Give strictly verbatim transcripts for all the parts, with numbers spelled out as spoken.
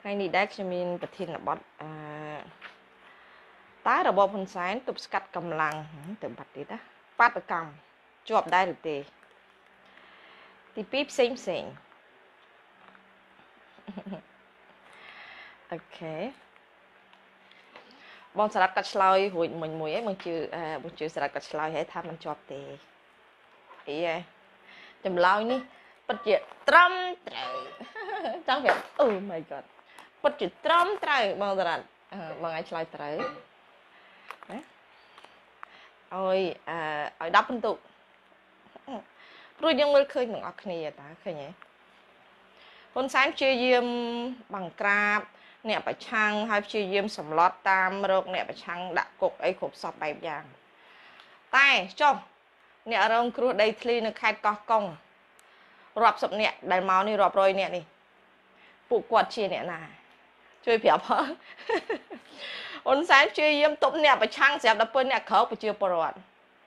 ថ្ងៃនេះដែរខ្ញុំមានប្រធានបទអឺតើរបបហ៊ុនសែនទប់ស្កាត់កម្លាំងទៅបាត់ទៀតណាបាតកម្មជាប់ដែរឬទេទីពីរផ្សេងផ្សេងអូខេបងសារ៉ាត់កាត់ឆ្លើយរួចមួយមួយឯងបងជឿបងជឿសារ៉ាត់កាត់ឆ្លើយហេថាมันជាប់ទេអីហ៎ចម្លើយនេះពិតជាត្រឹមត្រូវចង់ប្រាប់អូ my god ពិតជាត្រឹមត្រូវបងសារ៉ាត់បងអាចឆ្លើយត្រូវណាឲ្យអឺឲ្យដប់ពិន្ទុព្រោះយើងមើលឃើញទាំងអស់គ្នាតើឃើញទេហ៊ុនសែនព្យាយាមបង្ក្រាបអ្នកប្រឆាំងហើយព្យាយាមសម្លុតតាមរោគអ្នកប្រឆាំងដាក់គុកអីគ្រប់សពបែបយ៉ាងតែចុះអ្នករងគ្រោះដីធ្លីនៅខេត្តកោះកុងរាប់សិបនាក់ដែលមកនេះរាប់រយនាក់នេះពួកគាត់ជាអ្នកណាជួយប្រាប់ផងហ៊ុនសែនព្យាយាមទប់អ្នកប្រឆាំងស្រាប់តែពើអ្នកក្រៅប្រជាពលរដ្ឋ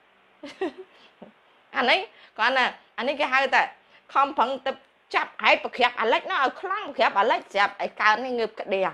អានេះគាត់ណាអានេះគេហៅតែខំប្រឹងទៅចាប់ហែកប្រក្រាបអាលិចណាឲ្យខ្លាំងប្រក្រាបអាលិចស្រាប់ឲ្យកើនេះងើបក្តៀង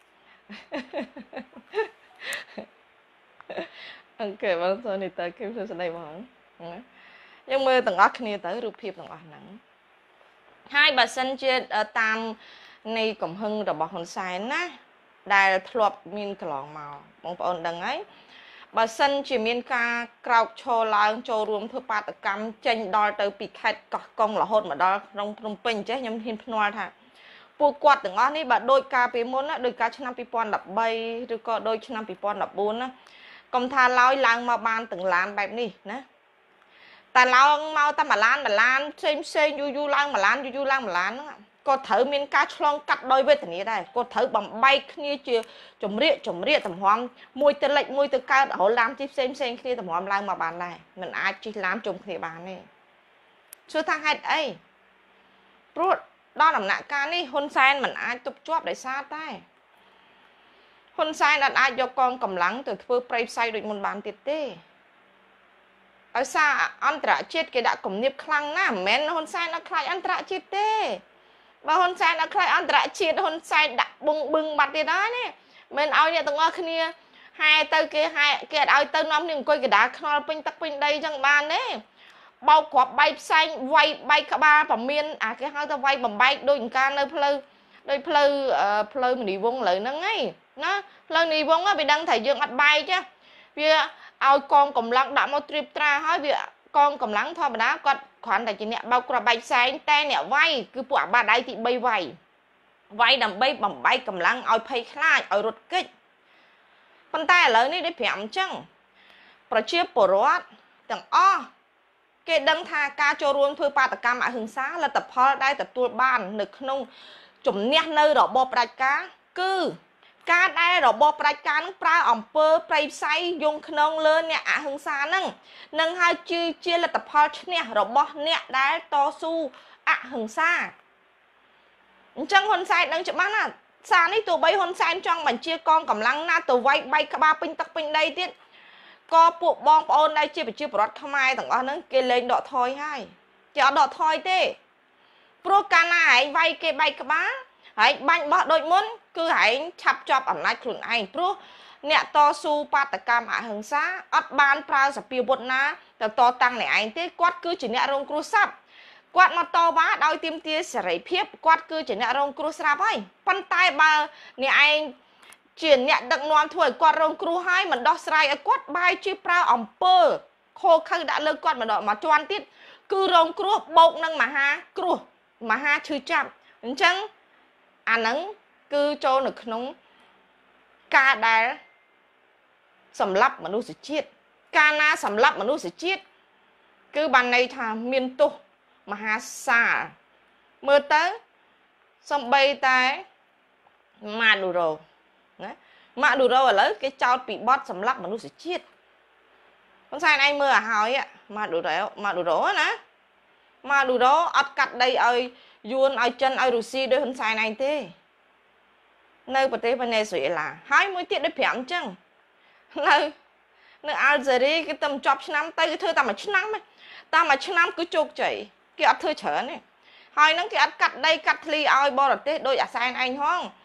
អង្គើបងសូនីតើគេសួស្ដីបងយើងមើលទាំងអស់គ្នាទៅរូបភាពទាំងអស់ហ្នឹងហើយបើសិនជាតាមនៃកំហឹងរបស់ហ៊ុនសែនណាដែលធ្លាប់មានកន្លងមកបងប្អូនដឹងហើយបើសិនជាមានការក្រោកឈរឡើងចូលរួមធ្វើបាតកម្មចេញដល់ទៅពីខេត្តកោះកុងរហូតមកដល់ក្នុងភ្នំពេញចេះខ្ញុំហ៊ានភ្នាល់ថាពួកគាត់ទាំងអស់នេះបើដូចការពីមុនណាដូចការឆ្នាំពីរពាន់ដប់បីឬក៏ដូចឆ្នាំពីរពាន់ដប់បួនណាកុំថាឡើយឡើងមកបានទាំងឡានបែបនេះណាតែឡើងមកតែមួយឡានមួយឡានផ្សេងផ្សេងយូរយូរឡើងមួយឡានយូរយូរឡើងមួយឡានហ្នឹងក៏ត្រូវមានការឆ្លងកាត់ដោយវេទនាដែរក៏ត្រូវបំបែកគ្នាជាចម្រៀកចម្រៀកតម្រាំមួយទៅលិចមួយទៅកើតរហូតឡានជិះផ្សេងផ្សេងគ្នាតម្រាំឡើងមកបានដែរមិនអាចជិះឡានជុំគ្នាបានទេសួរថាហេតុអីព្រោះដល់ដំណាក់កាលនេះហ៊ុនសែនមិនអាចទប់ជាប់ដោយសារតែហ៊ុនសែនអត់អាចយកកងកម្លាំងទៅធ្វើប្រៃផ្សៃដូចមុនបានទៀតទេដោយសារអន្តរជាតិគេដាក់គំនាបខ្លាំងណាស់មិនមែនហ៊ុនសែនអត់ខ្លាចអន្តរជាតិទេបើហ៊ុនសែនអត់ខ្លាចអន្តរជាតិហ៊ុនសែនដាក់បឹងបឹងបាត់ទៀតហើយនេះមិនឲ្យអ្នកទាំងអស់គ្នាហែទៅគេហែគេអត់ឲ្យទៅនាំគ្នាអង្គុយកដាខ្នល់ពេញទឹកពេញដីចឹងបានទេបោកគ្រាប់បែកផ្សែងវាយបែកក្បាលប្រមានអាគេហៅថាវាយបំបែកដូចអង្ការនៅផ្លូវដោយផ្លូវផ្លូវមនីវងឥឡូវហ្នឹងហីណាផ្លូវមនីវងវាដឹងថាយើងអត់បែកទេវាឲ្យកងកម្លាំងដាក់មកត្រៀបត្រាហើយវាកងកម្លាំងធម្មតាគាត់គ្រាន់តែជាអ្នកបោកគ្រាប់បែកផ្សែងតែអ្នកវាយគឺពួកអាបាដៃទីបីវាយវាយដើម្បីបំបែកកម្លាំងឲ្យភ័យខ្លាចឲ្យរត់គេចប៉ុន្តែឥឡូវនេះដូចប្រាប់អញ្ចឹងប្រជាពលរដ្ឋទាំងអស់គេដឹងថាការចូលរួមធ្វើបាតកម្មអហិង្សាលទ្ធផលដែលទទួលបាននៅក្នុងជំនះនៅរបបផ្ដាច់ការគឺការដែលរបបផ្ដាច់ការនឹងប្រើអំពើប្រៃផ្សៃយងខ្នងលើអ្នកអហិង្សានឹងនឹងហើយជាជាលទ្ធផលឈ្នះរបស់អ្នកដែលតស៊ូអហិង្សាអញ្ចឹងហ៊ុនសែននឹងច្បាស់ណាស់សារនេះទោះបីហ៊ុនសែនចង់បញ្ជាកងកម្លាំងណាទៅវាយបែកក្បាលពេញទឹកពេញដីទៀតក៏ពួកបងប្អូនដែលជាប្រជាពលរដ្ឋខ្មែរទាំងអស់ហ្នឹងគេលែងដកថយហើយគេអត់ដកថយទេព្រោះកាលណាឯងវាយគេបែកក្បាលហើយបាញ់បោះដូចមុនគឺឯងឆាប់ជាប់អំណាចខ្លួនឯងព្រោះអ្នកតស៊ូបាតកម្មអហិង្សាអត់បានប្រើសពាវុធណាទៅតតាំងអ្នកឯងទេគាត់គឺជាអ្នករងគ្រោះស័ព្ទគាត់មកតវ៉ាដោយទាមទារសេរីភាពគាត់គឺជាអ្នករងគ្រោះស្រាប់ហើយប៉ុន្តែបើអ្នកឯងជាអ្នកដឹកនាំធ្វើឲ្យគាត់រងគ្រោះហើយមិនដោះស្រាយឲ្យគាត់បែរជាប្រើអំពើខូខើដាក់លើគាត់ម្ដងមកជាន់ទៀតគឺរងគ្រោះបោកនឹងមហាគ្រោះមហាឈឺចាប់អញ្ចឹងអាហ្នឹងគឺចូលនៅក្នុងការដែលសម្លាប់មនុស្សជាតិកាលណាសម្លាប់មនុស្សជាតិគឺបានន័យថាមានទោសមហាសាលមើលទៅសំបីតែម៉ាឌូរ៉ូណាម៉ាឌូរ៉ូឥឡូវគេចោទពីបទសម្លាប់មនុស្សជាតិប៉ុន្តែឯងមើលឲ្យហើយម៉ាឌូរ៉ូម៉ាឌូរ៉ូណាម៉ាឌូរ៉ូអត់កាត់ដីឲ្យយួនឲ្យចិនឲ្យរុស្ស៊ីដោយហ៊ុនសែនឯងទេនៅប្រទេសវេណេស៊ុយអេឡាហើយមួយទៀតដូចប្រាំអញ្ចឹងនៅនៅអាល់ហ្សេរីគេទៅចប់ឆ្នាំទៅគេធ្វើតែមួយឆ្នាំតែមួយឆ្នាំគឺជោគជ័យគេអត់ធ្វើច្រើនទេហើយហ្នឹងគេអត់កាត់ដីកាត់ធ្លីឲ្យបរទេសដោយអាសែនឯងហង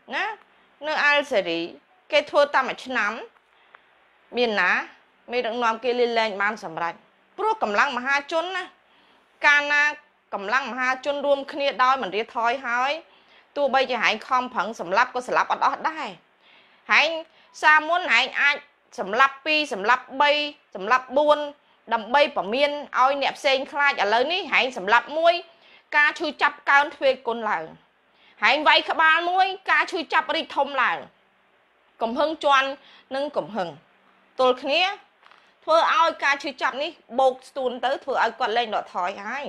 ណានៅអាល់ហ្សេរីគេធ្វើតាមមួយឆ្នាំមានណាមេដឹកនាំគេលេលែងបានសម្រេចព្រោះកម្លាំងមហាជនណាកាលណាកម្លាំងមហាជនរួមគ្នាដោយមិនរៀថយហើយទោះបីជាហែងខំប្រឹងសម្លាប់ក៏សម្លាប់អត់អស់ដែរហែងសាមុនហែងអាចសម្លាប់ពីរសម្លាប់បីសម្លាប់បួនដើម្បីប្រមានឲ្យអ្នកផ្សេងខ្លាចឥឡូវនេះហែងសម្លាប់មួយការឈឺចាប់កើនទ្វេគុណឡើងហែងវាយក្បាលមួយការឈឺចាប់រីកធំឡើងកំហឹងជន់និងកំហឹងទល់គ្នាធ្វើឲ្យការឈឺចាប់នេះបោកស្ទួនទៅធ្វើឲ្យគាត់លែងដកថយហើយ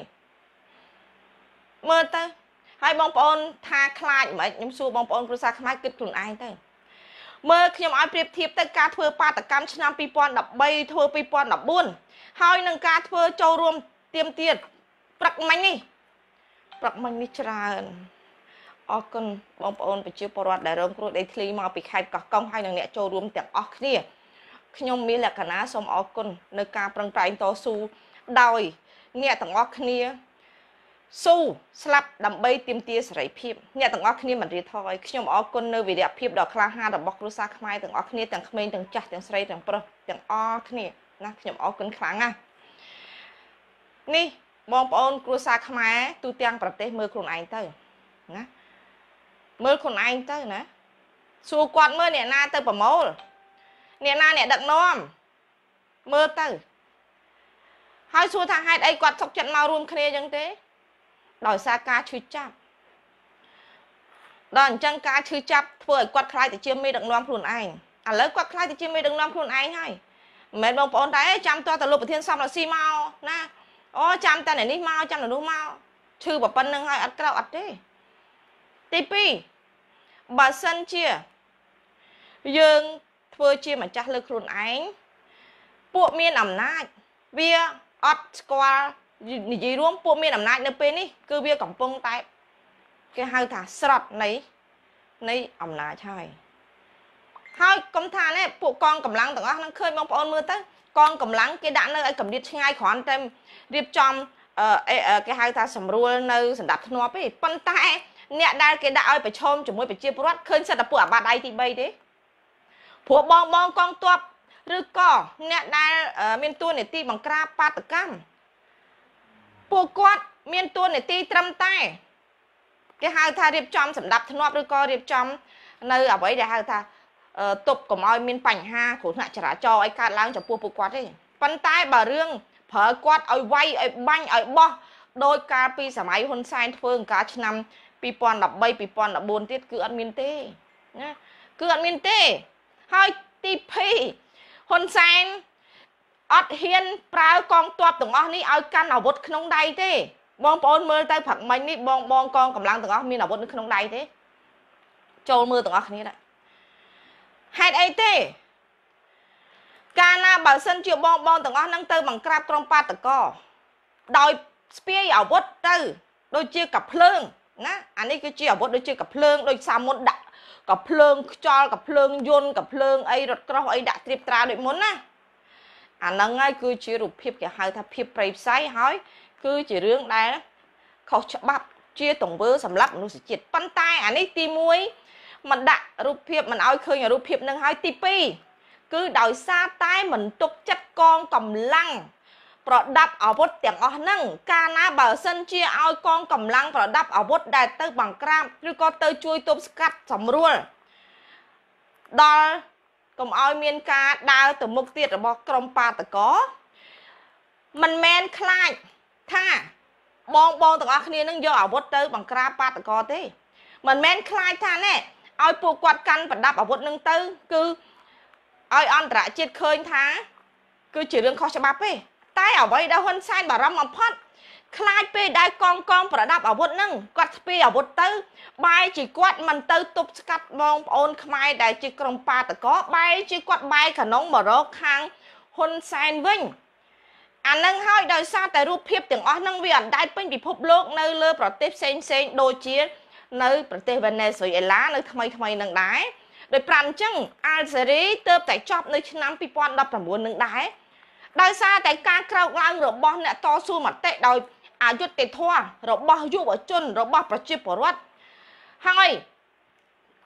មើលទៅហើយបងប្អូនថាខ្លាចមិនខ្ញុំសួរបងប្អូនគ្រួសារខ្មែរគិតខ្លួនឯងទៅមើលខ្ញុំឲ្យប្រៀបធៀបទៅការធ្វើបាតកម្មឆ្នាំពីរពាន់ដប់បីធ្វើពីរពាន់ដប់បួនហើយនឹងការធ្វើចូលរួមទៀមទៀតព្រឹកមិញនេះព្រឹកមិញនេះច្រើនអរគុណបងប្អូនប្រជាពលរដ្ឋដែលរងគ្រោះដីធ្លីមកពីខេត្តកោះកុងហើយនឹងអ្នកចូលរួមទាំងអស់គ្នាខ្ញុំមានលក្ខណៈសូមអរគុណនៅការប្រឹងប្រែងតស៊ូដោយអ្នកទាំងអស់គ្នាស៊ូស្លាប់ដើម្បីទាមទារសេរីភាពអ្នកទាំងអស់គ្នាមិនរៀថយខ្ញុំអរគុណនៅវីរៈភាពដ៏ក្លាហានរបស់គ្រួសារខ្មែរទាំងអស់គ្នាទាំងក្មេងទាំងចាស់ទាំងស្រីទាំងប្រុសទាំងអស់គ្នាណាខ្ញុំអរគុណខ្លាំងណាស់នេះបងប្អូនគ្រួសារខ្មែរទូទាំងប្រទេសមើលខ្លួនឯងទៅណាមើលខ្លួនឯងទៅណាសួរគាត់មើលអ្នកណាទៅប្រមូលអ្នកណាអ្នកដឹកនាំមើលទៅហើយសួរថាហេតុអីគាត់សុកចិត្តមករួមគ្នាអញ្ចឹងទេដោយសារការឈឺចាប់ដល់អញ្ចឹងការឈឺចាប់ធ្វើឲ្យគាត់ខ្លាចទៅជាមេដឹកនាំខ្លួនឯងឥឡូវគាត់ខ្លាចទៅជាមេដឹកនាំខ្លួនឯងហើយមិនមែនបងប្អូនតែចាំតើតលោកប្រធានសំរងស៊ីមកណាអូចាំតែនេះមកចាំទៅនោះមកឈឺប៉ុណ្្នឹងហើយអត់ក្រោកអត់ទេទីពីរបើសិនជាយើងធ្វើជាម្ចាស់លើខ្លួនឯងពួកមានអំណាចវាអត់ស្គាល់និយាយរួមពួកមានអំណាចនៅពេលនេះគឺវាកំពុងតែគេហៅថាស្រត់នៃនៃអំណាចហើយហើយកុំថានេះពួកកងកម្លាំងទាំងអស់ហ្នឹងឃើញបងប្អូនមើលទៅកងកម្លាំងគេដាក់នៅឲ្យកម្រិតឆ្ងាយគ្រាន់តែរៀបចំអឺគេហៅថាសម្រួលនៅសម្ដាប់ធ្នាប់ទេប៉ុន្តែអ្នកដែលគេដាក់ឲ្យប្រឈមជាមួយប្រជាពលរដ្ឋឃើញសិតតែពួកអាបាតដៃទីបីទេព្រោះបងបងកងទ័ពឬក៏អ្នកដែលមានតួនាទីបង្ក្រាបបាតកម្មពួកគាត់មានតួនាទីត្រឹមតែគេហៅថារៀបចំសម្ដាប់ធ្នាប់ឬក៏រៀបចំនៅអ្វីដែលហៅថាទប់កុំឲ្យមានបញ្ហាគ្រោះថ្នាក់ចរាចរណ៍ឲ្យកើតឡើងចំពោះពួកគាត់ទេប៉ុន្តែបើរឿងប្រើគាត់ឲ្យវាយឲ្យបាញ់ឲ្យបោះដោយកាលពីសម័យហ៊ុនសែនធ្វើអង្ការឆ្នាំពីរពាន់ដប់បី ពីរពាន់ដប់បួនទៀតគឺអត់មានទេណាគឺអត់មានទេហើយទីពីរហ៊ុនសែនអត់ហ៊ានប្រើកងទ័ពទាំងអស់នេះឲ្យកាន់អាវុធក្នុងដៃទេបងប្អូនមើលទៅព្រឹកមិញនេះបងបងកងកម្លាំងទាំងអស់មានអាវុធនៅក្នុងដៃទេចូលមើលទាំងអស់គ្នាដែរហេតុអីទេកាលណាបើសិនជាបងបងទាំងអស់ហ្នឹងទៅបង្ក្រាបក្រុមបាតកោដោយស្ពាយអាវុធទៅដូចជាកាភ្លើងណាអានេះគឺជាអាវុធដូចជាកាភ្លើងដូចសាមុនដាក់កាភ្លើងខ្យល់កាភ្លើងយន្តកាភ្លើងអីរត់ក្រោះអីដាក់ត្រៀបត្រាដូចមុនណាអាហ្នឹងហើយគឺជារូបភាពគេហៅថាភាពប្រៃផ្សៃហើយគឺជារឿងដែលខុសច្បាប់ជាទង្វើសម្រាប់មនុស្សជាតិប៉ុន្តែអានេះទីមួយមិនដាក់រូបភាពមិនឲ្យឃើញរូបភាពនឹងហើយទីពីរគឺដោយសារតែមិនទុកចិត្តកងកម្លាំងប្រដាប់អាវុធទាំងអស់ហ្នឹងកាលណាបើសិនជាឲ្យកងកម្លាំងប្រដាប់អាវុធដែលទៅបង្ក្រាបឬក៏ទៅជួយទប់ស្កាត់សម្រួលដល់កុំឲ្យមានការដើរទៅមុខទៀតរបស់ក្រុមបាតកោមិនមែនខ្លាចថាបងបងទាំងអស់គ្នានឹងយកអាវុធទៅបង្ក្រាបបាតកោទេមិនមែនខ្លាចថាណែឲ្យពួកគាត់កាន់ប្រដាប់អាវុធនឹងទៅគឺឲ្យអន្តរជាតិឃើញថាគឺជារឿងខុសច្បាប់ទេតែអ្វីដែលហ៊ុនសែនបារម្ភបំផុតខ្លាចពេលដែលកងកងប្រដាប់អាវុធហ្នឹងគាត់ស្ពាយអាវុធទៅបែរជាគាត់មិនទៅទប់ស្កាត់បងប្អូនខ្មែរដែលជាក្រុមបាតកោបែរជាគាត់បែរកណ្ដុងមករកខាងហ៊ុនសែនវិញអានឹងហើយដោយសារតែរូបភាពទាំងអស់ហ្នឹងវាអណ្ដែតពេញពិភពលោកនៅលើប្រទេសផ្សេងផ្សេងដូចជានៅប្រទេសវេណេស៊ុយអេឡានៅថ្មីថ្មីនឹងដែរដោយប្រាំអញ្ចឹងអាល់ហ្សេរីទើបតែចប់នៅឆ្នាំពីរពាន់ដប់ប្រាំបួននឹងដែរដោយសារតែការក្រោកឡើងរបស់អ្នកតស៊ូមតិដោយអយុត្តិធម៌របស់យុវជនរបស់ប្រជាពលរដ្ឋហើយ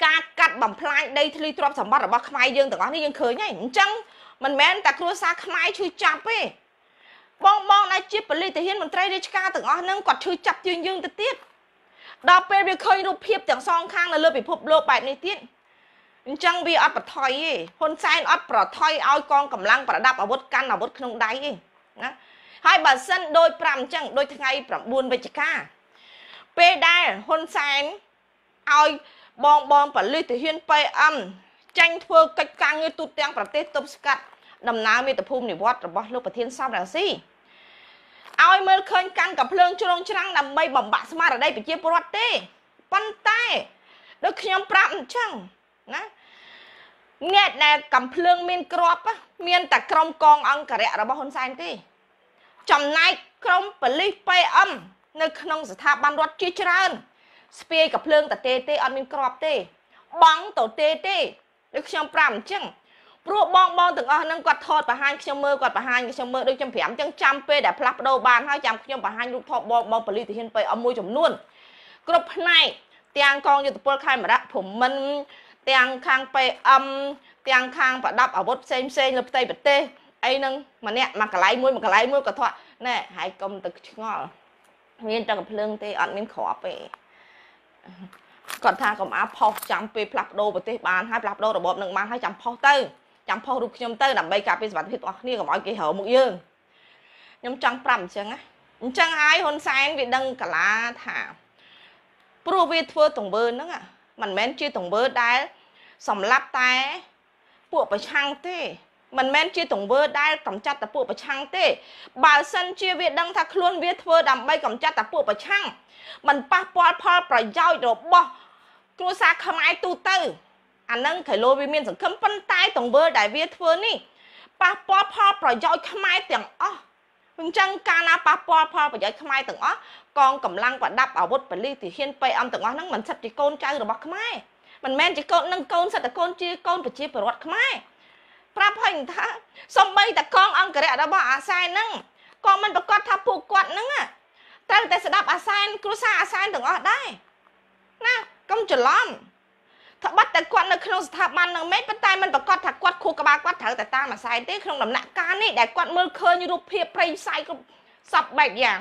ការកាត់បំផ្លាញដីធ្លីទ្រព្យសម្បត្តិរបស់ខ្មែរយើងទាំងអស់នេះយើងឃើញហើយអញ្ចឹងមិនមែនតែគ្រួសារខ្មែរឈឺចាប់ទេបងបងដែលជាប៉ូលីសទាហានមន្ត្រីរាជការទាំងអស់ហ្នឹងគាត់ឈឺចាប់ជាងយើងទៅទៀតដល់ពេលវាឃើញរូបភាពទាំងសងខាងនៅលើពិភពលោកបែបនេះទៀតអញ្ចឹងវាអត់ប្រថុយទេហ៊ុនសែនអត់ប្រថុយឲ្យកងកម្លាំងប្រដាប់អាវុធកាន់អាវុធក្នុងដៃទេណាហើយបើសិនដូចប្រាំអញ្ចឹងដូចថ្ងៃប្រាំបួនវិច្ឆិកាពេលដែលហ៊ុនសែនឲ្យបងបងប៉ូលីសទាហាន ព អឹម ចាញ់ធ្វើកិច្ចការងារទូទាំងប្រទេសទប់ស្កាត់ដំណើរមាតុភូមិនិវត្តរបស់លោកប្រធានសំរងស៊ីឲ្យមើលឃើញកាន់កំភ្លើងជ្រងច្រាំងដើម្បីបំបាក់ស្មារតីប្រជាពលរដ្ឋទេប៉ុន្តែដូចខ្ញុំប្រាប់អញ្ចឹងណាអ្នកដែលកំភ្លើងមានក្របមានតែក្រុមកងអង្គរៈរបស់ហ៊ុនសែនទេចំណែកក្រុមប៉ូលីស ព អឹម នៅក្នុងស្ថាប័នរដ្ឋជាច្រើនស្ពាយកំភ្លើងតទេទេអត់មានក្របទេបងតទេទេដូចខ្ញុំប្រាប់អញ្ចឹងព្រោះបងបងទាំងអស់ហ្នឹងគាត់ថតបង្ហាញខ្ញុំមើលគាត់បង្ហាញខ្ញុំមើលដូចខ្ញុំប្រាប់អញ្ចឹងចាំពេលដែលផ្លាស់ប្ដូរបានហើយចាំខ្ញុំបង្ហាញរូបថតបងបងប៉ូលីសទាហាន ព អឹម មួយចំនួនគ្រប់ផ្នែកទាំងកងយុទ្ធពលខេមរៈភូមិន្ទទាំងខាង ព អឹម ទាំងខាងប្រដាប់អាវុធផ្សេងផ្សេងលើផ្ទៃប្រទេសអីហ្នឹងម្នាក់មកកន្លែងមួយមកកន្លែងមួយក៏ថតណែហើយកុំទៅឆ្ងល់មានតែកំភ្លើងទេអត់មានក្របទេគាត់ថាកុំអាផុសចាំពេលផ្លាស់ប្ដូរប្រទេសបានហើយផ្លាស់ប្ដូររបបនឹងបានហើយចាំផុសទៅចាំផុសរូបខ្ញុំទៅដើម្បីការពារសុវត្ថិភាពរបស់គ្នាកុំឲ្យគេហើមុខយើងខ្ញុំចង់ប្រាប់អញ្ចឹងណាអញ្ចឹងហើយហ៊ុនសែនវាដឹងកាលាថាព្រោះវាធ្វើទង្វើហ្នឹងមិនមែនជាទង្វើដែលសម្លាប់តែពួកប្រឆាំងទេមិនមែនជាទង្វើដែលកម្ចាត់តែពួកប្រឆាំងទេបើសិនជាវាដឹងថាខ្លួនវាធ្វើដើម្បីកម្ចាត់តែពួកប្រឆាំងมันប៉ះពាល់ផលប្រយោជន៍របស់គ្រួសារខ្មែរទូទៅអានឹងគីឡូវាមានសង្ឃឹមប៉ុន្តែទង្វើដែលវាធ្វើនេះប៉ះពាល់ផលប្រយោជន៍ខ្មែរទាំងអស់អញ្ចឹងកាលណាប៉ះពាល់ផលប្រយោជន៍ខ្មែរទាំងអស់កងកម្លាំងប្រដាប់អាវុធប៉ូលីសទាហាន ព អឹម ទាំងអស់ហ្នឹងមិនសិតជាកូនចៅរបស់ខ្មែរមិនមែនជាកូននឹងកូនសិតតែកូនជាកូនប្រជាពលរដ្ឋខ្មែរប្រាប់ឲ្យថាសំបីតកងអង្គរៈរបស់អាសែនហ្នឹងក៏មិនប្រកាសថាពួកគាត់ហ្នឹងត្រូវតែស្ដាប់អាសែនគ្រួសារអាសែនទាំងអស់ដែរណាកុំច្រឡំថាបាត់តែគាត់នៅក្នុងស្ថាប័នហ្នឹងមិនប៉ុន្តែមិនប្រកាសថាគាត់ខួរក្បាលគាត់ត្រូវតែតាមអាសែនទេក្នុងដំណាក់កាលនេះដែលគាត់មើលឃើញរូបភាពព្រៃផ្សៃគ្រប់សពបែបយ៉ាង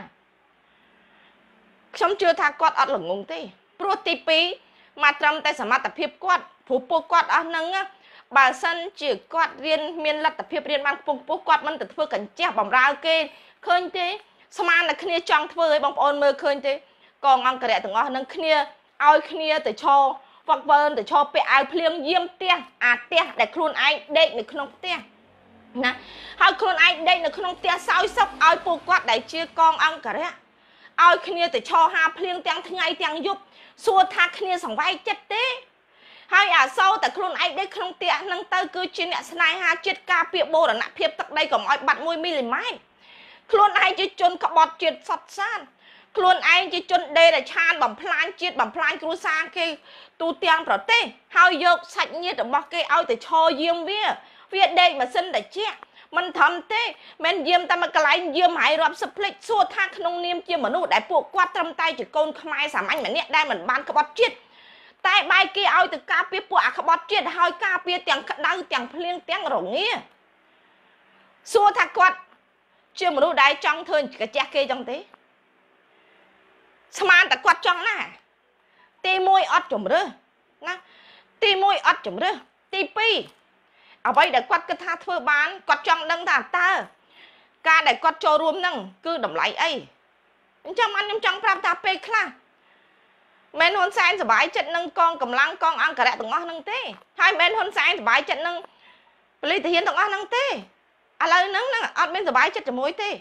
ខ្ញុំជឿថាគាត់អត់ល្ងងទេព្រោះទីពីរមកត្រឹមតែសមត្ថភាពគាត់ព្រោះពួកគាត់អស់ហ្នឹងបើសិនជាគាត់រៀនមានលទ្ធភាពរៀនបានខ្ពង់ខ្ពស់គាត់មិនទៅធ្វើកញ្ចេះបំរើគេឃើញទេស្មានតែគ្នាចង់ធ្វើឲ្យបងប្អូនមើលឃើញទេកងអង្គរៈទាំងអស់ហ្នឹងគ្នាឲ្យគ្នាទៅឈរវឹកវើទៅឈរពាក់អាវភ្លៀងយាមផ្ទះអាផ្ទះដែលខ្លួនឯងដេកនៅក្នុងផ្ទះណាហើយខ្លួនឯងដេកនៅក្នុងផ្ទះសោយសុខឲ្យពួកគាត់ដែលជាកងអង្គរៈឲ្យគ្នាទៅឈរហាភ្លៀងទាំងថ្ងៃទាំងយប់សួរថាគ្នាសង្វែកចិត្តទេហើយអាសូរតែខ្លួនឯងដេកក្នុងផ្ទះហ្នឹងទៅគឺជាអ្នកស្នេហាជាតិការពារបូរណភាពទឹកដីកុំឲ្យបាត់មួយមីលីម៉ែត្រខ្លួនឯងជាជនក្បត់ជាតិសតសានខ្លួនឯងជាជនដេរឆានបំផ្លាញជាតិបំផ្លាញគ្រួសារគេទូទាំងប្រទេសហើយយកសាច់ញាតិរបស់គេឲ្យទៅឈរយាមវាវាដេកម៉ាស៊ីនត្រជាក់មិនធំទេមិនយាមតែមួយកន្លែងយាមហើយរាប់សិបភ្លេចសួរថាក្នុងនាមជាមនុស្សដែលពួកគាត់ត្រឹមតែជាកូនខ្មែរសាមញ្ញម្នាក់ដែលមិនបានក្បត់ជាតិតែបែរគេឲ្យទៅការពារពួកអាក្បត់ជាតិហើយការពារទាំងក្តៅទាំងភ្លៀងទាំងរងាសួរថាគាត់ជាមនុស្សដែលចង់ធ្វើកាជះគេចឹងទេស្មានតែគាត់ចង់ណាទីមួយអត់ជំរឿណាទីមួយអត់ជំរឿទីពីរអ្វីដែលគាត់គិតថាធ្វើបានគាត់ចង់ដឹងថាតើការដែលគាត់ចូលរួមហ្នឹងគឺតម្លៃអីអញ្ចឹងអញខ្ញុំចង់ប្រាប់ថាពេលខ្លះមែនហ៊ុនសែនសบายចិត្តនឹងកងកម្លាំងកងអង្គរៈទាំងអស់ហ្នឹងទេហើយមែនហ៊ុនសែនសบายចិត្តនឹងប៉ូលីសទាហានទាំងអស់ហ្នឹងទេឥឡូវហ្នឹងហ្នឹងអត់មានសบายចិត្តជាមួយទេ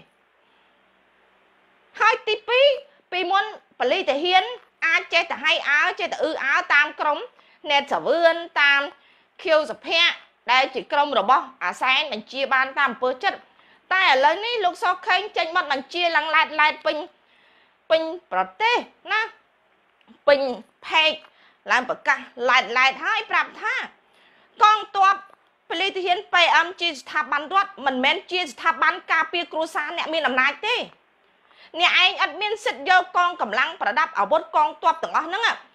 ហើយទីពីរពីមុនប៉ូលីសទាហានអាចចេះតែឲ្យអើចេះតែអឺអើតាមក្រុមណេតសាវឿនតាមខៀវសុភ័ក្រដែលជាក្រុមរបស់អាសែនបញ្ជាបានតាមអំពើចិត្តតែឥឡូវនេះលោកសុកខេងចេញបទបញ្ជាឡើងឡែតឡែតពេញពេញប្រទេសណាពេញផេកឡើងប្រកាសឡែតឡែតហើយប្រាប់ថាកងទ័ពប៉ូលីសទាហាន ព អឹម ជាស្ថាប័នរដ្ឋមិនមែនជាស្ថាប័នការពារគ្រួសារអ្នកមានអំណាចទេអ្នកឯងអត់មានសិទ្ធិយកកងកម្លាំងប្រដាប់អាវុធកងទ័ពទាំងអស់ហ្នឹង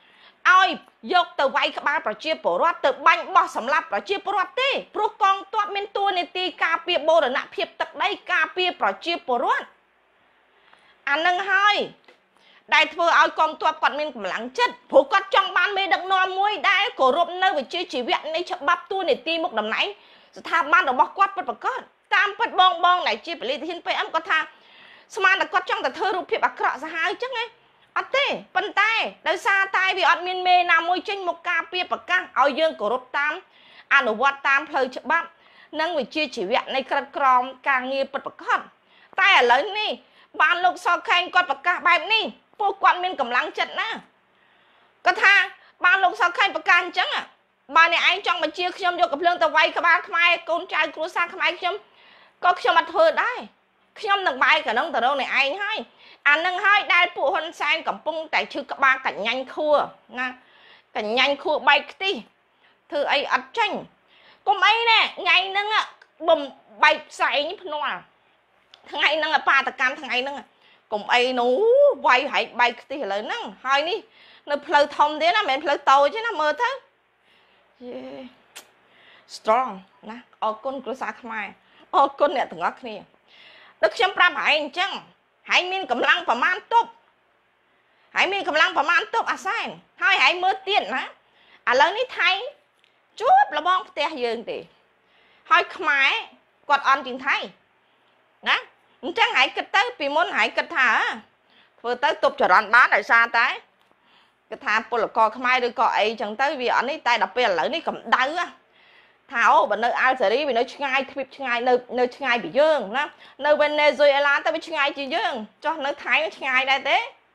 ឲ្យយកទៅវាយក្បាលប្រជាពលរដ្ឋទៅបាញ់បោះសម្លាប់ប្រជាពលរដ្ឋទេព្រោះកងទ័ពមានតួនាទីការពារបូរណភាពទឹកដីការពារប្រជាពលរដ្ឋអានឹងហើយដែលធ្វើឲ្យកងទ័ពគាត់មានកម្លាំងចិត្តព្រោះគាត់ចង់បានមេដឹកនាំមួយដែលគោរពនៅវិជ្ជាជីវៈនៃច្បាប់តួនាទីមុខតំណែងស្ថាប័នរបស់គាត់ពិតប្រាកដតាមពិតបងបងដែលជាពលិធាន pê em គាត់ថាស្មានតែគាត់ចង់តែធ្វើរូបភាពអាក្រក់សាហាវអញ្ចឹងឯងអត់ទេប៉ុន្តែដោយសារតែវាអត់មានមេណាមួយចេញមកការពារប្រកាសឲ្យយើងគោរពតាមអនុវត្តតាមផ្លូវច្បាប់និងវិជ្ជាជីវៈនៃក្រិតក្រមការងារពិតប្រាកដតែឥឡូវនេះបានលោកសខេងគាត់ប្រកាសបែបនេះពួកគាត់មានកម្លាំងចិត្តណាគាត់ថាបានលោកសខេងប្រកាសអញ្ចឹងបើអ្នកឯងចង់បញ្ជាខ្ញុំយកកំភ្លើងទៅវាយក្បាលខ្មែរកូនចៅគ្រួសារខ្មែរខ្ញុំក៏ខ្ញុំអត់ធ្វើដែរខ្ញុំនឹងបែកកណ្ដឹងទៅរកអ្នកឯងហើយអានឹងហើយដែលពួកហ៊ុនសែនកំពុងតែឈឺក្បាលកញ្ញាញ់ខួរណាកញ្ញាញ់ខួរបែកខ្ទិះធ្វើអីអត់ចាញ់កុំអីណែថ្ងៃហ្នឹងបំបែកផ្សែងភ្នាល់ថ្ងៃហ្នឹងបាតកម្មថ្ងៃហ្នឹងកុំអីនោះវាយហែកបែកខ្ទិះឥឡូវហ្នឹងហើយនេះនៅផ្លូវធំទៀតណាមិនមែនផ្លូវតូចទេណាមើលទៅយេ strong ណាអរគុណគ្រួសារខ្មែរអរគុណអ្នកទាំងអស់គ្នាដូចខ្ញុំប្រាប់ហែងអញ្ចឹងហែងមានកម្លាំងប្រមាណទប់ហែងមានកម្លាំងប្រមាណទប់អាសែនហើយហែងមើលទៀតណាឥឡូវនេះថៃជួបលបងផ្ទះយើងទេហើយខ្មែរគាត់អន់ជាងថៃណាអញ្ចឹងហែងគិតទៅពីមុនហែងគិតថាធ្វើទៅទប់ចរន្តបានដោយសារតែគេថាពលករខ្មែរឬក៏អីចឹងទៅវាអត់នេះតែដល់ពេលឥឡូវនេះកម្ដៅថាអូបើនៅអាល់ហ្សេរីវានៅឆ្ងាយទ្វីបឆ្ងាយនៅនៅឆ្ងាយពីយើងណានៅវេណេស៊ុយអេឡាទៅវាឆ្ងាយជាងយើងចុះនៅថៃវាឆ្ងាយដែរ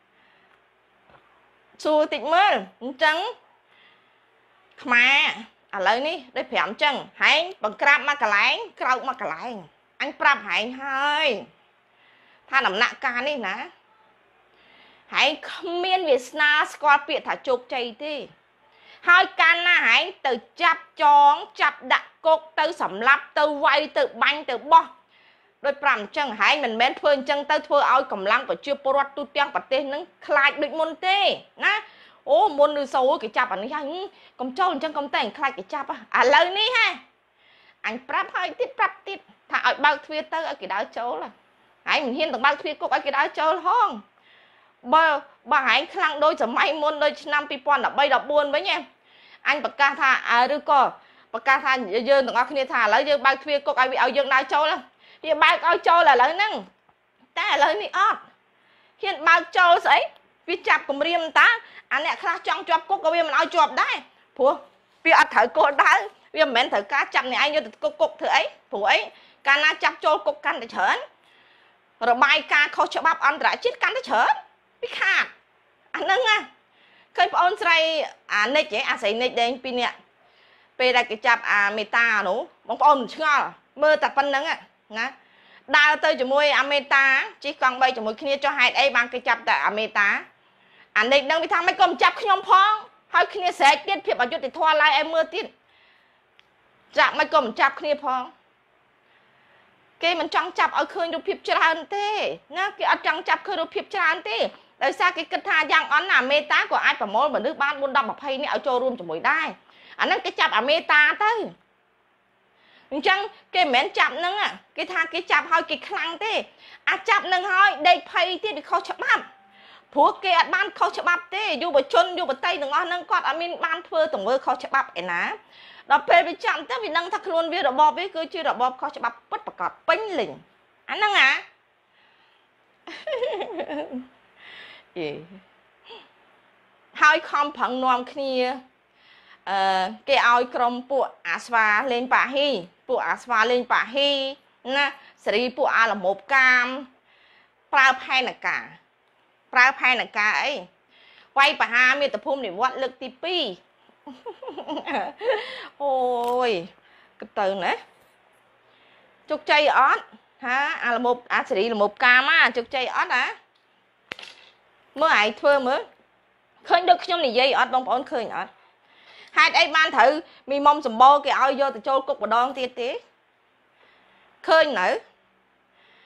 ទេសួរតិចមើលអញ្ចឹងខ្មែរឥឡូវនេះដូចប្រាំអញ្ចឹងហែងបង្ក្រាបមកកន្លែងក្រោកមកកន្លែងអញប្រាប់ហែងហើយថាដំណាក់កាលនេះណាហែងគ្មានវាសនាស្គាល់ពាក្យថាជោគជ័យទេហើយកាលណាហែងទៅចាប់ចងចាប់ដាក់គុកទៅសម្លាប់ទៅវាយទៅបាញ់ទៅបោះដោយប្រាំអញ្ចឹងហែងមិនមែនធ្វើអញ្ចឹងទៅធ្វើឲ្យកម្លាំងប្រជាពលរដ្ឋទូទាំងប្រទេសនឹងខ្លាចដូចមុនទេណាអូមុនឬសូគេចាប់អានេះហើយកុំចូលអញ្ចឹងកុំតែខ្លាចគេចាប់ឥឡូវនេះហ่าអញប្រាប់ហើយទៀតប្រាប់ទៀតថាឲ្យបើកទ្វារទៅឲ្យគេដើរចូលហែងមិនហ៊ានទៅបើកទ្វារគុកឲ្យគេដើរចូលហងបើបើហែងខ្លាំងដូចសម័យមុនដូចឆ្នាំពីរពាន់ដប់បីដប់បួនវិញហ៎អញប្រកាសថាឬក៏ប្រកាសថាយើងទាំងអស់គ្នាថាឥឡូវយើងបើកទ្វារគុកឲ្យវាឲ្យយើងដើរចូលវាបើកឲ្យចូលឥឡូវហ្នឹងតែឥឡូវនេះអត់ហ៊ានបើកចូលស្អីវាចាប់គម្រាមតាអាអ្នកខ្លះចង់ជាប់គុកក៏វាមិនឲ្យជាប់ដែរព្រោះវាអត់ត្រូវគោលដៅវាមិនមែនត្រូវការចាប់អ្នកឯងយកទៅគុកគុកធ្វើអីព្រោះអីកាលណាចាប់ចូលគុកកាន់តែច្រើនរបាយការណ៍ខុសច្បាប់អន្តរជាតិកាន់តែច្រើនវាខាតអាហ្នឹងណាឃើញបងអូនស្រីអានិចហ៎អាស្រីនិចដែរពីរនាក់ពេលដែលគេចាប់អាមេតានោះបងប្អូនមិនឆ្ងល់មើលតែប៉ុណ្្នឹងណាដើរទៅជាមួយអាមេតាជិះកង់បីជាមួយគ្នាចុះហេតុអីបានគេចាប់តែអាមេតាអានិចនឹងវាថាមិនក៏មិនចាប់ខ្ញុំផងហើយគ្នាស្រែកទៀតភាពអយុត្តិធម៌ឡើយឲ្យមើលទៀតចាប់មិនក៏មិនចាប់គ្នាផងគេមិនចង់ចាប់ឲ្យឃើញរូបភាពច្រើនទេណាគេអត់ចង់ចាប់ឃើញរូបភាពច្រើនទេដោយសារគេគិតថាយ៉ាងអន់ណាមេតាក៏អាចប្រមូលមនុស្សបានបួន ដប់ ยี่สิบនាក់ឲ្យចូលរួមជាមួយដែរអាហ្នឹងគេចាប់អាមេតាទៅអញ្ចឹងគេមិនមែនចាប់ហ្នឹងគេថាគេចាប់ឲ្យគេខ្លាំងទេអាចាប់ហ្នឹងឲ្យដេកភ័យទៀតវាខុសច្បាប់ព្រោះគេអត់បានខុសច្បាប់ទេយុវជនយុវតីទាំងអស់ហ្នឹងគាត់អត់មានបានធ្វើទង្វើខុសច្បាប់ឯណាដល់ពេលវាចាំទៅវាដឹងថាខ្លួនវារបបវាគឺជារបបខុសច្បាប់ពិតប្រាកដពេញលេញអាហ្នឹងអាយេហើយខំប្រឹងនាំគ្នាអឺគេឲ្យក្រុមពួកអាស្វាលេងបាហ៊ីពួកអាស្វាលេងបាហ៊ីណាសេរីពួកអាលមោបកាមប្រើផែនការប្រើផែនការអីវាយបហាមាតុភូមិនិវត្តលើកទីពីរអូយគិតទៅណាជោគជ័យអត់ហាអាលមោបអាសេរីលមោបកាមជោគជ័យអត់ណាមើលឯងធ្វើមើលឃើញដូចខ្ញុំនិយាយអត់បងប្អូនឃើញអត់ហេតុអីបានត្រូវមីមុំសម្បោគេឲ្យយកទៅចូលគុកម្ដងទៀតទេឃើញនៅ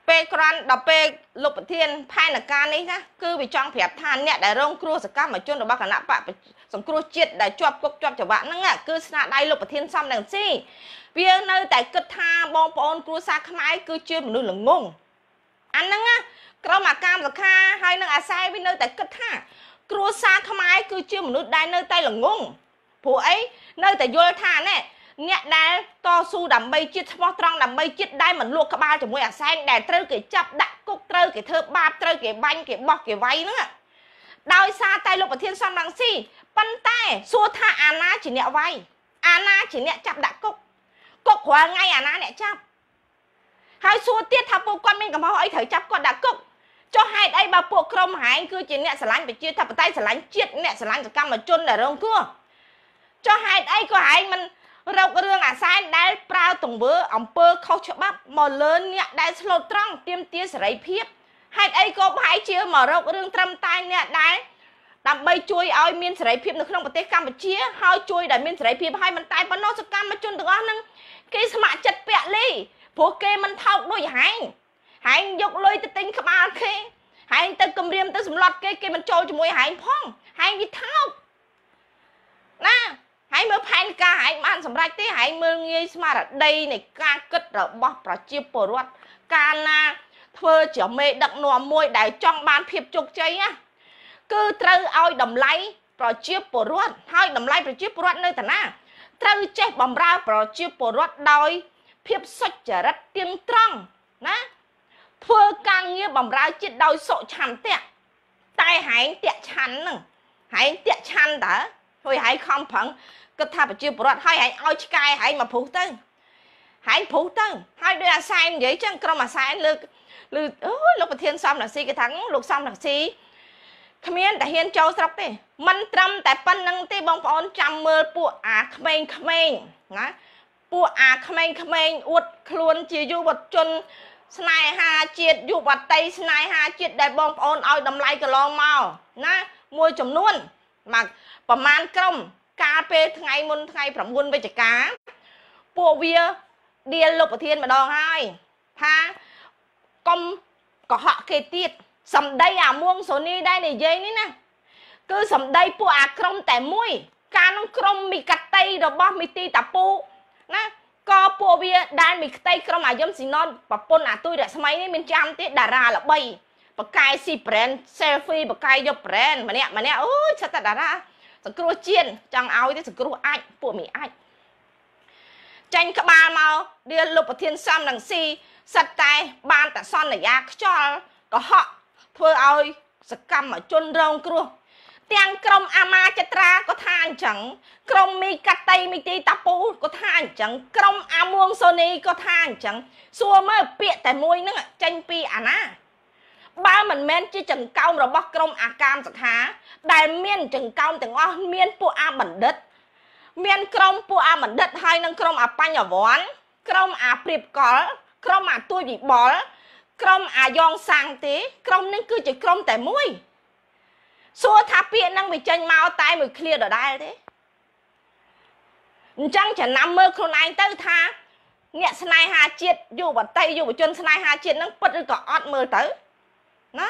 ពេលក្រាន់ដល់ពេលលោកប្រធានផែនការនេះណាគឺវាចង់ប្រាប់ថាអ្នកដែលរងគ្រោះសកម្មជនរបស់គណៈបកសង្គ្រោះជាតិដែលជាប់គុកជាប់ច្បាប់ហ្នឹងគឺស្នាដៃលោកប្រធានសំរងស៊ីវានៅតែគិតថាបងប្អូនគ្រួសារខ្មែរគឺជាមនុស្សល្ងងអាហ្នឹងណាក្រុមអាកាមសខាហើយនឹងអាស័យវានៅតែគិតថាគ្រួសារខ្មែរគឺជាមនុស្សដែលនៅតែល្ងងព្រោះអីនៅតែយល់ថាណែអ្នកដែលតស៊ូដើម្បីជាតិស្មោះត្រង់ដើម្បីជាតិដែលមិនលក់ក្បាលជាមួយអាសែងដែលត្រូវគេចាប់ដាក់គុកត្រូវគេធ្វើបាបត្រូវគេបាញ់គេបោះគេវាយហ្នឹងដោយសារតែលោកប្រធានសំរងស៊ីប៉ុន្តែសួរថាអាណាជាអ្នកវាយអាណាជាអ្នកចាប់ដាក់គុកគុករាល់ថ្ងៃអាណាអ្នកចាប់ហើយសួរទៀតថាពួកគាត់មានកំហុសអីត្រូវចាប់គាត់ដាក់គុកចុះហេតុអីបើពួកក្រុមហែងគឺជាអ្នកស្រឡាញ់ប្រជាធិបតេយ្យស្រឡាញ់ជាតិអ្នកស្រឡាញ់សកម្មជនដែលរងគ្រោះចុះហេតុអីក៏ហែងមិនរករឿងអាសែនដែលប្រើទង្វើអំពើខុសច្បាប់មកលើអ្នកដែលស្លូតត្រង់ទាមទារសេរីភាពហេតុអីក៏ប្រហែលជាមករករឿងត្រឹមតែអ្នកដែលដើម្បីជួយឲ្យមានសេរីភាពនៅក្នុងប្រទេសកម្ពុជាហើយជួយឲ្យមានសេរីភាពឲ្យមិនតែប៉ុណ្ណោះសកម្មជនទាំងអស់ហ្នឹងគេស្ម័គ្រចិត្តពាក់លីព្រោះគេមិនថោកដូចហែងហែងយកលុយទៅទិញក្បាលគេហែងទៅគម្រាមទៅសម្លុតគេគេមិនចូលជាមួយហែងផងហែងវាថោកណាហែងមើលផែនការហែងបានសម្រេចទេហែងមើលងាយស្មារតីនៃការគិតរបស់ប្រជាពលរដ្ឋកាលណាធ្វើជាមេដឹកនាំមួយដែលចង់បានភាពជោគជ័យណាគឺត្រូវឲ្យតម្លៃប្រជាពលរដ្ឋហើយតម្លៃប្រជាពលរដ្ឋនៅតាណាត្រូវចេះបម្រើប្រជាពលរដ្ឋដោយភាពសុចរិតទៀងត្រង់ណាធ្វើការងារបម្រើជាតិដោយសុឆន្ទៈតែហែងតាក់ឆាន់ហ្នឹងហែងតាក់ឆាន់តើជួយហែងខំប្រឹងគិតថាប្រជាពលរដ្ឋឲ្យហែងឲ្យឆ្កែហែងមកព្រុសទៅហែងព្រុសទៅហើយដោយអាសែននិយាយចឹងក្រុមអាសែនលើកលើអូយលោកប្រធានសំរងស៊ីគេថាលោកសំរងស៊ីគ្មានតែហ៊ានចូលស្រុកទេមិនត្រឹមតែប៉ុណ្្នឹងទេបងប្អូនចាំមើលពួកអាក្មេងៗណាពួកអាក្មេងៗអួតខ្លួនជាយុវជនស្នេហាជាតិយុវតីស្នេហាជាតិដែលបងប្អូនឲ្យតម្លៃកន្លងមកណាមួយចំនួនមកប្រមាណក្រុមកាលពេលថ្ងៃមុនថ្ងៃប្រាំបួនវិច្ឆិកាពួកវាដៀលលោកប្រធានម្ដងហើយថាកុំកុហកគេទៀតសម្ដីអាមួងសូនីដែរនិយាយនេះណាគឺសម្ដីពួកអាក្រុមតែមួយការនឹងក្រុមមីកាតីរបស់មីទីតាពូណាក៏ពួកវាដែលមីក្តីក្រុមអាយឹមស៊ីណុនប្រពន្ធអាទុយរស្មីនេះមានចាំទេតារាល្បីបកាយស៊ី brand selfie បកាយយក brand ម្នាក់ម្នាក់អូយសិតតែតារាសង្គ្រោះជាតិចង់ឲ្យទេសង្គ្រោះអាចពួកមីអាចចាញ់ក្បាលមកដៀលលោកប្រធានសំរងស៊ីសិតតែបានតែសន្យាខ្យល់កុហកធ្វើឲ្យសកម្មជនរងគ្រោះទាំងក្រុមអាមាចត្រាក៏ថាអញ្ចឹងក្រុមមីកាតីមីទីតាពូក៏ថាអញ្ចឹងក្រុមអាមួងសូនីក៏ថាអញ្ចឹងសួរមើលពាក្យតែមួយហ្នឹងចេញពីអាណាបើមិនមែនជាចង្កោមរបស់ក្រុមអាកាមសខាដែលមានចង្កោមទាំងអស់មានពួកអាបណ្ឌិតមានក្រុមពួកអាបណ្ឌិតហើយនឹងក្រុមអាបញ្ញវន្តក្រុមអាព្រៀបកលក្រុមអាទួយវិបលក្រុមអាយ៉ងសាំងទេក្រុមនឹងគឺជាក្រុមតែមួយសួរថាពាក្យហ្នឹងវាចេញមកតែមួយឃ្លាដដែលទេអញ្ចឹងចំណាំមើលខ្លួនឯងទៅថាអ្នកស្នេហាជាតិយុវតីយុវជនស្នេហាជាតិហ្នឹងពិតឬក៏អត់មើលទៅណា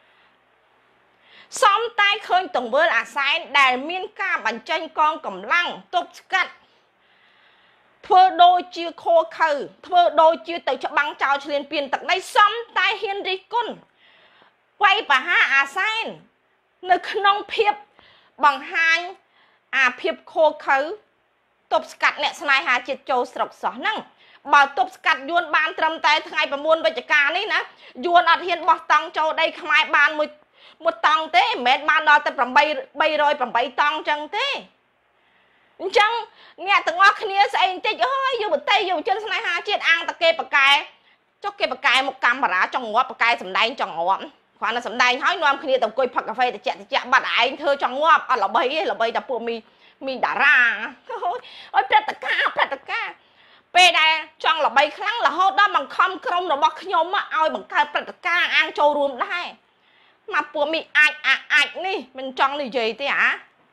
សំតែឃើញទង្វើអាសែនដែលមានការបញ្ចេញកងកម្លាំងទប់ស្កាត់ធ្វើដូចជាខោខើធ្វើដូចជាទៅច្បាំងចោលឆ្លៀនពៀនទឹកដីសំតែហ៊ានរិះគន់វាយប្រហារអាសែននៅក្នុងភាពបង្ហាញអាភាពខោខើទប់ស្កាត់អ្នកស្នេហាជាតិចូលស្រុកសោះហ្នឹងបើទប់ស្កាត់យួនបានត្រឹមតែថ្ងៃប្រាំបួនវិច្ឆិកានេះណាយួនអត់ហ៊ានបោះតង់ចូលដីខ្មែរបានមួយមួយតង់ទេមិនមែនបានដល់ទៅប្រាំបីបីរយប្រាំបីតង់ចឹងទេអញ្ចឹងអ្នកទាំងអស់គ្នាស្អីបន្តិចអើយយុវតីយុវជនស្នេហាជាតិអាងតគេបកែចុះគេបកែមកកាមេរ៉ាចង់ងាប់បកែសម្ដែងចង់ងាប់គ្រាន់តែសម្ដែងហើយនាំគ្នាទៅអង្គុយផឹកកាហ្វេតិចតិចបាត់ឯងធ្វើចង់ងាប់អត់ល្បីទេល្បីតែពួកមីមីតារាអូយព្រឹត្តិការណ៍ព្រឹត្តិការណ៍ពេលដែលចង់ល្បីខ្លាំងរហូតដល់បង្ខំក្រុមរបស់ខ្ញុំឲ្យបង្កើតព្រឹត្តិការណ៍អាងចូលរួមដែរមកពួកមីអាចអាចនេះមិនចង់និយាយទេអា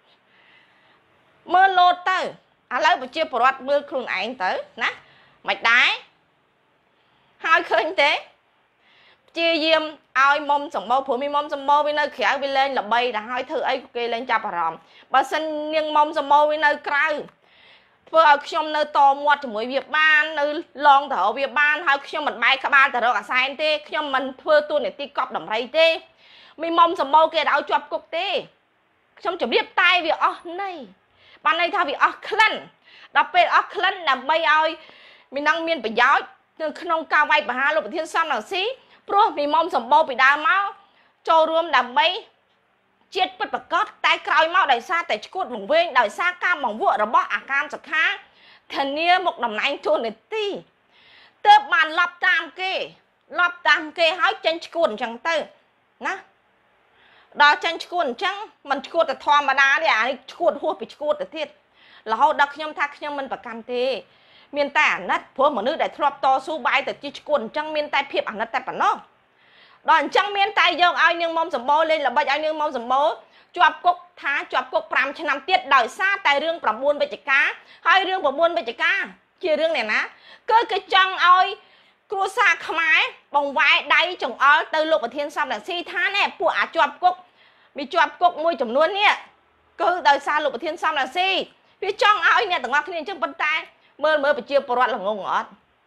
មើលលោតទៅឥឡូវប្រជាពលរដ្ឋមើលខ្លួនឯងទៅណាមិនដែរហើយឃើញទេ chia diêm ai mong sầm mô phổ mi mong sầm mô bên nơi khẽ bên lên là bay đã hai thứ ấy kê lên chạp ròm bà xin nhưng mong sầm mô bên nơi cray vừa ở trong nơi to một thì mỗi việc ban nơi long thở việc ban hai trong mình bay các bạn từ đó cả sai tê trong mình vừa tuôn để ti cọp đầm ray tê mi mong sầm mô kia đào chọc cục tê trong chỉ biết tay việc ở này ban này thao việc ở khăn đặc biệt ở khăn là bay ai mình đang miên phải giáo không cao bay và hai lục thiên sam là xí pro vì mong sầm bô bị đau máu cho rùm đầm bay chết bất bật cót tay cào máu đại xa tại cốt mỏng vên đại xa cam mỏng vựa rồi bỏ à cam sặc khá thần nia một đầm anh chôn này ti tớp màn lọp tam kê lọp tam kê hói chân cốt chẳng tư nè đó chân cốt chẳng mình cốt là thò mà đá đi à cốt hốt bị cốt là thiết là họ đặc nhâm thắc nhâm mình và cam tê miền tây nát phổ một nước đại thọp to su bay từ chi cuốn trăng miền tây phiệp ảnh nát tại bản nó đòn trăng miền tây dòng ai nhưng mong sầm bô lên là bây ai nhưng mong sầm bô chọp cục thá chọp cục pram cho năm tiết đời xa tại riêng pram buôn về chả cá hai riêng pram buôn về chả cá chia riêng này ná cơ cái trăng ơi cua sa khmái bồng vai đáy chồng ở từ lục ở thiên sam là si thá nè của à chọp cục bị chọp cục môi chồng luôn nè cơ đời xa lục ở thiên sam là si vì trăng ơi nè từng ngọc thiên chân bên tay mơ mơ phải chia bọt là ngon ngọt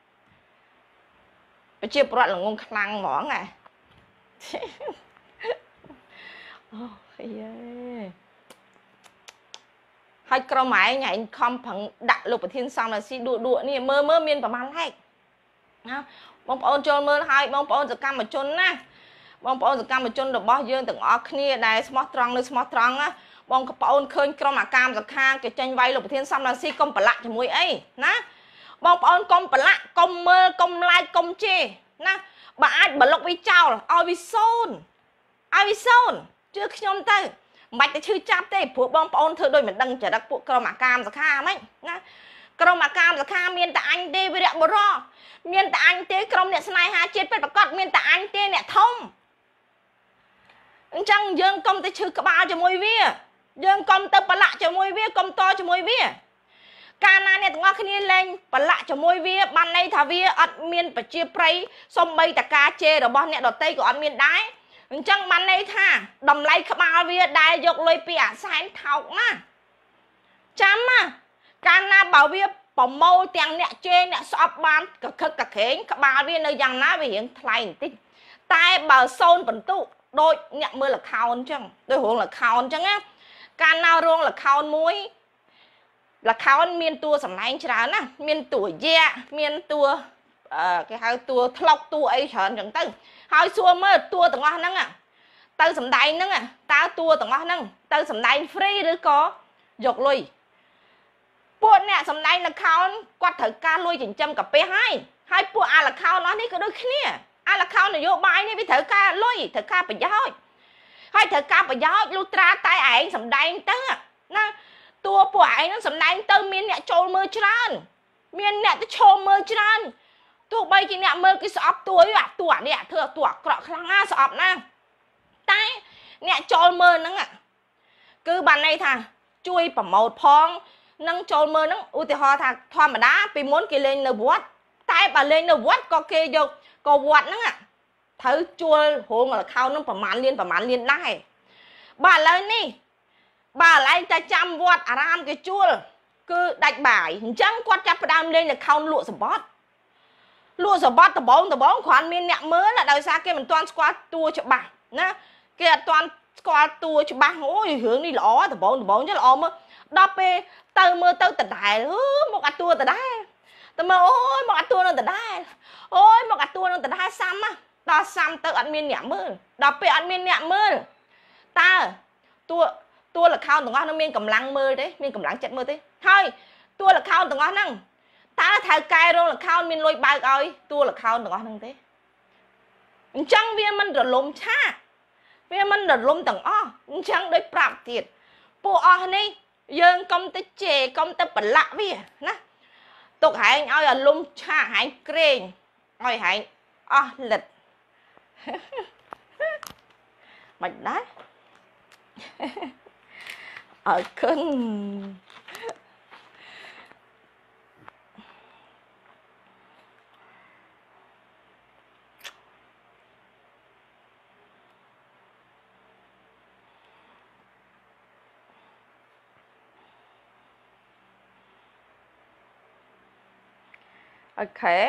phải chia bọt là ngon khăng mỏng này hai câu máy nhảy không phẳng đặt lục ở thiên xong là si đụa đụa nè mơ mơ miên và mang lại bông ôn chôn mơ hai bông ônจะcam mà chôn nè bông ônจะcam mà chôn được bao dương từng ở kia này smart strong nơi smart strong á bông cái ôn khơi trong mà cam giật khang cái tranh vay lục thiên xong là si công bả lại cho mùi ấy nè bông ôn công bả lại công mơ công lai công chê nè bà ai bà lục vi chào là ai vi son ai vi son chưa khi nhom tay mạch cái chữ chắp tay phụ bông ôn thưa đôi mình đăng trở đặc phụ cơ mà cam giật khang ấy nè cơ mà cam giật khang miền tại anh đi với đẹp bờ ro miền tại anh tế cơ nè snai ha chết phải bà cọt miền tại anh tế nè thông chăng dương công tới chữ các ba cho môi vía dương công tới bà lạ cho môi vía công to cho môi vía Cana này tụi nó lên bà lạ cho môi vía ban này thà vía ớt miên bà chia prey xong bây ta ca chê rồi bọn nẹ đọt tây của ớt miên đáy chăng ban này thà đầm lấy khắp bao vía đai dọc lôi bịa sáng thọc nè chăm à Cana bảo vía bỏ mâu tiếng nẹ chê nẹ sọp ban cả khất cả khến khắp bao vía nơi dàng ná vì hiện thay tích tai bà xôn vẫn tụ đôi nẹ mơ là khao chăng đôi hướng là khao chăng á Cana ruông là khao muối là khao miên tua sầm này chả nè miên tua da miên tua cái hai tua thọc tua ấy chọn chẳng tới hai xua mới tua từng ngon nâng à tới sầm đáy nâng à tao tua từng ngon nâng tới sầm đáy free đứa có dọc lui buồn nè sầm đáy là khao quạt thử ca lui chỉnh châm cặp p hai hai buồn à là khao nó đi có đôi khi nè à là khao này vô bài này với thử ca lui thử ca phải giáo hai thử ca phải giáo lutra tay ảnh sầm đáy tới nè tua của anh nó sầm đánh tơ miên nè trôi mơ tràn miên nè cái trôi mơ tràn tua bay chỉ nè mơ cái sọp tua à tua nè thừa tua cọ khăng a sọp nè tay nè trôi mơ nắng à cứ bàn này thà chui bằng một phong nâng trôi mơ nắng ui thì họ thà thoa mà đá vì muốn kia lên nở vót tay bà lên nở vót có kia vô có vót nắng à thử chua hồ mà khao nó bằng mán liên bằng mán liên này bà lên đi bà lại ta chăm vọt à ram cái chua cứ đạch bài chẳng quát chắp đam lên là khao lụa sờ bót lụa sờ bót tờ bóng tờ bóng khoản miên nhẹ mới là đời xa kia mình toàn squat tua cho bà nè kia toàn squat tua cho bà ôi hướng đi ló tờ bóng tờ bóng chứ ló mơ đọc bê tờ mơ tờ tờ đài một gạt tua tờ đài tờ mơ ôi một gạt tua nó tờ đài ôi một gạt tua nó tờ đài xăm á đó xăm tờ ăn miên nhẹ mơ đọc bê ăn miên nhẹ mơ ta tua tua là khao tụi nó miên cầm lăng mơ đấy miên cầm lăng chặt mơ thế thôi tua là khao tụi nó năng ta là thầy cài rồi là khao miên lôi bài coi tua là khao tụi nó năng thế chẳng vì mình rồi lùm cha vì mình rồi lùm tụi nó chẳng đối bạp thiệt bộ ở này dương công tới chè công tới bẩn lạ vì nè tục hãy anh ơi là lùm cha hãy kênh ơi hãy ờ lịch mạch đấy ở cân អូខេ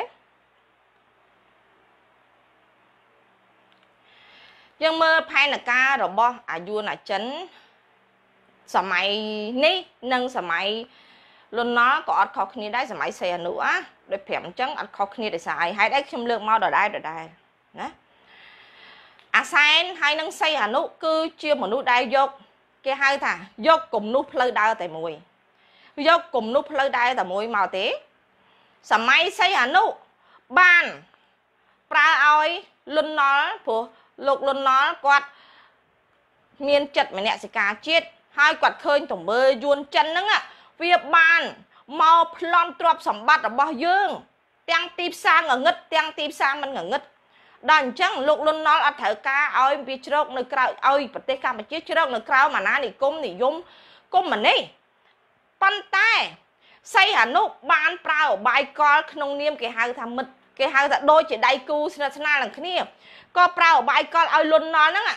យើងមើលផែនការរបស់អាយួនអាចិនសម័យនេះនិងសម័យលន់ណល់ក៏អត់ខុសគ្នាដែរសម័យសីហនុអាដូចប្រាប់អញ្ចឹងអត់ខុសគ្នាដោយសារអីហេតុអីខ្ញុំលើកមកដដែលដដែលណាអាសែនហើយនឹងសីហនុគឺជាមនុស្សដែលយកគេហៅថាយកគំនុះផ្លូវដើរតែមួយយកគំនុះផ្លូវដើរតែមួយមកទេសម័យសីហនុបានប្រើឲ្យលន់ណល់ព្រោះលោកលន់ណល់គាត់មានចិត្តមនសិការជាតិហើយគាត់ឃើញទង្វើយួនចិនហ្នឹងវាបានមកប្លន់ទ្រព្យសម្បត្តិរបស់យើងទាំងទីផ្សារងងឹតទាំងទីផ្សារមិនងងឹតដល់អញ្ចឹងលោកលន់ណល់អត់ត្រូវការឲ្យវាជ្រោកនៅក្រៅឲ្យប្រទេសកម្ពុជាជ្រោកនៅក្រៅអាណានិគមនិយមកុម្មុយនីសប៉ុន្តែសីហនុបានប្រើឧបាយកលក្នុងនាមគេហៅថាមិត្តគេហៅថាដូចជាដៃគូស្និទ្ធស្នាលនឹងគ្នាក៏ប្រើឧបាយកលឲ្យលន់ណល់ហ្នឹង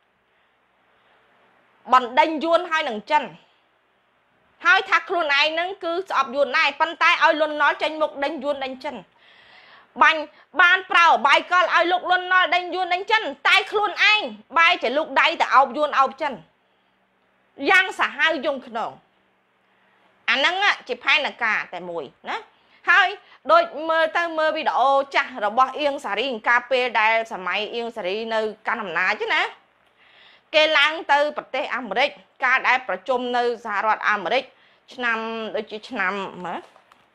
បណ្ដេញយួនហើយនឹងចិនហើយថាខ្លួនឯងហ្នឹងគឺស្អប់យួនដែរប៉ុន្តែឲ្យលន់ណល់ចេញមុខដេញយួនដេញចិនបាញ់បានប្រើឧបាយកលឲ្យលោកលន់ណល់ដេញយួនដេញចិនតែខ្លួនឯងបែរជាលោកដៃទៅអោបយួនអោបចិនយ៉ាងសាហាវយងខ្នងអាហ្នឹងជាផែនការតែមួយណាហើយដូចមើលទៅមើលវីដេអូចាស់របស់អៀងសារីកាលពេលដែលសម័យអៀងសារីនៅកាន់អំណាចណាគេឡើងទៅប្រទេសអាមេរិកការដែលប្រជុំនៅសហរដ្ឋអាមេរិកឆ្នាំដូចជាឆ្នាំម៉េច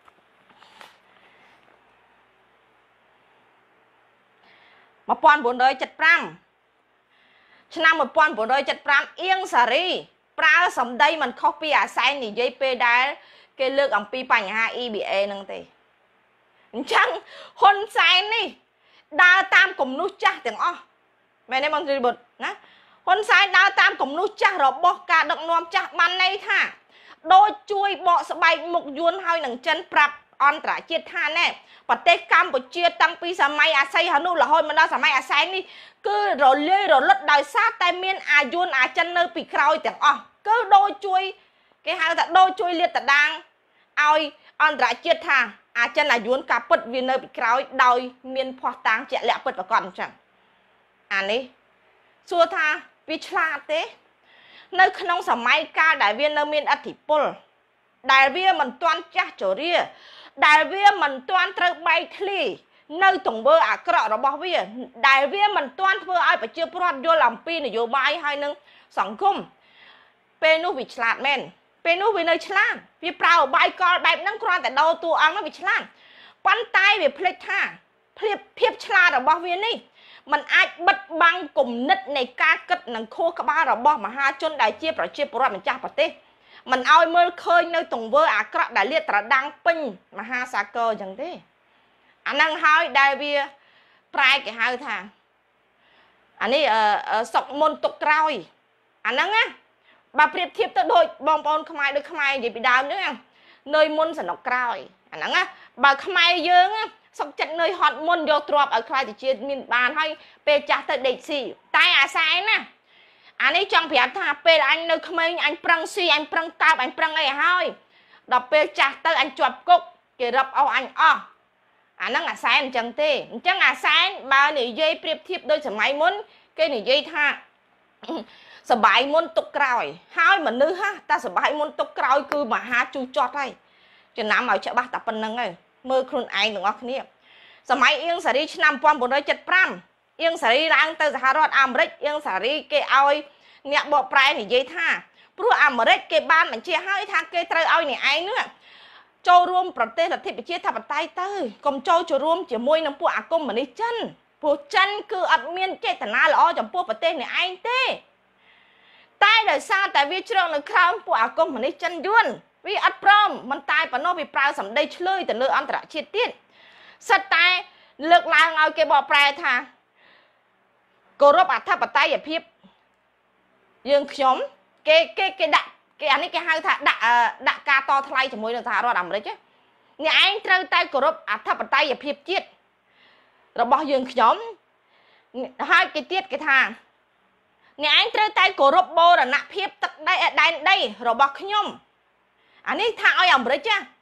một nghìn bốn trăm七mươi lămឆ្នាំmột nghìn bốn trăm七mươi lămអៀងសារីប្រើសម្ដីមិនខុសពីអាសែននិយាយពេលដែលគេលើកអំពីបញ្ហា E B A ហ្នឹងទេអញ្ចឹងហ៊ុនសែននេះដើរតាមគំនុះចាស់ទាំងអស់មែនទេបងស្រីបុត្រណាហ៊ុនសែនដើរតាមគំនុះចាស់របស់ការដឹកនាំចាស់បានន័យថាដូចជួយបកស្បែកមុខយួនហើយនឹងចិនប្រាប់អន្តរជាតិថាណែប្រទេសកម្ពុជាតាំងពីសម័យអាស័យហនុរហូតមកដល់សម័យអាសែននេះគឺរលាយរលត់ដោយសារតែមានអាយួនអាចិននៅពីក្រោយទាំងអស់គឺដូចជួយគេហៅថាដូចជួយលាតត្រដាងឲ្យអន្តរជាតិថាអាចិនអាយួនការពិតវានៅពីក្រោយដោយមានភ័ស្តុតាងជាក់លាក់ពិតប្រាកដអញ្ចឹងអានេះសួរថាវាឆ្លាតទេនៅក្នុងសម័យកាលដែលវានៅមានឥទ្ធិពលដែលវាមិនទាន់ចាស់ជរាដែលវាមិនទាន់ត្រូវបែកធ្លាយនៅទង្វើអាក្រក់របស់វាដែលវាមិនទាន់ធ្វើឲ្យប្រជាពលរដ្ឋយល់អំពីនយោបាយហើយនឹងសង្គមពេលនោះវាឆ្លាតមែនពេលនោះវានៅឆ្លាតវាប្រើឧបាយកលបែបហ្នឹងគ្រាន់តែដោតួអង្គហ្នឹងវាឆ្លាតប៉ុន្តែវាភ្លេចថាភាពភាពឆ្លាតរបស់វានេះมันអាចបិទបាំងគំនិតនៃការគិតនិងខួរក្បាលរបស់មហាជនដែលជាប្រជាពលរដ្ឋម្ចាស់ប្រទេសมันឲ្យមើលឃើញនៅទង្វើអាក្រក់ដែលលាតត្រដាងពេញមហាសាគរអញ្ចឹងទេអាហ្នឹងហើយដែលវាប្រែគេហៅថាអានេះសុកមុនទុកក្រោយអាហ្នឹងណាបើប្រៀបធៀបទៅដូចបងប្អូនខ្មែរដូចខ្មែរនិយាយពីដើមហ្នឹងនៅមុនសនុកក្រោយអាហ្នឹងណាបើខ្មែរយើងសុកចិត្តនៅហត់មុនយកទ្របឲ្យខ្លាយទៅជាមានបានហើយពេលចាស់ទៅដេកស៊ីតែអាសែនណាអានេះចង់ប្រាប់ថាពេលអញនៅក្មេងអញប្រឹងស៊ីអញប្រឹងកើបអញប្រឹងអីហើយដល់ពេលចាស់ទៅអញជាប់គុកគេរឹបអស់អញអស់អាហ្នឹងអាសែនអញ្ចឹងទេអញ្ចឹងអាសែនបើនិយាយប្រៀបធៀបដូចសម័យមុនគេនិយាយថាសបាយមុនទុកក្រោយហើយមនុស្សហ่ะតែសបាយមុនទុកក្រោយគឺមហាជូរចត់ហើយចំណាំឲ្យច្បាស់តែប៉ុណ្្នឹងហើយមើលខ្លួនឯងទាំងអស់គ្នាសម័យអៀងសារីឆ្នាំmột nghìn bốn trăm七mươi lămអៀងសារីឡើងទៅសហរដ្ឋអាមេរិកអៀងសារីគេឲ្យអ្នកបកប្រែនិយាយថាព្រោះអាមេរិកគេបានបញ្ជាឲ្យថាគេត្រូវឲ្យអ្នកឯងនោះចូលរួមប្រទេសលទ្ធិប្រជាធិបតេយ្យទៅកុំចូលចូលរួមជាមួយនឹងពួកអាកុម្មុយនីសចិនព្រោះចិនគឺអត់មានចេតនាល្អចំពោះប្រទេសអ្នកឯងទេតែដោយសារតែវាជ្រកនៅក្រោមពួកអាកុម្មុយនីសចិនយួនវាអត់ព្រមមិនតែប៉ុណ្ណោះវាប្រើសម្ដីឆ្លើយទៅលើអន្តរជាតិទៀតសិតតែលើកឡើងឲ្យគេបកប្រែថាគោរពអធិបតេយ្យភាពយើងខ្ញុំគេគេគេដាក់គេអានេះគេហៅថាដាក់ដាក់ការតថ្លៃជាមួយនឹងសហរដ្ឋអាមេរិកអ្នកឯងត្រូវតែគោរពអធិបតេយ្យភាពជាតិរបស់យើងខ្ញុំហើយគេទៀតគេថាអ្នកឯងត្រូវតែគោរពបូរណភាពទឹកដីដែនដីរបស់ខ្ញុំអានេះថាឲ្យអាមេរិកចា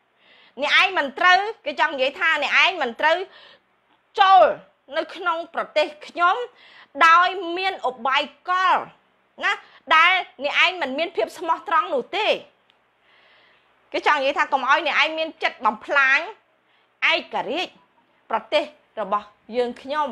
អ្នកឯងមិនត្រូវគេចង់និយាយថាអ្នកឯងមិនត្រូវចូលនៅក្នុងប្រទេសខ្ញុំដោយមានអបាយកលណាដែលអ្នកឯងមិនមានភាពស្មោះត្រង់នោះទេគេចង់និយាយថាកុំឲ្យអ្នកឯងមានចិត្តបំផ្លាញឯករាជ្យប្រទេសរបស់យើងខ្ញុំ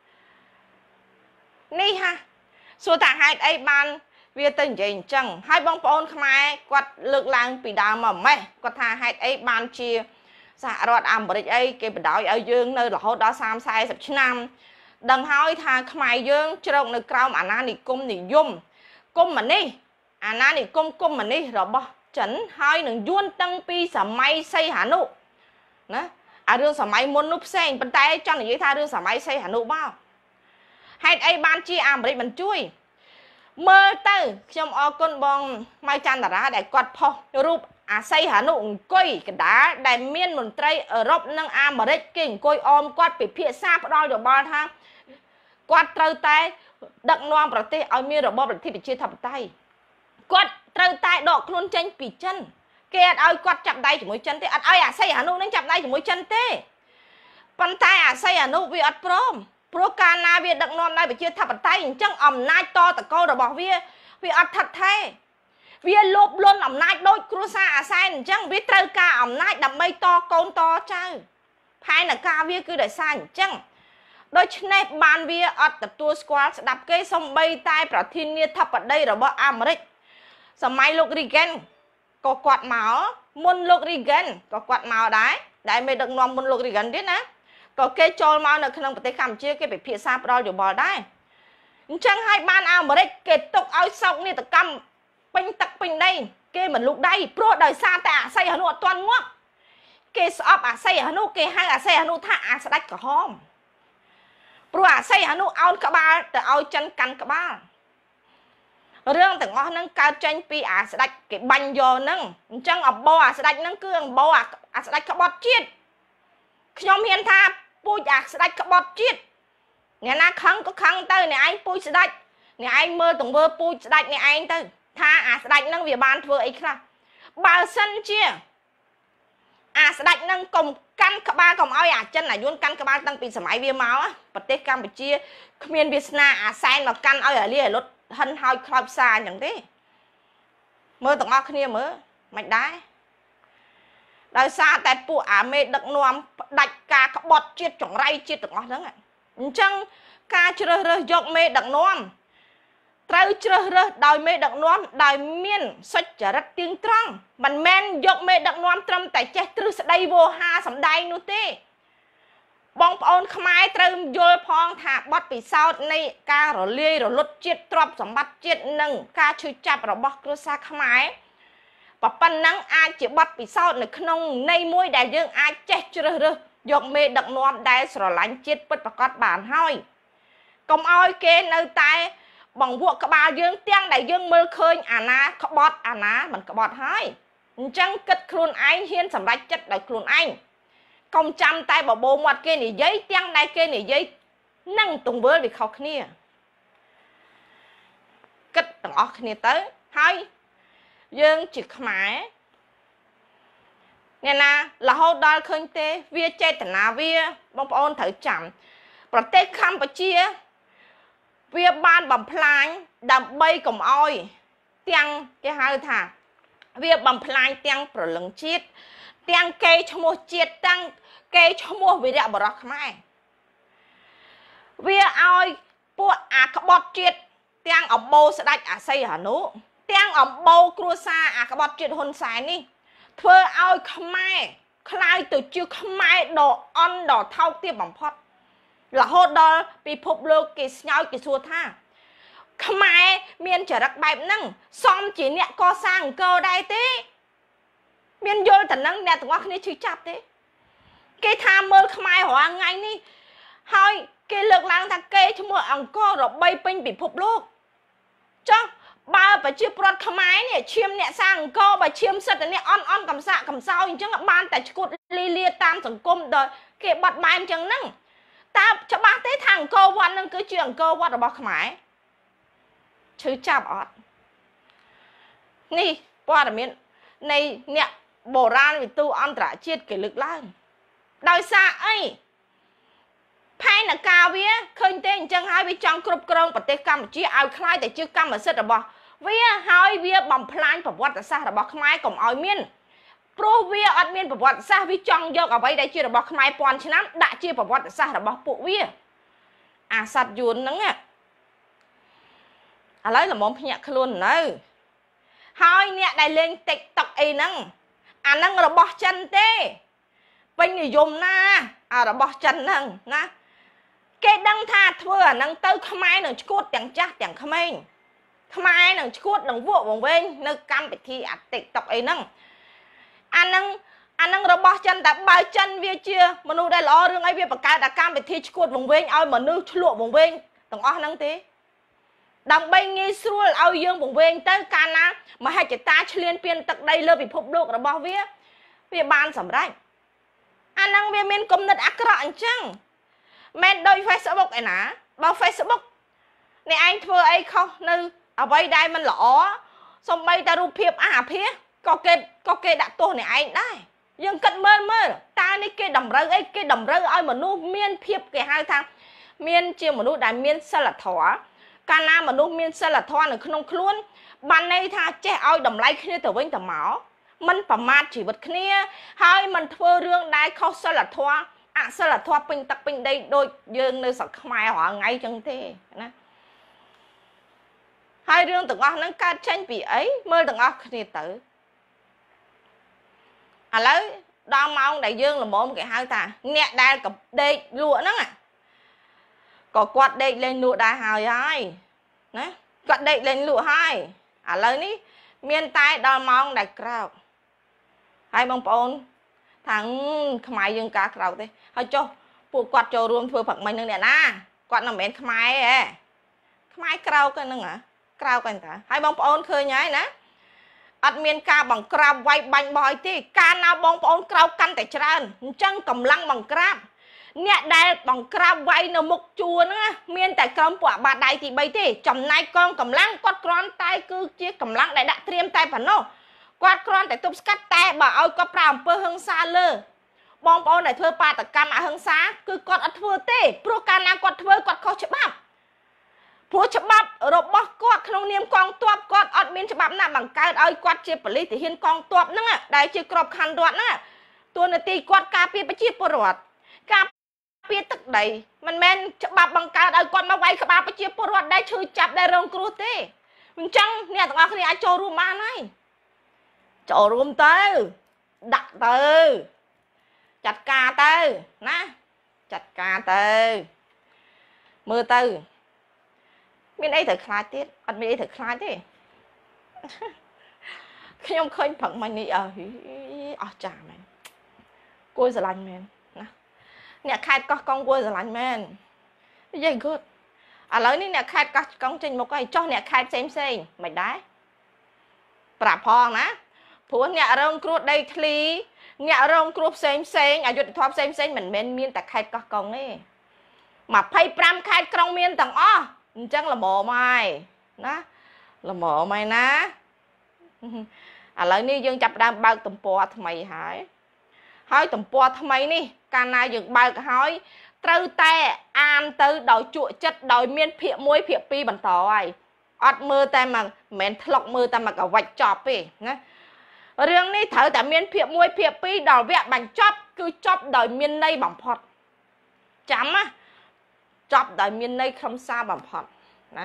នេះហាសួរថាហេតុអីបានវាទៅនិយាយអញ្ចឹងហើយបងប្អូនខ្មែរគាត់លើកឡើងពីដើមមកម៉េះគាត់ថាហេតុអីបានជាសហរដ្ឋអាមេរិកអីគេបដ ாய் ឲ្យយើងនៅរហូតដល់សាមសិប 40ឆ្នាំដឹងហើយថាខ្មែរយើងជ្រកនៅក្រោមអាណានិគមនិយមកុម្មុយនីសអាណានិគមកុម្មុយនីសរបស់ចិនហើយនឹងយួនតាំងពីសម័យសីហនុណាអារឿងសម័យមុននោះផ្សេងប៉ុន្តែចង់និយាយថារឿងសម័យសីហនុមកហេតុអីបានជាអាមេរិកមិនជួយមើលទៅខ្ញុំអរគុណបងម៉ៅច័ន្ទតារាដែលគាត់ផុសរូបអាសីហនុអង្គុយកណ្ដាលដែលមានមន្ត្រីអឺរ៉ុបនិងអាមេរិកគេអង្គុយអមគាត់ពិភាក្សាផ្ដល់យោបល់ថាគាត់ត្រូវតែដឹកនាំប្រទេសឲ្យមានរបបរដ្ឋាភិបាលប្រជាធិបតេយ្យគាត់ត្រូវតែដកខ្លួនចេញពីចិនគេអត់ឲ្យគាត់ចាប់ដៃជាមួយចិនទេអត់ឲ្យអាសីហនុនឹងចាប់ដៃជាមួយចិនទេប៉ុន្តែអាសីហនុវាអត់ព្រមព្រោះកាលណាវាដឹកនាំដោយប្រជាធិបតេយ្យអញ្ចឹងអំណាចតតកូលរបស់វាវាអត់ថិតថេរវាលោភលន់អំណាចដូចគ្រួសារអាសែនអញ្ចឹងវាត្រូវការអំណាចដើម្បីតកូនតចៅផែនការវាគឺដោយសារអញ្ចឹងដូច្នេះបានវាអត់ទទួលស្គាល់ស្ដាប់គេសំបីតែប្រធានាធិបតីរបស់អាមេរិកសម័យលោក Reagan ក៏គាត់មកមុនលោក Reagan ក៏គាត់មកដែរដែលមេដឹកនាំមុនលោក Reagan ទៀតណាក៏គេចូលមកនៅក្នុងប្រទេសកម្ពុជាគេពិភាក្សាផ្ដល់យោបល់ដែរអញ្ចឹងហើយបានអាមេរិកគេទុកឲ្យសោកនាដកម្មពេញទឹកពេញដីគេមិនលូកដៃព្រោះដោយសារតែអាស័យហនុអត់ទាន់ងាប់គេស្អប់អាស័យហនុគេហៅអាស័យហនុថាអាស្ដេចក្រហមព្រោះអាស័យហនុអោនក្បាលទៅឲ្យចិនកាន់ក្បាលរឿងទាំងអស់ហ្នឹងកើតចេញពីអាស្ដេចគេបាញ់យកហ្នឹងអញ្ចឹងអបោអាស្ដេចហ្នឹងគឺអបោអាស្ដេចក្បត់ជាតិខ្ញុំហ៊ានថាពូជអាស្ដេចក្បត់ជាតិអ្នកណាខឹងក៏ខឹងទៅអ្នកឯងពូជស្ដេចអ្នកឯងមើលទង្វើពូជស្ដេចអ្នកឯងទៅថាអាស្ដេចហ្នឹងវាបានធ្វើអីខ្លះបើសិនជាអាស្ដេចហ្នឹងកុំកាន់ក្បាលកុំឲ្យអាចិនអាយួនកាន់ក្បាលតាំងពីសម័យវាមកប្រទេសកម្ពុជាគ្មានវាសនាអាសែនមកកាន់ឲ្យអាលីអាលុតហិនហើយខ្លោចផ្សាអញ្ចឹងទេមើលទាំងអស់គ្នាមើលមិនដែរដោយសារតែពួកអាមេដឹកនាំផ្ដាច់ការក្បត់ជាតិចង្រៃជាតិទាំងអស់ហ្នឹងអញ្ចឹងការជ្រើសរើសយកមេដឹកនាំត្រូវជ្រើសរើសដោយមេដឹកនាំដោយមានសុចរិតទៀងត្រង់មិនមែនយកមេដឹកនាំត្រឹមតែចេះទ្រឹស្ដីវោហាសម្ដែងនោះទេបងប្អូនខ្មែរត្រូវយល់ផងថាបទពិសោធន៍នៃការរលាយរលត់ជាតិទ្រព្យសម្បត្តិជាតិនិងការឈឺចាប់របស់គ្រួសារខ្មែរប៉ុណ្ណឹងអាចជាបទពិសោធន៍នៅក្នុងន័យមួយដែលយើងអាចចេះជ្រើសរើសយកមេដឹកនាំដែលស្រឡាញ់ជាតិពិតប្រាកដបានហើយកុំឲ្យគេនៅតែបង្វក់ក្បាលយើងទាំងដែលយើងមើលឃើញអាណាក្បត់អាណាមិនក្បត់ហើយអញ្ចឹងគិតខ្លួនឯងហ៊ានសម្រេចចិត្តដោយខ្លួនឯងកុំចាំតែបបោមាត់គេនិយាយទាំងដែលគេនិយាយនឹងទង្វើវាខុសគ្នាគិតទាំងអស់គ្នាទៅហើយយើងជាខ្មែរអ្នកណារហូតដល់ឃើញទេវាចេតនាវាបងប្អូនត្រូវចាំប្រទេសកម្ពុជាវាបានបំផ្លាញដើម្បីកុំអោយទាំងគេហៅថាវាបំផ្លាញទាំងប្រលឹងជាតិទាំងគេឈ្មោះជាតិទាំងគេឈ្មោះវីរៈបរោះខ្មែរវាឲ្យពួកអាក្បត់ជាតិទាំងអំបូរស្ដេចអាស័យហនុទាំងអំបូរគ្រួសារអាក្បត់ជាតិហ៊ុនសែននេះធ្វើឲ្យខ្មែរคล้ายទៅជាខ្មែរដ៏អន់ដ៏ថោកទាបបំផុតរហូតដល់ពិភពលោកគេស្ញើគេសួរថាខ្មែរមានចរិតបែបហ្នឹងសមជាអ្នកកសាងអង្គរដែរទេមានយល់តែនឹងអ្នកទាំងអស់គ្នាឈឺចាប់ទេគេថាមើលខ្មែររាល់ថ្ងៃនេះហើយគេលើកឡើងថាគេឈ្មោះអង្គររបីពេញពិភពលោកចុះបើប្រជាប្រដ្ឋខ្មែរនេះឈាមអ្នកសាងអង្គរបើឈាមសិទ្ធិអ្នកអន់អន់កំសាកកំសោយអញ្ចឹងបានតែឈួតលីលាតាមសង្គមដល់គេបាត់បែនអញ្ចឹងហ្នឹងតើច្បាស់ទេថាអង្គរវត្តនឹងគឺជាអង្គរវត្តរបស់ខ្មែរឈឺចាប់អត់នេះព័ត៌មាននៃអ្នក bộ ra vì tu âm trả chiết kỷ lựcឡើងដោយសារអីផែនការវាឃើញទេអញ្ចឹងហើយវាចង់គ្រប់គ្រងប្រទេសកម្ពុជាឲ្យខ្លាយតែជាកម្មសិទ្ធិរបស់វាហើយវាបំផ្លាញប្រវត្តិសាស្ត្ររបស់ខ្មែរកុំឲ្យមានព្រោះវាអត់មានប្រវត្តិសាស្ត្រវាចង់យកអ្វីដែលជារបស់ខ្មែរពាន់ឆ្នាំដាក់ជាប្រវត្តិសាស្ត្ររបស់ពួកវាអាសត្វយួនហ្នឹងឥឡូវល្មមភ្ញាក់ខ្លួននៅហើយអ្នកដែលលេង TikTok អីហ្នឹងអាហ្នឹងរបស់ចិនទេពេញនិយមណាអារបស់ចិនហ្នឹងណាគេដឹងថាធ្វើអាហ្នឹងទៅខ្មែរនឹងឈួតទាំងចាស់ទាំងក្មេងខ្មែរនឹងឈួតនឹងវក់វង្វេងនៅកម្មវិធីអា TikTok អីហ្នឹងអាហ្នឹងអាហ្នឹងរបស់ចិនតែបើចិនវាជាមនុស្សដែលល្អរឿងអីវាបង្កើតអាកម្មវិធីឈួតវង្វេងឲ្យមនុស្សឆ្លក់វង្វេងទាំងអស់ហ្នឹងទេដើម្បីងាយស្រួលឲ្យយើងវង្វេងទៅកាលណាមហិច្ឆតាឈ្លានពានទឹកដីលើពិភពលោករបស់វាវាបានសម្រេចអាហ្នឹងវាមានគំនិតអាក្រក់អញ្ចឹងមិនដូច Facebook ឯណាបើ Facebook អ្នកឯងធ្វើអីខុសនៅអ្វីដែលមិនល្អសំបីតែរូបភាពអាភាសក៏គេក៏គេដាក់ទោសអ្នកឯងដែរយើងគិតមើលមើលតើនេះគេតម្រូវអីគេតម្រូវឲ្យមនុស្សមានភាពគេហៅថាមានជាមនុស្សដែលមានសិលធម៌កាលណាមនុស្សមានសិលធម៌នៅក្នុងខ្លួនបានន័យថាចេះឲ្យតម្លៃគ្នាទៅវិញទៅមកមិនប្រមាថជីវិតគ្នាហើយមិនធ្វើរឿងដែលខុសសិលធម៌អសិលធម៌ពេញទឹកពេញដីដូចយើងនៅស្រុកខ្មែររាល់ថ្ងៃចឹងទេណាហើយរឿងទាំងអស់ហ្នឹងកើតចេញពីអីមើលទាំងអស់គ្នាទៅឥឡូវដល់ម៉ោងដែលយើងល្មមគេហៅថាអ្នកដែលកដេកលក់ហ្នឹងក៏គាត់ដេកលេងលក់ដែរហើយហើយណាគាត់ដេកលេងលក់ហើយឥឡូវនេះមានតែដល់ម៉ោងដែលក្រោកហើយបងប្អូនថាខ្មែរយើងការក្រោកទេហើយចុះពួកគាត់ចូលរួមធ្វើផឹកមិញនឹងអ្នកណាគាត់មិនមែនខ្មែរទេខ្មែរក្រោកហ្នឹងហ៎ក្រោកហ្នឹងតាហើយបងប្អូនឃើញហើយណាអត់មានការបង្ក្រាបវាយបាញ់បោះទេការណាបងប្អូនក្រោកកាន់តែច្រើនអញ្ចឹងកម្លាំងបង្ក្រាបអ្នកដែលបង្ក្រាបវាយនៅមុខជួរហ្នឹងមានតែក្រុមពួកអាបាតដៃទីបីទេចំណែកកងកម្លាំងគាត់គ្រាន់តែគឺជាកម្លាំងដែលដាក់ត្រៀមតែប៉ុណ្ណោះគាត់គ្រាន់តែទប់ស្កាត់តែបើឲ្យគាត់ប្រើអំពើហិង្សាលើបងប្អូនដែលធ្វើបាតកម្មអហិង្សាគឺគាត់អត់ធ្វើទេព្រោះកាលណាគាត់ធ្វើគាត់ខុសច្បាប់ព្រោះច្បាប់របស់គាត់ក្នុងនាមកងទ័ពគាត់អត់មានច្បាប់ណាបង្កើតឲ្យគាត់ជាប៉ូលីសទាហានកងទ័ពហ្នឹងដែលជាក្របខ័ណ្ឌរដ្ឋហ្នឹងតួនាទីគាត់ការពារប្រជាពលរដ្ឋការពារទឹកដីមិនមែនច្បាប់បង្កើតឲ្យគាត់មកវាយក្បាលប្រជាពលរដ្ឋដែលឈឺចាប់ដែលរងគ្រោះទេអញ្ចឹងអ្នកទាំងអស់គ្នាអាចចូលរួមបានហើយចូលរួមទៅដាក់ទៅចាត់ការទៅណាចាត់ការទៅមើលទៅមានអីត្រូវខ្លាចទៀតអត់មានអីត្រូវខ្លាចទេខ្ញុំឃើញព្រឹកមិញនេះអើអស់ចាមែនគួរស្រឡាញ់មែនណាអ្នកខេត្តកោះកុងគួរស្រឡាញ់មែននិយាយគូតឥឡូវនេះអ្នកខេត្តកោះកុងចេញមកហើយចុះអ្នកខេត្តផ្សេងផ្សេងមិនដែរប្រាប់ផងណាព្រោះអ្នករងគ្រោះដីធ្លីអ្នករងគ្រោះផ្សេងផ្សេងអយុធធម៌ផ្សេងផ្សេងមិនមែនមានតែខេត្តកោះកុងទេម្ភៃប្រាំខេត្តក្រុងមានទាំងអស់អញ្ចឹងល្មមហើយណាល្មមហើយណាឥឡូវនេះយើងចាប់ផ្ដើមបើកទំព័រថ្មីហើយហើយទំព័រថ្មីនេះកាលណាយើងបើកហើយត្រូវតែអានទៅដោយជក់ចិត្តដោយមានភាគមួយភាគពីរបន្តហើយអត់មើលតែមកមិនមែនធ្លុកមើលតែមកកវិចចប់ទេណារឿងនេះត្រូវតែមានភាគមួយភាគពីរដល់វគ្គបញ្ចប់គឺចប់ដោយមានន័យបំផុតចាំណាចប់ដោយមានន័យខ្លឹមសារបំផុតណា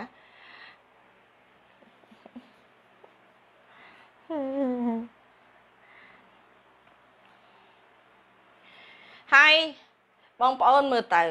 ហើយបងប្អូនមើលទៅ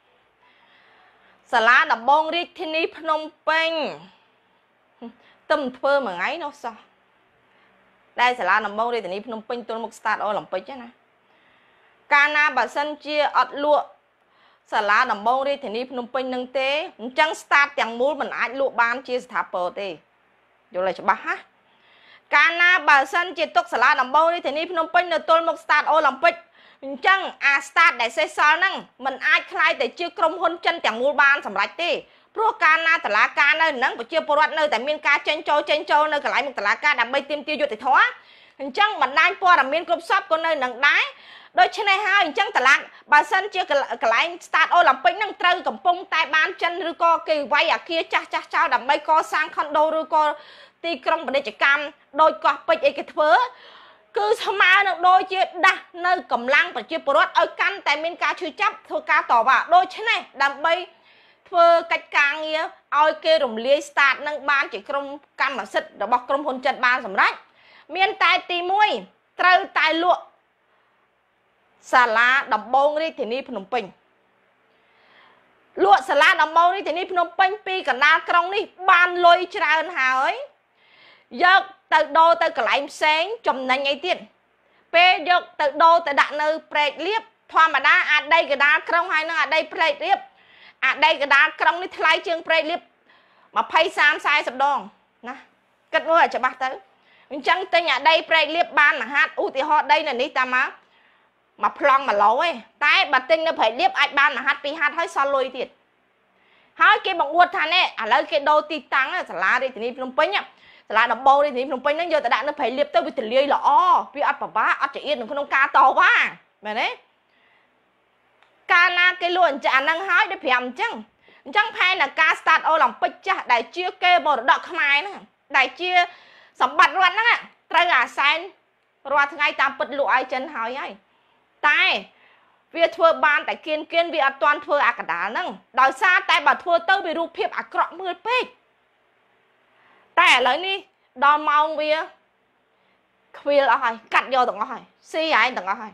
សាលាដំបងរាជធានីភ្នំពេញទឹមធ្វើមួយថ្ងៃនោះសោះដែលសាលាដំបងរាជធានីភ្នំពេញទល់មុខ Start Olympic ណាកាលណាបើសិនជាអត់លក់សាលាដំបងរាជធានីភ្នំពេញនឹងទេអញ្ចឹង start ទាំងមូលមិនអាចលក់បានជាស្ថាពរទេយល់ឲ្យច្បាស់ណាកាលណាបើសិនជាទុកសាលាដំបងរាជធានីភ្នំពេញនៅទល់មុខ Start Olympic អញ្ចឹងអា start ដែលសេសសល់ហ្នឹងមិនអាចខ្លាយទៅជាក្រុមហ៊ុនចិនទាំងមូលបានសម្រេចទេព្រោះកាលណាតឡាការនៅហ្នឹងប្រជាពលរដ្ឋនៅតែមានការចេញចូលចេញចូលនៅកន្លែងមុខតឡាការដើម្បីទាមទារយុត្តិធម៌จังมันได้พอเราเมียนกรุบซับก็ในหนังได้โดยเช่นให้จังตลาดบาสันเชื่อกลายสตาร์ทโอลัมปิกนั่งเตยกับปงแต่บ้านจันหรือก็กี่ไว้อะเคียจ้าจ้าเจ้าดับไม่ก็สร้างคอนโดหรือก็ตีกรงปฏิจกรรมโดยก็ไปเอกเถอคือสมาหนึ่งโดยเชื่อดะในกำลังปัจจุบันรถเอากันแต่เมียนการช่วยจับทัวการต่อว่าโดยเช่นให้ดับไม่เพื่อกิจการเงี้ยเอาเกลมเลี้ยสตาร์ทนั่งบ้านจีกรมกรรมสิทธิ์ระบบกรมพลจัดบ้านสำรับเมียนตายตีมวยเตยตายลวกสาราดับบงนี่ที่นี่พนมเปิงลวดสาราดับบงนี่ที่นี่พนมเปิงปีกับนากรงนี่บานลอยจราอันหายยกtừ đô từ cái lạnh sáng chùm này ngay tiền pe yuk từ đô từ đặt nơi prey liếp thoa mà đa à đây cái đá krong hay nó à đây prey liếp à đây cái đá krong đi thay chương prey liếp mà pay sam sai sập đòn nè cất nuôi cho bác tới chẳng tên nhà đây prey liếp ban là hát u thì họ đây là ní ta má mà plong mà lố ấy tái bà tinh nó phải liếp ai ban là hát pi hát hơi sao lôi thiệt hỏi cái bằng uất than ấy à lấy cái đô ti tăng là lá đi thì đi plong pin nhá là đập bầu đi thì plong pin nó giờ tại đạn nó phải liếp tới với tiền liê là o vì ăn bà bá ăn chỉ yên đừng có nông ca to quá mày đấy ca na cái luôn chả năng hỏi để phèm chăng chẳng phải là ca start ô lòng bích chả đại chia kê bò đọt khai nữa đại chia sắm bạch luôn đó trai gà xanh rồi ngay tam bịch lụa ai chân hỏi ấy tai việc thưa ban tại kiên kiên việc toàn thưa à cả đá nâng đòi xa tại bà thưa tơ bị rụp hiệp à cọ mưa pê tại lấy đi đò mong việc khuya là hỏi cắt vô tầng hỏi xí ai tầng hỏi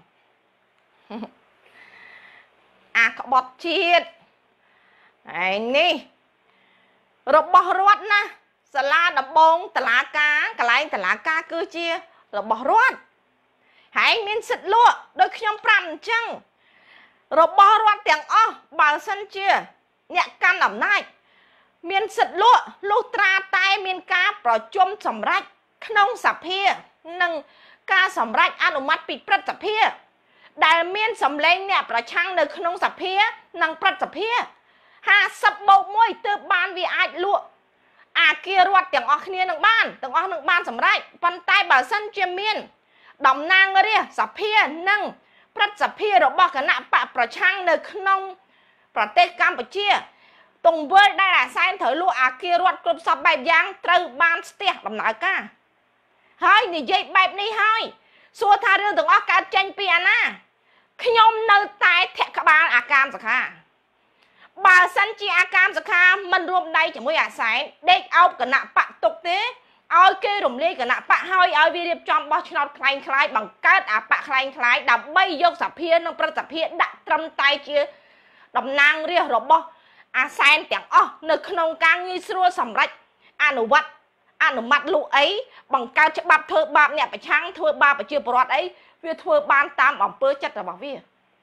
à có bọt chiết này nè rồi bỏ ruột nè sả la đập bông tả lá cá cả lại tả lá cá cứ chia rồi bỏ ruột hãy miên xịt lụa đôi khi nhom pram chăng rồi bỏ ruột tiếng o bà sân chia nhẹ can ẩm này miên xịt lụa lụt tra tay miên cá bỏ chôm sầm rách nông sập hia nâng cá sầm rách ăn ở mắt bị prất sập hia đại miên sầm lên nè bỏ chăng được nông sập hia nâng prất sập hia hà sập bầu môi từ ban vì ai lụa à kia ruột tiếng o kia nâng ban tiếng o nâng ban sầm rách bàn tay bà sân chia miên đầm nang ở đây sập hia nâng prất sập hia rồi bỏ cái nạm bạ bỏ chăng được nông bỏ tê cam bỏ chia tùng với đây là sai thở lụa à kia ruột cướp sập bài giang từ ban stick đầm nói ca hơi thì dây bài này hơi xua tha riêng từng óc cá chanh pian à khi nhom nơi tai thẹn các bạn à cam sao ha bà sân chi à cam sao ha mình rùm đây chỉ mới à sai đây ao cái nạm bạ tục thế ao kia rùm ly cái nạm bạ hơi ao vi điệp trong bao nhiêu khai khai bằng cát à bạ khai khai đập bay vô sập hiên nông prất sập hiên đặt trâm tay chia đầm nang riêng rồi bao à sai tiếng o nơi nông cang như xưa sầm rách à nụ vật à nụ mặt lụ ấy bằng cao chất bạp thơ bạp nhẹ phải trắng thơ bạp phải chưa bọt ấy vì thơ ban tam bằng bơ chất là bảo vi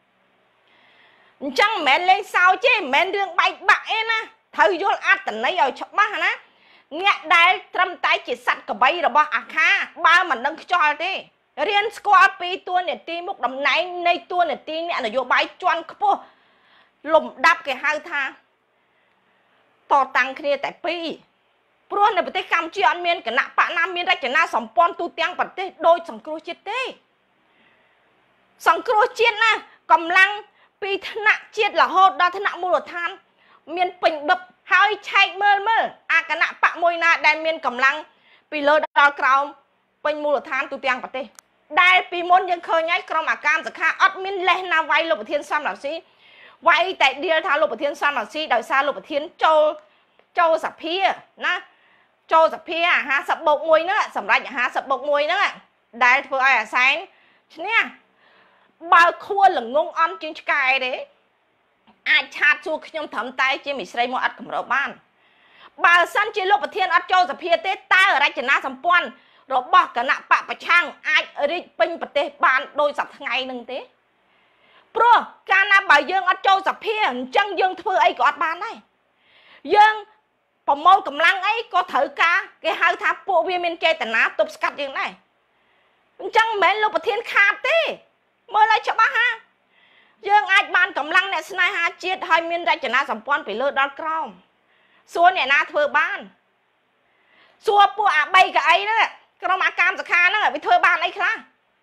chẳng mẹ lên sao chứ mẹ đường bay bạc em á thời vô át tận lấy rồi chọc mắt hả nghe đai trâm tay chỉ sạch cả bay rồi bao à kha ba mình đang cho đi riêng squat pi tua này ti một đầm này này tua này ti nè là vô bay choan khô lùm đáp cái hai tha to tăng kia tại pi pro này bữa cam chi ăn miên cái nạ bạn nam miên ra cái na sòng pon tu tiang bật tê đôi sòng cua chết tê sòng cua chết na cầm lăng pi thân nạ chết là hốt đó thân nạ mua đồ than miên bình đập hai chạy mơ mơ à cái nạ bạn môi na đai miên cầm lăng pi lơ đào cầu bình mua đồ than tu tiang bật tê đai pi mônยังเคย nhảy crom à cam giặc ha ớt miên lên na vay lục thiên sam là gì vay tại địa thà lục thiên sam là gì đòi xa lục thiên châu châu sập hia na châu sập hia ha sập bột mùi nữa sầm ra ha sập bột mùi nữa đại vừa ai à sáng nè bao khua là ngon ăn chuyên cài đấy ai chát chua nhom thấm tay chỉ mình xây một ắt cầm rau ban bà sân chỉ lúc thiên ắt châu sập hia tết ta ở đây chỉ na sầm pon rồi bỏ cả nạ bạ bạch chang ai ở đây pin bật tê ban đôi sập ngày nâng thế pro cana bà dương ắt châu sập hia chân dương thưa ấy có ắt ban này dương phòng môn cầm lăng ấy có thử ca cái hai tháp bộ viên miền tây tận ná tục cắt như này chẳng mấy lúc thiên khát thế mới lại cho bác ha dương ai ban cầm lăng này snai ha chiết hai miền ra cho na sầm pon phải lơ đo crom xua này na thưa ban xua po à bay cái ấy đó ក្រុមអាកាមសខាហ្នឹងវាធ្វើបានអីខ្លះ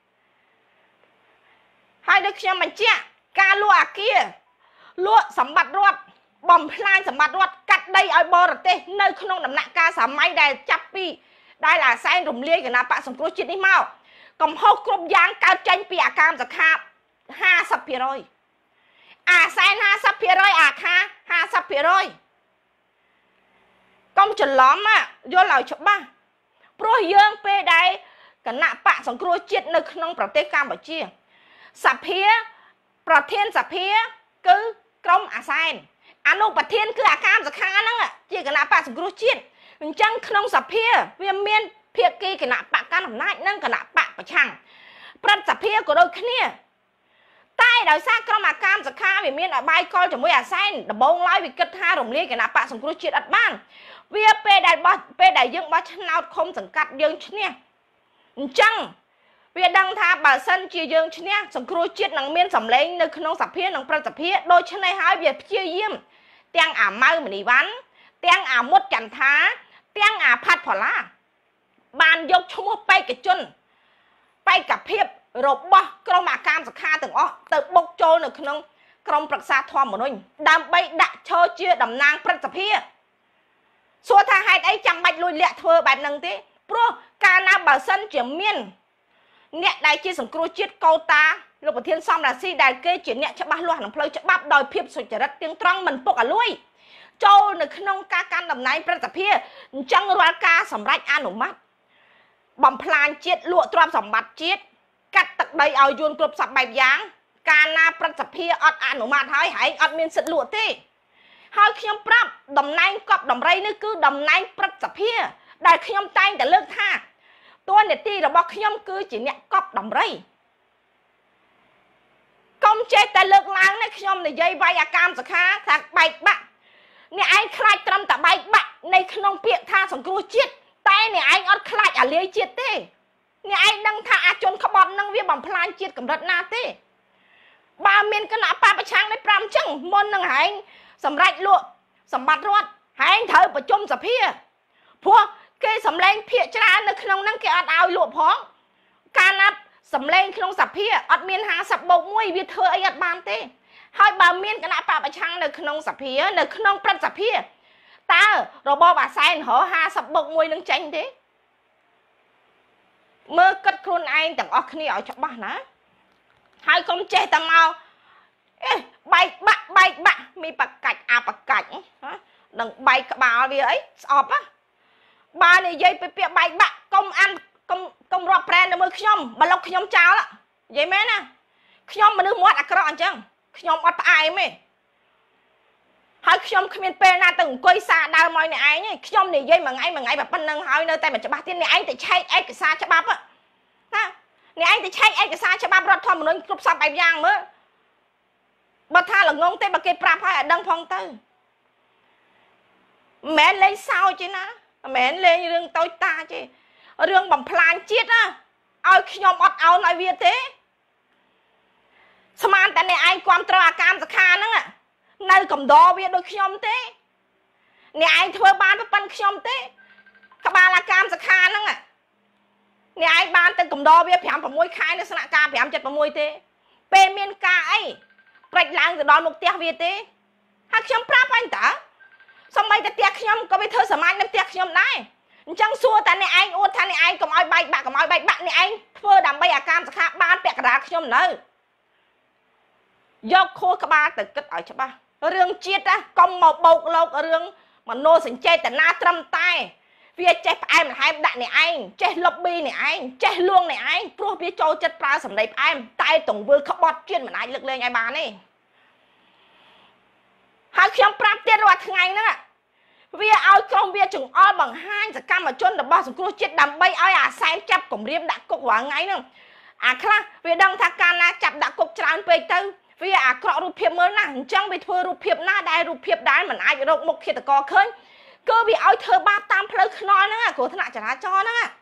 ហើយដូចខ្ញុំបញ្ជាក់ការលក់អាគារលក់សម្បត្តិរដ្ឋបំផ្លាញសម្បត្តិរដ្ឋកាត់ដីឲ្យបរទេសនៅក្នុងដំណាក់កាលសម័យដែលចាប់ពីដែលអាសែនរំលាយគណៈបកសង្គ្រោះជាតិនេះមកកំហុសគ្រប់យ៉ាងកើតចេញពីអាកាមសខាห้าสิบเปอร์เซ็นต์ អាសែនห้าสิบเปอร์เซ็นต์ អាខាห้าสิบเปอร์เซ็นต์ កុំច្រឡំយល់ឲ្យច្បាស់ព្រោះយើងពេលដែលគណៈបកសង្គ្រោះជាតិនៅក្នុងប្រទេសកម្ពុជាសភាប្រធានសភាគឺក្រុមអាសែនអនុប្រធានគឺអាកាមសខាហ្នឹងជាគណៈបកសង្គ្រោះជាតិអញ្ចឹងក្នុងសភាវាមានភាគីគណៈបកកណ្ដាលអំណាចនិងគណៈបកប្រឆាំងព្រឹទ្ធសភាក៏ដូចគ្នាតែដោយសារក្រុមអាកាមសខាវាមានអបាយកលជាមួយអាសែនដំបងឡើយវាគិតថារំលាយគណៈបកសង្គ្រោះជាតិអត់បានវាពេលដែលបោះពេលដែលយើងបោះឆ្នោតឃុំសង្កាត់យើងឈ្នះអញ្ចឹងវាដឹងថាបើសិនជាយើងឈ្នះសង្គ្រោះជាតិនឹងមានសម្លេងនៅក្នុងសភានិងព្រឹទ្ធសភាដូច្នេះហើយវាព្យាយាមទាំងអាម៉ៅមនីវ៉ាន់ទាំងអាមុតចន្ទថាទាំងអាផាត់ផល្លាបានយកឈ្មោះបេក្ខជនបេក្ខភាពរបស់ក្រុមអាកាមសខាទាំងអស់ទៅបុកចូលនៅក្នុងក្រុមប្រឹក្សាធម្មនុញ្ញដើម្បីដាក់ឈរជាតំណាងព្រឹទ្ធសភាសួរថាហេតុអីចាំបាច់លួចលាក់ធ្វើបែបហ្នឹងទេព្រោះកាលណាបើសិនជាមានអ្នកដែលជាសង្គ្រោះជាតិកោតាលោកប្រធានសំរាសីដែលគេជាអ្នកច្បាស់លាស់ក្នុងផ្លូវច្បាប់ដោយភាពសុចរិតទៀងត្រង់មិនពុកអលួយចូលនៅក្នុងការកាន់តំណែងព្រឹទ្ធសភាអញ្ចឹងរាល់ការសម្រេចអនុម័តបំផ្លាញជាតិលក់ទ្រព្យសម្បត្តិជាតិកាត់ទឹកដីឲ្យយួនគ្រប់សពបែបយ៉ាងកាលណាព្រឹទ្ធសភាអត់អនុម័តហើយហែងអត់មានសិទ្ធិលក់ទេហើយខ្ញុំប្រាប់តំណែងកប់ដំរីនេះគឺតំណែងព្រឹទ្ធសភាដែលខ្ញុំតែងតែលើកថាតួនាទីរបស់ខ្ញុំគឺជាអ្នកកប់ដំរីកុំចេះតែលើកឡើងនេះខ្ញុំនិយាយវាយអាកាមសខាថាបែកបាក់អ្នកឯងខ្លាចត្រឹមតែបែកបាក់នៅក្នុងពាក្យថាសង្គ្រោះជាតិតែអ្នកឯងអត់ខ្លាចអាលាយជាតិទេអ្នកឯងដឹងថាអាជនក្បត់នឹងវាបំផ្លាញជាតិកម្រិតណាទេបើមានគណៈបកប្រឆាំងនេះប្រាំចឹងមុននឹងហែងសម្រាប់លក់សម្បត្តិរដ្ឋហែងត្រូវប្រជុំសភាព្រោះគេសម្លេងភាកច្រើននៅក្នុងហ្នឹងគេអត់ឲ្យលក់ផងកាលណាសម្លេងក្នុងសភាអត់មានห้าสิบบូកមួយវាធ្វើអីអត់បានទេហើយបើមានគណៈបកប្រឆាំងនៅក្នុងសភានៅក្នុងព្រឹទ្ធសភាតើរបបអាសែនរកห้าสิบบូកមួយនឹងចេញទេមើលគិតខ្លួនឯងទាំងអស់គ្នាឲ្យច្បាស់ណាហើយកុំចេះតែមកអេបែកបាក់បែកបាក់មានបកាច់អាបកាច់នឹងបែកក្បាលវាអីស្អប់ណាបើនិយាយពីពាក្យបែកបាក់កុំអានកុំកុំរាប់ប្រែនទៅមើលខ្ញុំបើលុកខ្ញុំចោលនិយាយមែនណាខ្ញុំមនុស្សមាត់អាក្រក់អញ្ចឹងខ្ញុំអត់ផ្អែមទេហើយខ្ញុំគ្មានពេលណាទៅអង្គុយសារដើមឲ្យអ្នកឯងទេខ្ញុំនិយាយមួយថ្ងៃមួយថ្ងៃប៉ុណ្្នឹងហើយនៅតែមិនច្បាស់ទៀតអ្នកឯងទៅឆែកឯកសារច្បាប់ណាអ្នកឯងទៅឆែកឯកសារច្បាប់រដ្ឋធម្មនុញ្ញគ្រប់សពបែបយ៉ាងមើលបើថាល្ងងទេបើគេប្រាប់ឲ្យឲ្យដឹងផងទៅមិនមែនលេងសើចទេណាមិនមែនលេងរឿងតូចតាចទេរឿងបំផ្លាញជាតិណាឲ្យខ្ញុំអត់អោនឲ្យវាទេស្មានតែអ្នកឯងគ្រប់ត្រអាកាមសខាហ្នឹងនៅកំដរវាដូចខ្ញុំទេអ្នកឯងធ្វើបានប៉ុណ្ណឹងខ្ញុំទេក្បាលអាកាមសខាហ្នឹងអ្នកឯងបានទៅកំដរវាប្រាំប្រាំមួយខែនៅស្នាក់ការប្រាំ ចិត្តប្រាំមួយទេពេលមានការអីព្រិចឡើងទៅដល់មុខផ្ទះវាទេហើយខ្ញុំប្រាប់អញតើសំបីតែផ្ទះខ្ញុំក៏វាធ្វើសម្ាញ់នៅផ្ទះខ្ញុំដែរអញ្ចឹងសួរតែអ្នកឯងអួតថាអ្នកឯងកុំឲ្យបែកបាក់កុំឲ្យបែកបាក់អ្នកឯងធ្វើដើម្បីអាកាមសខាបានពាក់កណ្ដាលខ្ញុំនៅយកខួរក្បាលទៅគិតឲ្យច្បាស់រឿងជាតិណាកុំមកបោកលោករឿងមនោសញ្ចេតនាត្រឹមតែវាចេះផ្អែមល្ហែមដាក់អ្នកឯងចេះលុបប៊ីអ្នកឯងចេះលួងអ្នកឯងព្រោះវាចូលចិត្តប្រើសម្ដីផ្អែមតែទង្វើក្បត់ជាតិមិនអាចលើកលែងឲ្យបានទេហើយខ្ញុំប្រាប់ទៀតរាល់ថ្ងៃហ្នឹងវាឲ្យក្រុមវាចង្អុលបង្ហាញសកម្មជនរបស់សង្គ្រោះជាតិដើម្បីឲ្យអាសែនចាប់គម្រាមដាក់គុករាល់ថ្ងៃហ្នឹងអាខ្លះវាដឹងថាកាលណាចាប់ដាក់គុកច្រើនពេកទៅវាអាក្រក់រូបភាពមើលណាស់អញ្ចឹងវាធ្វើរូបភាពណាដែលរូបភាពដែលមិនអាចរកមុខឃាតករឃើញគឺវាឲ្យធ្វើបាបតាមផ្លូវខ្នល់ហ្នឹងគ្រោះថ្នាក់ចរាចរណ៍ហ្នឹង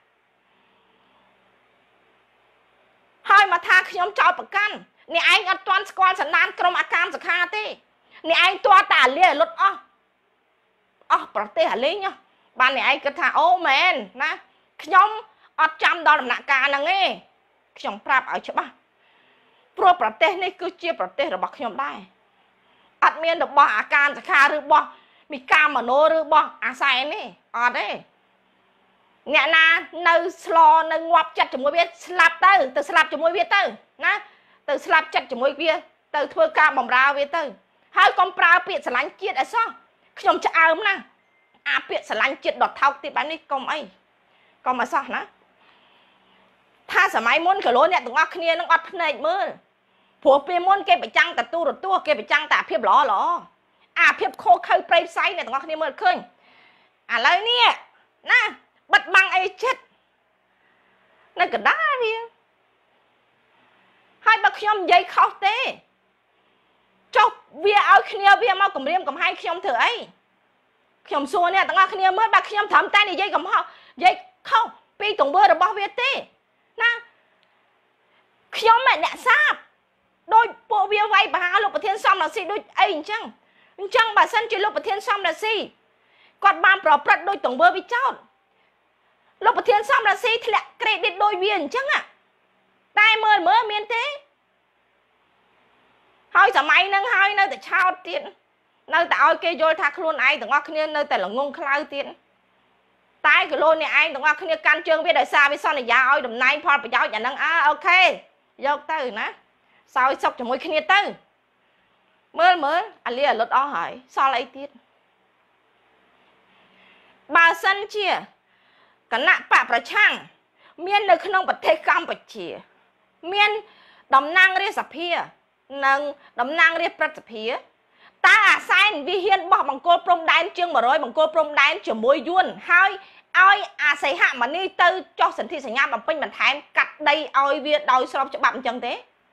ហើយមកថាខ្ញុំចោទប្រកាន់អ្នកឯងអត់ទាន់ស្គាល់សន្តានក្រុមអាកាមសខាទេអ្នកឯងទាត់តែអាលៀលុតអស់អស់ប្រទេសអាលេងបានអ្នកឯងគិតថាអូមែនណាខ្ញុំអត់ចាំដល់ដំណាក់កាលហ្នឹងទេខ្ញុំប្រាប់ឲ្យច្បាស់ព្រោះប្រទេសនេះគឺជាប្រទេសរបស់ខ្ញុំដែរអត់មានរបស់អាការសខាឬរបស់មីកាមโนឬរបស់អាសែនទេអត់ទេអ្នកណានៅស្លនៅងាប់ចិត្តជាមួយវាស្លាប់ទៅទៅស្លាប់ជាមួយវាទៅណាទៅស្លាប់ចិត្តជាមួយវាទៅធ្វើការបម្រើវាទៅហើយកុំប្រើពាក្យស្រឡាញ់ជាតិអីសោះខ្ញុំឆ្អើមណាស់អាពាក្យស្រឡាញ់ជាតិដុតថោកទៀតបែបនេះកុំអីកុំអីសោះណាថាសម័យមុនគីឡូអ្នកទាំងអស់គ្នានឹងអត់ភ្នែកមើលព្រោះពេលមុនគេប្រចាំងតទូរទស្សន៍គេប្រចាំងតែភាពល្អល្អអាភាពខូខើប្រៃផ្សៃអ្នកទាំងអស់គ្នាមើលឃើញឥឡូវនេះណាបិទបាំងអីចិត្តនៅកណ្ដាលវាហើយបើខ្ញុំនិយាយខុសទេចុះវាឲ្យគ្នាវាមកគម្រាមកំហែងខ្ញុំធ្វើអីខ្ញុំសួរអ្នកទាំងអស់គ្នាមើលបើខ្ញុំត្រឹមតែនិយាយកំហុសនិយាយខុសពីទង្វើរបស់វាទេណាខ្ញុំអ្នកសាបដោយពួកវាវាយប្រហារលោកប្រធានសំរាសីដូចអីអញ្ចឹងអញ្ចឹងបើសិនជាលោកប្រធានសំរាសីគាត់បានប្រព្រឹត្តដោយទង្វើវាចោតលោកប្រធានសំរាសីធ្លាក់ credit ដោយវាអញ្ចឹងតែមើលមើលមានទេហើយសម័យហ្នឹងហើយនៅតែឆោតទៀតនៅតែឲ្យគេយល់ថាខ្លួនឯងទាំងអស់គ្នានៅតែល្ងងខ្លៅទៀតតែគីឡូនេះឯងទាំងអស់គ្នាកាន់ជើងវាដោយសារវាសន្យាឲ្យតំណែងផលប្រយោជន៍អាហ្នឹងអើអូខេយកទៅណាសោយសុកជាមួយគ្នាទៅមើលមើលអាលីអាលុតអស់ហើយសល់អីទៀតបើសិនជាគណៈបកប្រឆាំងមាននៅក្នុងប្រទេសកម្ពុជាមានតំណាងរាជសភានិងតំណាងរាជព្រឹទ្ធសភាតើអាសែនវាហ៊ានបោះបង្គោលព្រំដែនជាង100បង្គោលព្រំដែនជាមួយយួនហើយឲ្យអាសីហមុនីទៅចុះសន្ធិសញ្ញាបំពេញបន្ថែមកាត់ដីឲ្យវាដោយស្របច្បាប់អញ្ចឹងទេ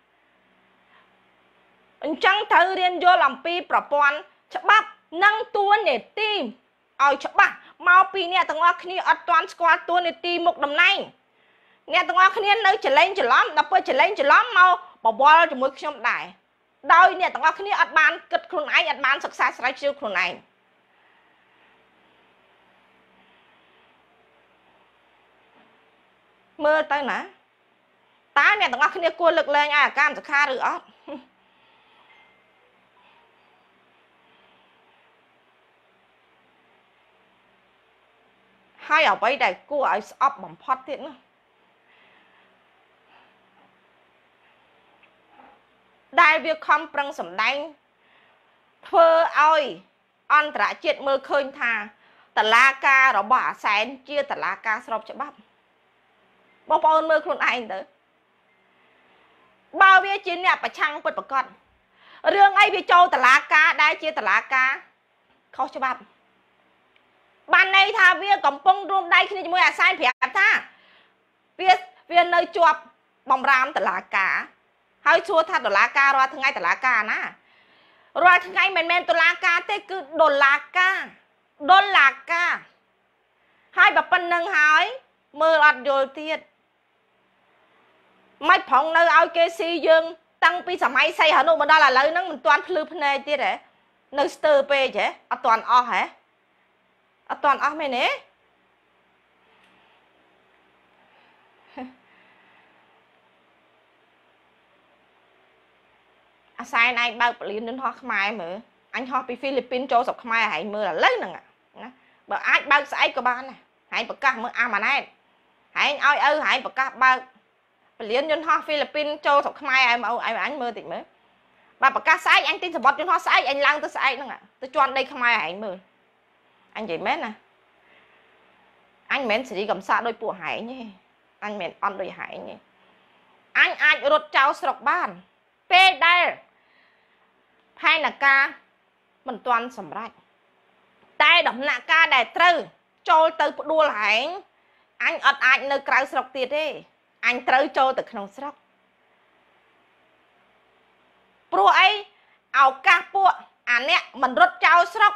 អញ្ចឹងត្រូវរៀនយល់អំពីប្រព័ន្ធច្បាប់និងតួនាទីឲ្យច្បាស់មកពីអ្នកទាំងអស់គ្នាអត់ទាន់ស្គាល់តួនាទីមុខតំណែងអ្នកទាំងអស់គ្នានៅចលែងច្រឡំដល់ពេលចលែងច្រឡំមកបវល់ជាមួយខ្ញុំដែរដោយអ្នកទាំងអស់គ្នាអត់បានគិតខ្លួនឯងអត់បានសិក្សាស្រាវជ្រាវខ្លួនឯងមើលទៅណាតើអ្នកទាំងអស់គ្នាគួរលើកលែងអាកម្មសខាឬអត់ហើយអ្វីដែលគួរឲ្យស្អប់បំផុតទៀតណាដែលវាខំប្រឹងសម្ដែងធ្វើឲ្យអន្តរជាតិមើលឃើញថាតឡាការរបស់អាសែនជាតឡាការស្របច្បាប់បងប្អូនមើលខ្លួនឯងទៅបើវាជាអ្នកប្រឆាំងពិតប្រាកដរឿងអីវាចូលតឡាការដែលជាតឡាការខុសច្បាប់បានន័យថាវាកំពុងរួមដៃគ្នាជាមួយអាសែនប្រាប់ថាវាវានៅជាប់បំរាមតឡាការហើយសួរថាដុល្លារការរាល់ថ្ងៃដុល្លារការណារាល់ថ្ងៃមិនមែនដុល្លារការទេគឺដុល្លារការដុល្លារការហើយបើប៉ុណ្្នឹងហើយមើលអត់យល់ទៀតមិនប្រងនៅឲ្យគេស៊ីយើងតាំងពីសម័យសីហនុមកដល់ឥឡូវហ្នឹងមិនទាន់ភ្លឺភ្នែកទៀតហ៎នៅស្ទើពេកហ៎អត់ទាន់អស់ហ៎អត់ទាន់អស់មែនទេអាសែនឯងបើកពលានយន្តហោះខ្មែរមើលអញហោះពីហ្វីលីពីនចូលស្រុកខ្មែរហែងមើលឥឡូវហ្នឹងណាបើអាចបើកស្អែកក៏បានដែរហែងប្រកាសមើលអាម៉ាណែតហែងឲ្យឪហែងប្រកាសបើកពលានយន្តហោះហ្វីលីពីនចូលស្រុកខ្មែរឲ្យមកឲ្យអញមើលតិចមើលបើប្រកាសស្អែកអញទិញសម្បត្តិយន្តហោះស្អែកអញឡើងទៅស្អែកហ្នឹងទៅជន់ដីខ្មែរហែងមើលអញនិយាយមែនណាអញមិនមែនសេរីកំសាដូចពួកហែងទេអញមិនមែនអន់ដូចហែងទេអញអាចរត់ចោលស្រុកបានពេលដែលផែនការមិនទាន់សម្រេចតែដំណាក់កាលដែលត្រូវចូលទៅផ្ដួលហែងអញអត់អាចនៅក្រៅស្រុកទៀតទេអញត្រូវចូលទៅក្នុងស្រុកព្រោះអីឱកាសពួកអាអ្នកមិនរត់ចោលស្រុក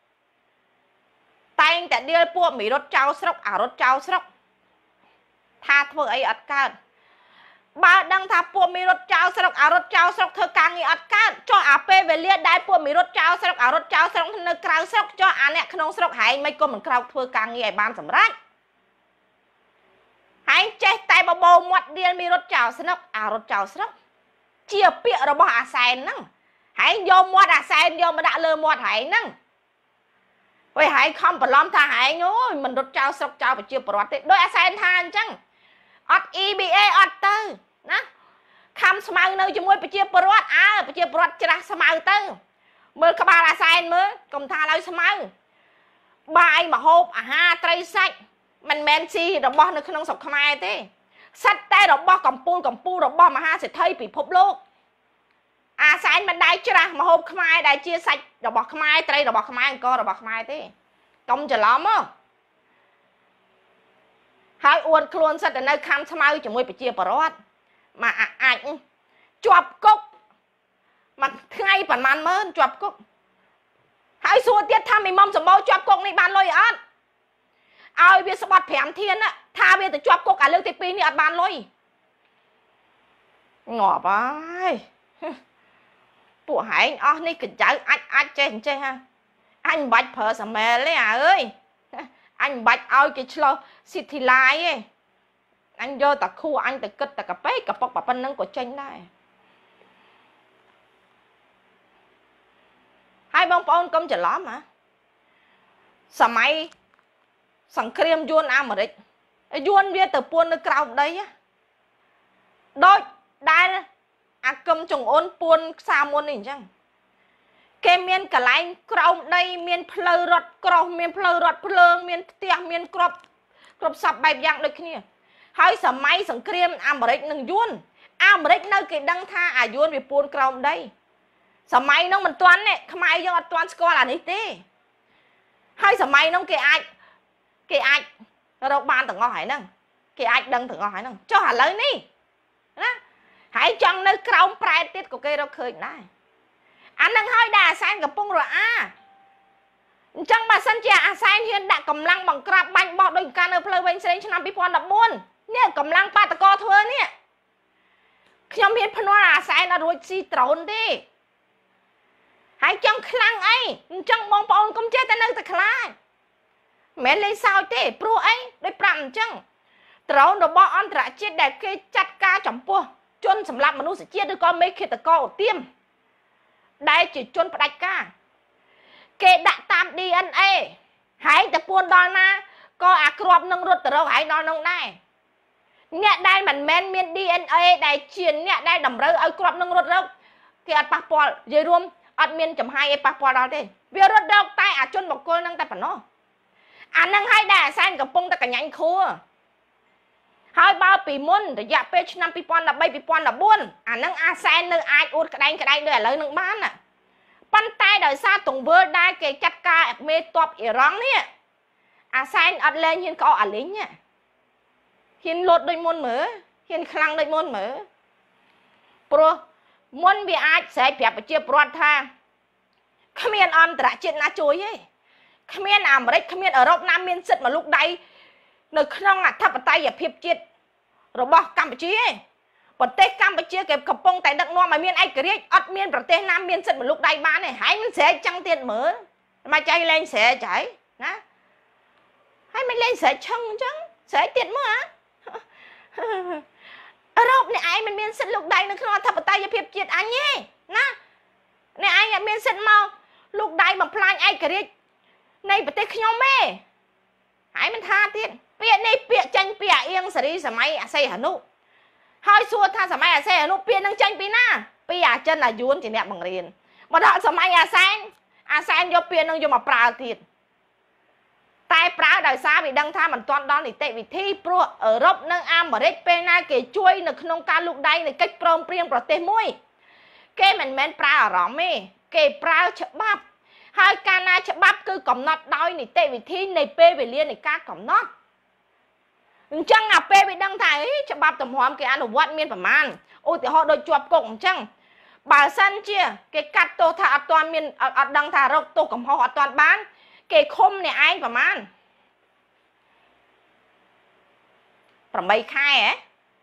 តែងតែដៀលពួកមិនរត់ចោលស្រុកអារត់ចោលស្រុកថាធ្វើអីអត់កើតបើដឹងថាពួកមីរត់ចោលស្រុកអារត់ចោលស្រុកធ្វើការងារអត់កើតចុះអាពេលវេលាដែលពួកមីរត់ចោលស្រុកអារត់ចោលស្រុកនៅក្រៅស្រុកចុះអាអ្នកក្នុងស្រុកហែងមិនក៏មិនក្រោកធ្វើការងារឲ្យបានសម្រេច hãy chết tay bà bồ một điên mi rốt chào sân ốc à rốt chào sân ốc chia bịa rồi bỏ à sen nâng hãy vô một à sen vô mà đã lơ một hãy nâng vậy hãy không phải lom tha hãy nhớ mình rốt chào sân ốc chào và chia bọt đôi à sen than chăng ọt e bê a ọt tư ná khăm sơ mau nơi cho môi bà chia bọt à bà chia bọt chả sơ mau tư mơ các bà à sen mơ cùng tha lâu sơ mau bài mà hộp à ha tray sách mình men si rồi bỏ nó không sọc không ai thế sách tay rồi bỏ cầm pu cầm pu rồi bỏ mà ha sẽ thấy bị phốp luôn à sáng mình đai chưa ra mà hộp không ai đai chia sạch rồi bỏ không ai tray rồi bỏ không ai co rồi bỏ không ai thế công chờ lắm á hai uốn luôn sách ở nơi khám tham ai cho môi bị chia bọt mà ảnh chọp cốc mà ngay bản màn mơn chọp cốc hãy xua tiết tham mình mong sầm bao chọp cốc này bàn lôi ăn ai biết sắp bọt phèm thiên á tha biết từ chọp cốc cả lương tiệp pin này ăn bàn lôi ngỏ bài bộ hãy ở đây cứ chạy anh anh chơi chơi ha anh bạch phở sầm mè lấy à ơi anh bạch ao cái chlo city line ấy anh vô ta khu anh ta cất ta cà phê cà phóc bà phân nâng của tranh đây hai bông phong công trở lắm mà sao mày sẵn krem yuan Americ yuan bia từ buôn nó cao đây á đôi đai à cầm trồng ôn buôn sao muôn này chăng cái miền cả lại cao đây miền phơi rọt cao miền phơi rọt phơi miền tia miền crop crop sập bài dạng được kia hai sao mày sẵn krem Americ nâng yuan Americ nơi cái đăng tha à yuan bị buôn cao đây sao mày nó mình toán này không ai do toán score là này thế hai sao mày nó cái ai cái ai đâu ban từng ngõ hải nâng cái ai đăng từng ngõ hải nâng cho hà lớn đi đó hãy chọn nơi cao prai tiết của cây đâu khơi này anh đang hơi đà sang gặp bông rồi à chẳng bà sân trẻ à sang hiên đã cầm lăng bằng crab bánh bọt đôi ca nơi plei bên xe cho năm bị quan đập buôn nè cầm lăng ba ta co thôi nè nhóm hiên phân hoa sang là rồi si trốn đi hãy chọn khăn ấy chọn bông bông công chết ta nơi ta khăn mẹ lấy sao thế pro ấy để làm chăng trâu nó bỏ ăn trả chết để cái chặt ca chấm pua chôn sầm lạp mà nó sẽ chia được con mấy khi ta co tiêm đây chỉ chôn phải đạch ca kệ đã tam đê en a hãy ta buôn đo na co à crop nâng ruột trâu hãy đo nâng này nhẹ đây mình men miên đê en a đây truyền nhẹ đây đầm rơi ở crop nâng ruột râu cái ăn passport dây rùm ăn miên chấm hai passport đó đi việc ruột đâu tay à chôn một cô nâng ta phải nó anh năng hai đà sang gặp bông ta cả nhanh khua hai bao bị môn để dạp page năm pipon là bay pipon là buôn anh năng a sen nơi ai út cái đây cái đây để lấy nâng bán à pan tay đời xa tùng vừa đai cái chặt ca mê top Iran nè a sen ăn lên hiên có ở lính nhá hiên lột đôi môn mở hiên khăng đôi môn mở pro môn bị ai sẽ phải chia pro tha không yên on trả chuyện na chối ấy không yên à mà đấy không yên ở Âu Nam miền Sịt mà lúc đây nơi không à thắp tay và phiệp chết rồi bỏ Campuchia bật tết Campuchia kẹp cặp bông tại đất no mà miền Anh cái ớt miền bật tết Nam miền Sịt mà lúc đây bán này hãy mình sẽ trăng tiền mở mà chạy lên sẽ chảy đó hãy mình lên sẽ trăng trắng sẽ tiền mở hả ở Âu này ai mình miền Sịt lúc đây nó không thắp tay và phiệp chết anh nhé nè này ai ở miền Sịt mau lúc đây mà plan ai cái này bật tết nhau mê hãy mình tha tiền bịa này bịa tranh bịa yên sẽ đi sẽ máy à xây hả nụ hơi xua tha sẽ máy à xây hả nụ bịa nâng tranh bịa na bịa chân là yuan thì nẹp bằng riêng mà đó sẽ máy à sang à sang vô bịa nâng vô mà prao tiền tay prao đời xa bị đăng tha mình toàn đó thì tệ vì thi pro ở rốc nâng am mà rết pena kể chui nâng nông ca lúc đây này cách prom priêng pro tê mùi kê mình men prao ở rõ mê kê prao chợ bắp hai cana chợ bắp cứ cầm nọt đôi này tệ vì thi này pê về liên này ca cầm nọt chăng à pê bị đăng thải chợ bắp tầm hoám cái ăn ở vọt miên phẩm man ôi thì họ đôi chuột cổng chăng bà sân chia cái cắt tô thả toàn miên ở đăng thả rộng tô cầm họ toàn bán cái khôm này anh phẩm man phẩm bay khai ấy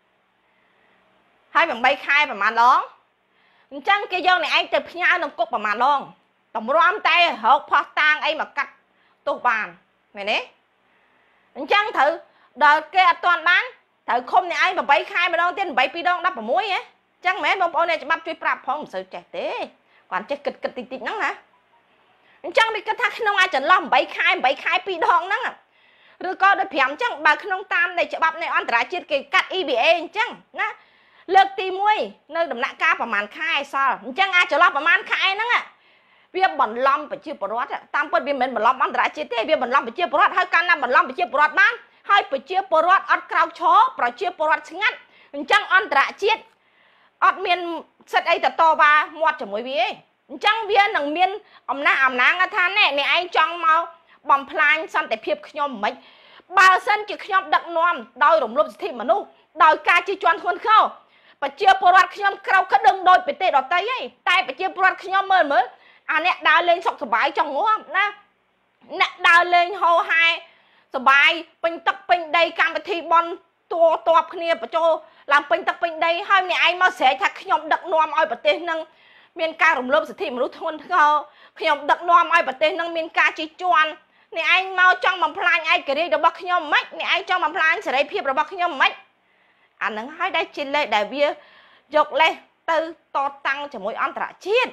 hai phẩm bay khai phẩm man đó chăng cái dâu này anh tập nhau nông cốc phẩm man luôn tổng rom tay hộp phát tang ấy mà cắt tô bàn này đấy chăng thử đời kia toàn bán từ khom này ai mà bảy khai mà đong tiền bảy pi đong đắp vào muối á chẳng mẹ bông bông này chỉ bắt chui prap phong sự trẻ tế còn chơi kịch kịch tịt tịt nắng hả chẳng đi cái thằng không ai chẳng lo bảy khai bảy khai pi đong nắng à rồi có đôi phèm chẳng bà không tam này chỉ bắt này ăn trả chiết cái cắt i bê a chẳng nè lực tì muối nơi đầm nặng caประมาณ khai sao chẳng ai chẳng lo ประมาณ khai nắng à việc bẩn lom phải chia bọt tam bớt việc mình bẩn lom ăn trả chiết thế việc bẩn lom phải chia bọt hai can năm bẩn lom phải chia bọt bán hai phải chia bọt ăn cào chó phải chia bọt ngắt chẳng ăn trả chiếtอดเมียนสัตว์ไอ้แต่โตบาหมดจะมวยวิ่งจังเวียนหนังเมียนอมน้าอมน้างท่านเนี่ยในไอ้จังเมาบอมพลายสันแต่เพียบขยมไม่บาสันจะขยมดักนอมโดยหลงลบสิทธิมนุษย์โดยการจีจวนคนเข้าไปเจียปวดขยมเราก็ดึงโดยไปเตะดอกไตยัยไตไปเจียปวดขยมเหมือนเหมือนอันเนี้ยดาวเล่นสกสบายจังงัวนะเนี่ยดาวเล่นโฮไฮสบายเป็นตักเป็นใดการปฏิบัติตัวตัวพเนียปโจlàm pin tập pin đây hai này ai mà sẽ thật khi nhom đặc nom ai bật tên nâng miền ca rồng lốp sự thì mà lúc thôn khâu khi nhom đặc nom ai bật tên nâng miền ca chỉ chuan này anh mau trong bằng plan ai kể đi đâu bắt khi nhom mách này ai trong bằng plan sẽ đây phiệp đâu bắt khi nhom mách anh nâng hai đây trên lệ đại bia dọc lên từ to tăng cho mỗi ăn trả chiết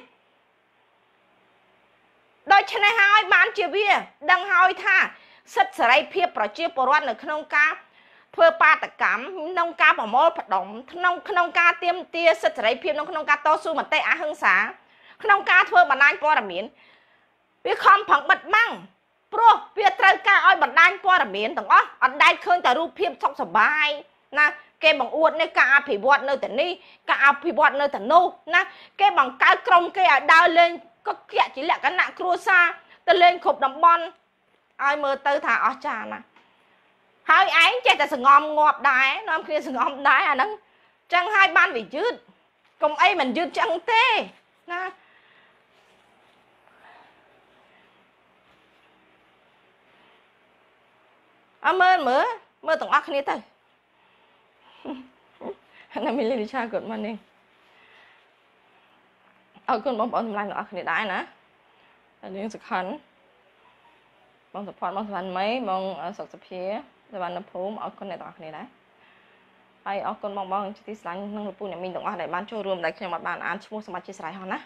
đôi chân này hai bán chia bia đăng hai tha sất sẽ đây phiệp rồi chia bồ loan ở không ca thưa ba tất cả nông ca bảo mô hoạt động nông nông ca tiêm tia sật sấy phim nông nông ca to su mà tây á hưng xá nông ca thưa bản anh qua là miến việc không phẳng bật măng pro việc trời ca oi bản anh qua là miến tổng ó anh đây khơi tạiรูป phim sọc sờ bài na cái bằng uất này ca phỉ bọt nơi tận đi ca phỉ bọt nơi tận nô na cái bằng cái còng cái ở đào lên có kẹt chỉ là cái nặng cua xa từ lên khục đồng bon ai mơ tư thả ở trà nè hai ấy chạy ta sừng ngom ngọt đái nó kia sừng ngom đái à nâng chẳng hai ban bị dứt cùng ấy mình dứt chẳng tê na à mơ mơ mơ tổng ác này thôi anh mình lên cha cột mình đi ở con bóng bóng lại nó ác này đái nè anh đi sực khẩn bóng sập phòn bóng sập phòn mấy bóng sọc sập phíaแต่วันนั้นผมเอาคนในต่างกันนะไปเอาคนมองๆที่สายนั่งรถปูเนี่ยมีตรงอะไรบ้านช่วยรวมได้ขยมบ้านอ่านชั่วสมาชิกสายหอนะ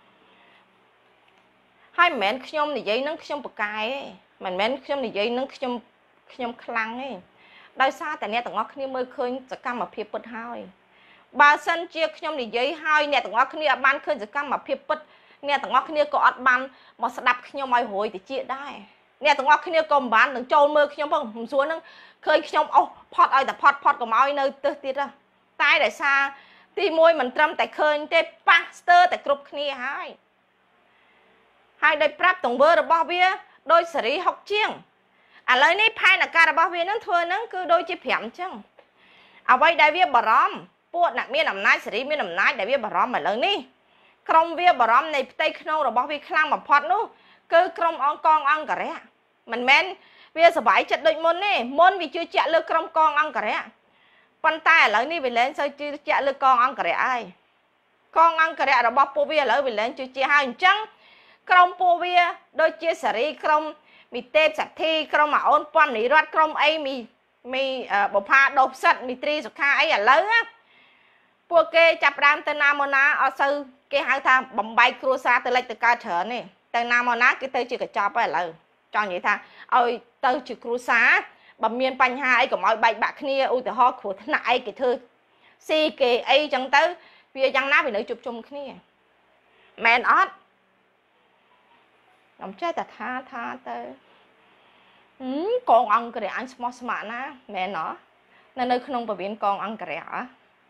ให้แม่นขยมในยัยนั่งขยมปากกายแม่นแม่นขยมในยัยนั่งขยมขยมคลังนี่ได้ซาแต่เนี่ยตรงนั้นนี่เมื่อเคยจะกำมาเพียบปิดห้อยบาสันเจียขยมในยัยห้อยเนี่ยตรงนั้นนี่บ้านเคยจะกำมาเพียบปิดเนี่ยตรงนั้นนี่ก็อัดบ้านมาสดับขยมไม่หอยแต่เจียได้เนี่ยตรงนั้นนี่ก็บ้านถึงโจมมือขยมเพิ่งผมส่วนนึงเคยขยมเอาพอดเอาแต่พอดพอดก็มาเอาในตัวติดอะตายแต่ซาตีมวยมันตรำแต่เคยเตะปาสเตอร์แต่กรุบนี่ให้ให้ได้ปรับตรงเบอร์ระบอบเวียโดยสรีหกเชียงอะไรนี่ภายในการระบอบเวียนั้นทัวนั้นคือโดยจีเพียมจังเอาไว้ได้เวียบารอมปวดหนักเมียนำนายสรีเมียนำนายได้เวียบารอมมาเลยนี่กรมเวียบารอมในไต้ขนมระบอบเวียคลั่งแบบพอดนู้คือกรมองกองอังกะเร่มันแม่นเวียสบายจัดโดยมนนี่มนวิจื้อเจาะเลือกกรมกองอังกะเร่ปันตายแล้วนี่ไปเล่นใส่จื้อเจาะเลือกกองอังกะเร่ไอกองอังกะเร่ระบอบปูเวียแล้วไปเล่นจื้อเจาะให้จังกรมปูเวียโดยเจสรีกรมมีเทพสัตทีกรมมาอ้นปอนนิรัตกรมไอมีมีบุพาดบสัตมีตรีสุขาไออะไรอะพวกเกจับรามเตนามนาเอาซื้อเกหาทางบ่มใบครัวซาเตลัยตะการเฉินนี่แต่นามนาเกเตจื้อกระจอบไปเลยจองอย่างท่าเอาเตอจื้อครัวซาบ่มีปัญหาไอ้กับเอาใบบักนี่อุตหะขวดหน้าไอ้กี่เธอซีเกไอ้จังเตอเวียจังน้าไปเลยจุบจุ่มนี่แมนออสน้ำใจแต่ท่าท่าเตอกองอังกฤษอันสมอสมานะแม่เนาะนั่นเลยขนมปะเบียนกองอังกฤษอ่ะ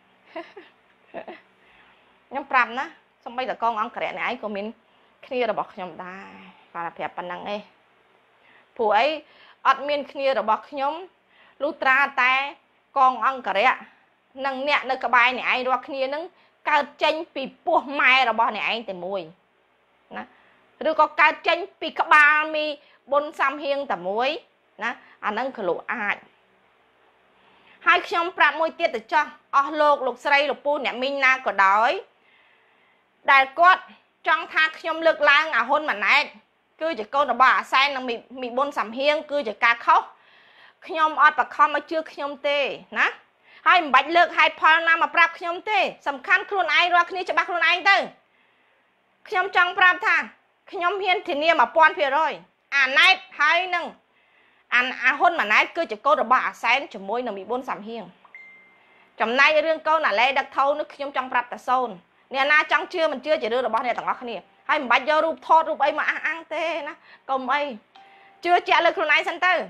ยังปรับนะสมัยแต่กองอังกฤษเนี่ยไอ้ก็มินขี้เราบอกยมได้ปลาเพียบปันนังเอ้ผู้ไอ้อัดมินขี้เราบอกยมลูตราแต่กองอังกฤษนั่งเนี่ยในกระบายเนี่ยไอ้เราขี้นั่งการเจนปีปัวไม้เราบอกเนี่ยไอ้แต่มวยนะหรือก็การเจนปีกระบาลมีบนซ้ำเฮียงแต่มวยนะอันนั้นคือหลุดอาดให้ขยมปรับมวยเตี้ยแต่จ้าอ๋อโลกลูกใส่ลูกปูเนี่ยมินนาก็ได้ได้กดจังท่าขยมเลือกล้างอ่ะคนมันไหนคือจะโกนบ่าใส่นั่งมีมีบนซ้ำเฮียงคือจะการเขาขยมอดปากคอมาเชื่อขยมเตนะ hai bạch lược hai phò nam mà prap nhóm thế sầm khăn khuôn ai ra khi cho bác khuôn ai tư nhóm trong prap tha nhóm hiên thì nia mà pon phía rồi à nãy hai nâng anh à hôn mà nãy cứ chỉ câu được bà sáng chỉ môi nó bị bốn sầm hiên trong nay riêng câu là lê đặc thâu nước nhóm trong prap ta sôn nè na trong chưa mình chưa chỉ đưa được bao nhiêu tầng ngọc này hai bạch vô rụp thọt rụp ấy mà ăn ăn tê nó công ấy chưa trả lời khuôn ai sân tư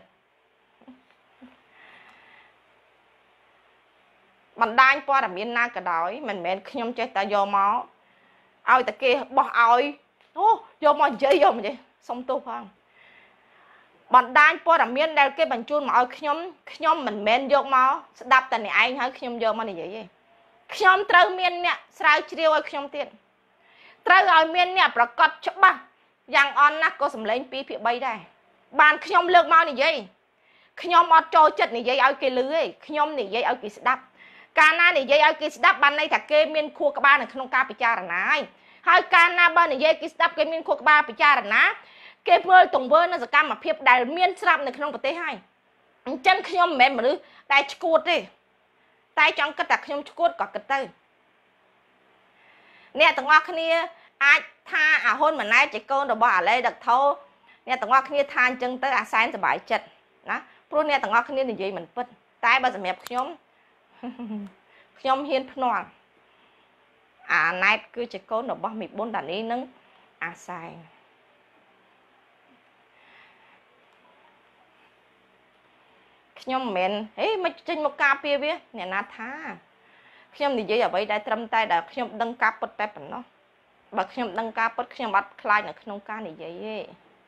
bạn đang qua là miền na cả đói mình mẹ nhóm chơi ta vô máu ao ta kia bỏ oi ô vô mà chơi vô mà chơi xong tu không bạn đang qua là miền đây cái bàn chun mà oi nhóm nhóm mình men vô máu đạp tại này anh hả nhóm vô mà này vậy nhóm trâu miền nè sao chiêu oi nhóm tiền trâu oi miền nèประกอบchấp ba yang on nè có sầm lên pi phía bay đây bạn nhóm lược mau này vậy nhóm ọt trôi chết này vậy oi cái lưới nhóm này vậy oi cái đạpการណានិយាយឲ្យគេស្ដាប់បានន័យថាគេមានខួរក្បាលនៅក្នុងការពិចារណាហើយការណាបើនិយាយគេស្ដាប់គេមានខួរក្បាលពិចារណាគេមើលទង្វើនៅសកម្មភាពដែលមានស្រាប់នៅក្នុងប្រទេសហើយអញ្ចឹងខ្ញុំមិនមែនមនុស្សដែលឈួតទេតែចង់គិតថាខ្ញុំឈួតក៏គិតទៅអ្នកទាំងអស់គ្នាអាចថាអាហ៊ុនម៉ាណែតជាកូនរបស់អាឡេដឹកថោអ្នកទាំងអស់គ្នាថាអញ្ចឹងទៅអាសែនសុបាយចិត្តណាព្រោះអ្នកទាំងអស់គ្នានិយាយមិនពិតតែបើសម្រាប់ខ្ញុំខ្ញុំហ៊ានភ្នាល់អាណែតគឺជាកូនរបស់មីប៊ុនដានីនឹងអាសែងខ្ញុំមិនមែនហេមិនចេញមកការពារវាអ្នកណាថាខ្ញុំនិយាយអ្វីដែលត្រឹមតែដែលខ្ញុំដឹងការពិតតែប៉ុណ្ណោះបើខ្ញុំដឹងការពិតខ្ញុំអត់ខ្លាចនៅក្នុងការនិយាយទេ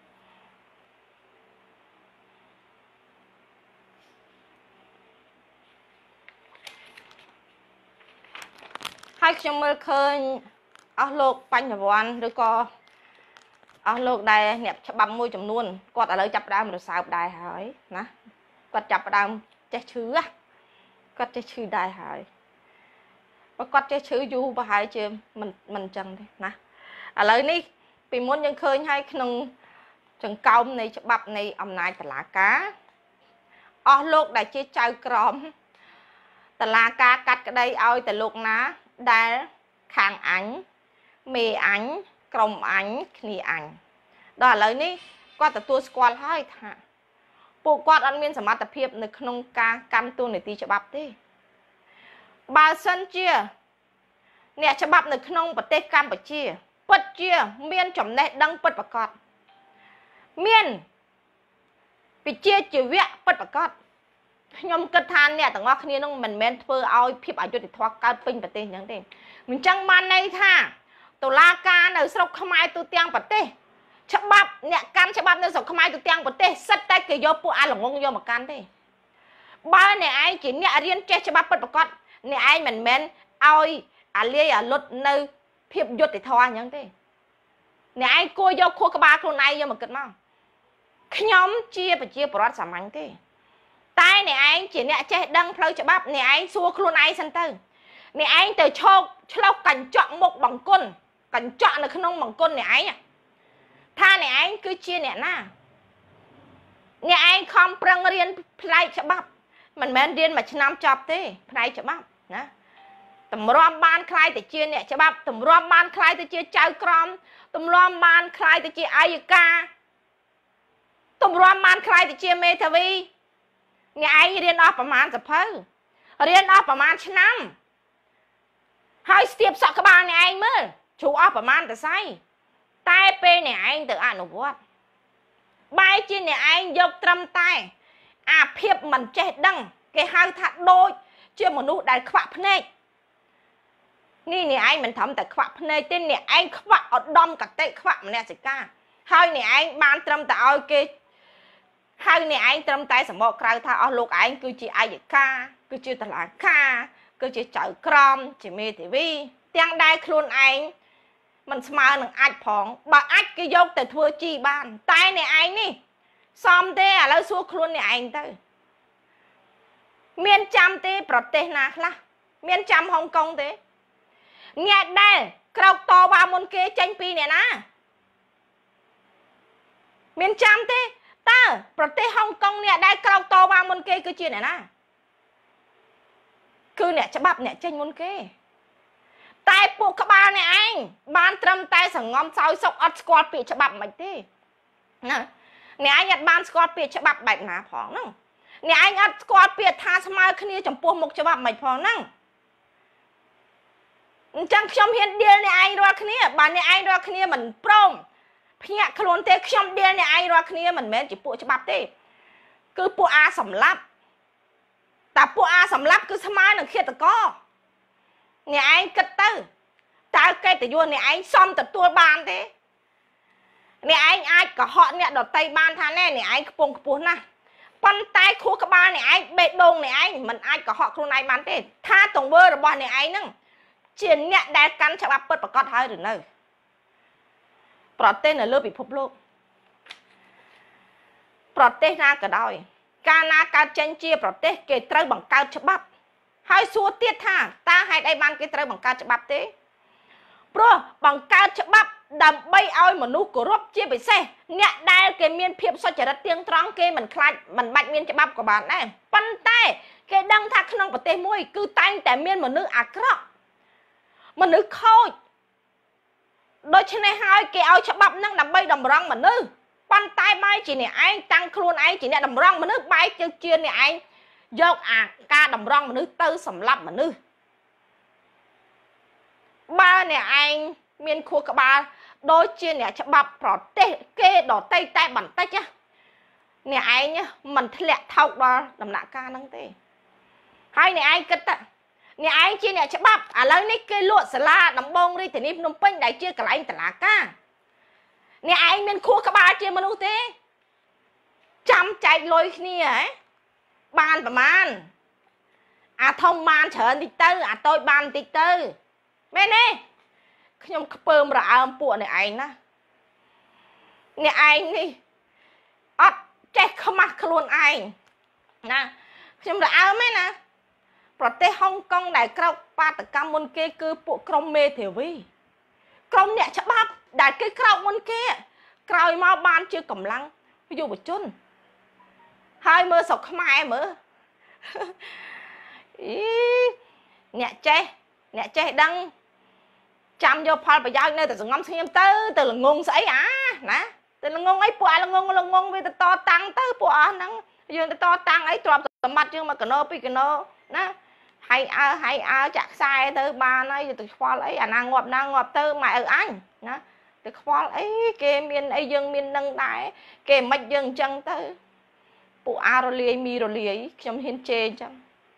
ហើយខ្ញុំមើលឃើញអស់លោកបញ្ញវន្តឬក៏អស់លោកដែលអ្នកច្បាប់មួយចំនួនគាត់ឥឡូវចាប់ដើមរសើបដែរហើយណាគាត់ចាប់ដើមចេះឈឺគាត់ចេះឈឺដែរហើយបើគាត់ចេះឈឺយូរប្រហែលជាមិនមិនអញ្ចឹងទេណាឥឡូវនេះពីមុនយើងឃើញហើយក្នុងចង្កោមនៃច្បាប់នៃអំណាចតុលាការអស់លោកដែលជាចៅក្រមតុលាការកាត់ក្តីឲ្យតែលោកណាដែលខាងអញមេអញក្រុមអញគ្នាអញដល់ឥឡូវនេះគាត់ទទួលស្គាល់ហើយថាពួកគាត់អត់មានសមត្ថភាពនៅក្នុងការកម្មទូនីតិច្បាប់ទេបើសិនជាអ្នកច្បាប់នៅក្នុងប្រទេសកម្ពុជាពិតជាមានចំណេះដឹងពិតប្រាកដមានវិជ្ជាជីវៈពិតប្រាកដខ្ញុំគិតថាអ្នកទាំងអស់គ្នានឹងមិនមែនធ្វើឲ្យភាពអយុត្តិធម៌កើតពេញប្រទេសអញ្ចឹងទេអញ្ចឹងបានន័យថាតុលាការនៅស្រុកខ្មែរទូទាំងប្រទេសច្បាប់អ្នកកាន់ច្បាប់នៅស្រុកខ្មែរទូទាំងប្រទេសសិតតែគេយកពួកអាល្ងងយកមកកាន់ទេបើអ្នកឯងជាអ្នករៀនចេះច្បាប់ពិតប្រាកដអ្នកឯងមិនមែនឲ្យអាលាយអាលុតនៅភាពយុត្តិធម៌អញ្ចឹងទេអ្នកឯងគួរយកខួរក្បាលខ្លួនឯងយកមកគិតមកខ្ញុំជាប្រជាពលរដ្ឋសាមញ្ញទេតែអ្នកឯងជាអ្នកចេះដឹងផ្លូវច្បាប់អ្នកឯងសួរខ្លួនឯងសិនទៅអ្នកឯងទៅឈោកឆ្លុះកញ្ចក់មុខបង្គន់កញ្ចក់នៅក្នុងបង្គន់អ្នកឯងថាអ្នកឯងគឺជាអ្នកណាអ្នកឯងខំប្រឹងរៀនផ្នែកច្បាប់មិនមែនរៀនមួយឆ្នាំចប់ទេផ្នែកច្បាប់ណាតម្រាំបានខ្លាយទៅជាអ្នកច្បាប់តម្រាំបានខ្លាយទៅជាចៅក្រមតម្រាំបានខ្លាយទៅជាអัยការតម្រាំបានខ្លាយទៅជាមេធាវីអ្នកឯងរៀនអស់ប្រមាណសភៅរៀនអស់ប្រមាណឆ្នាំហើយស្ទាបសក់ក្បាលអ្នកឯងមើលជ្រូអស់ប្រមាណតសៃតែពេលអ្នកឯងទៅអនុវត្តបែរជាអ្នកឯងយកត្រឹមតែអាភាពមិនចេះដឹងគេហៅថាដូចជាមនុស្សដែលខ្វាក់ភ្នែកនេះអ្នកឯងមិនត្រឹមតែខ្វាក់ភ្នែកទេអ្នកឯងខ្វាក់ឧត្តមកតិខ្វាក់មនសិការហើយអ្នកឯងបានត្រឹមតែឲ្យគេហើយអ្នកឯងត្រឹមតែសម្បកក្រៅថាអស់លោកឯងគឺជាអัยការគឺជាតុលាការគឺជាចៅក្រមជាមេធាវីទាំងដែលខ្លួនឯងមិនស្មើនឹងអាចផងបើអាចគេយកទៅធ្វើជីបានតែអ្នកឯងនេះសមទេឥឡូវសួរខ្លួនអ្នកឯងទៅមានចាំទេប្រទេសណាខ្លះមានចាំហុងកុងទេអ្នកដែលក្រោកតវ៉ាមុនគេចេញពីអ្នកណាមានចាំទេតើប្រទេសហុងកុងអ្នកដែលក្រោកតវ៉ាមុនគេគឺជាអ្នកណា cứ nè cho bắp nè tranh môn kê tại bộ các ba này anh ban trâm tay sẵn ngon sao sọc ớt squat bị cho bắp mạch thế nè nè anh nhặt ban squat bị cho bắp bạch ná phóng nâng nè anh ớt squat bị tha xa mai khá trong bộ mục cho bắp mạch phóng nâng chẳng trong hiện điên này anh ra khá bạn này anh ra khá mình prom phía khá luôn thế trong điên này anh ra khá mình mến chỉ bộ cho bắp thế cứ bộ A sầm lắp ta bộ A sầm lắp cứ xa mai nâng kia ta có nè anh cất tư ta cây tử vô nè anh xong tập tua bàn thế nè anh ai có họ nè đọt tay ban thà nè nè anh bông cái bún nè con tay khu các ba nè anh bệ đông nè anh mình ai có họខ្លួនnày bán thế tha tổng bơ rồi bọn nè anh nâng chiến nè đai cắn chả bắp bớt và cọt hơi rồi nơi protein là lớp bị phụp lộp protein ra cả đôi ca na ca chân chia protein kê trâu bằng cao chả bắp hai xua tiết tha ta hay đây ban cái trâu bằng cao chả bắp thế bro bằng cao chả bắp đầm bay oi mà nụ của rốt chia bị xe nhẹ đai cái miên phiệp so chả đất tiếng trắng kê mình khai mình bạch miên chả bắp của bạn này phân tay cái đăng thác nông và tê môi cứ tay tại miên mà nữ ạc rộng mà nữ khôi đôi trên này hai cái oi chả bắp nâng đầm bay đầm răng mà nữ phân tay bay chỉ này anh tăng luôn anh chỉ nè đầm răng mà nữ bay chưa chia này anh dọc à ca đầm răng mà nữ tư sầm lắm mà nữ ba nè anh miên khu cả ba đôi chia nè cho bắp rõ tê kê đỏ tay tay bằng tay chứ nè anh nhá mình lẹ thâu đó làm nạ ca năng tê hai nè anh cất ạ nè anh chia nè cho bắp à lấy nít kê lụa xà la đầm bông đi thì nếp nông pênh đại chia cả lại anh tả lá ca nè anh miên khu cả ba chia mà nụ tê chăm chạy lôi nè ấy ban và man à thông man trở đi tư à tôi ban tí tư bên nèខ្ញុំខ្ពើមរអើមពួកនេះឯងណាអ្នកឯងនេះអត់ចេះខ្មាស់ខ្លួនឯងណាខ្ញុំរអើមទេណាប្រទេសហុងកុងដែលក្រោកបាតកម្មមុនគេគឺពួកក្រុមមេធាវីក្រុមអ្នកច្បាប់ដែលគេក្រោកមុនគេក្រោយមកបានជាកម្លាំងយុវជនហើយមើលស្រុកខ្មែរមើលអីអ្នកចេះអ្នកចេះដឹងចាំយកផលប្រយោជន៍នៅតែសងំស្ងៀមទៅទៅល្ងងស្អីអាណាទៅល្ងងអីពួកអាល្ងងល្ងងវាទៅតតាំងទៅពួកអស់ហ្នឹងយើងទៅតតាំងអីទ្រព្យសម្បត្តិយើងមកកណោពីកណោណាហើយអើហើយអើចាក់ខ្សែទៅបានហើយទៅខ្វល់អីអាណាងាប់ណាងាប់ទៅម៉ែឪអញណាទៅខ្វល់អីគេមានអីយើងមាននឹងដែរគេមិនយើងអញ្ចឹងទៅពួកអារលាយមីរលាយខ្ញុំហ៊ានជេរអញ្ចឹង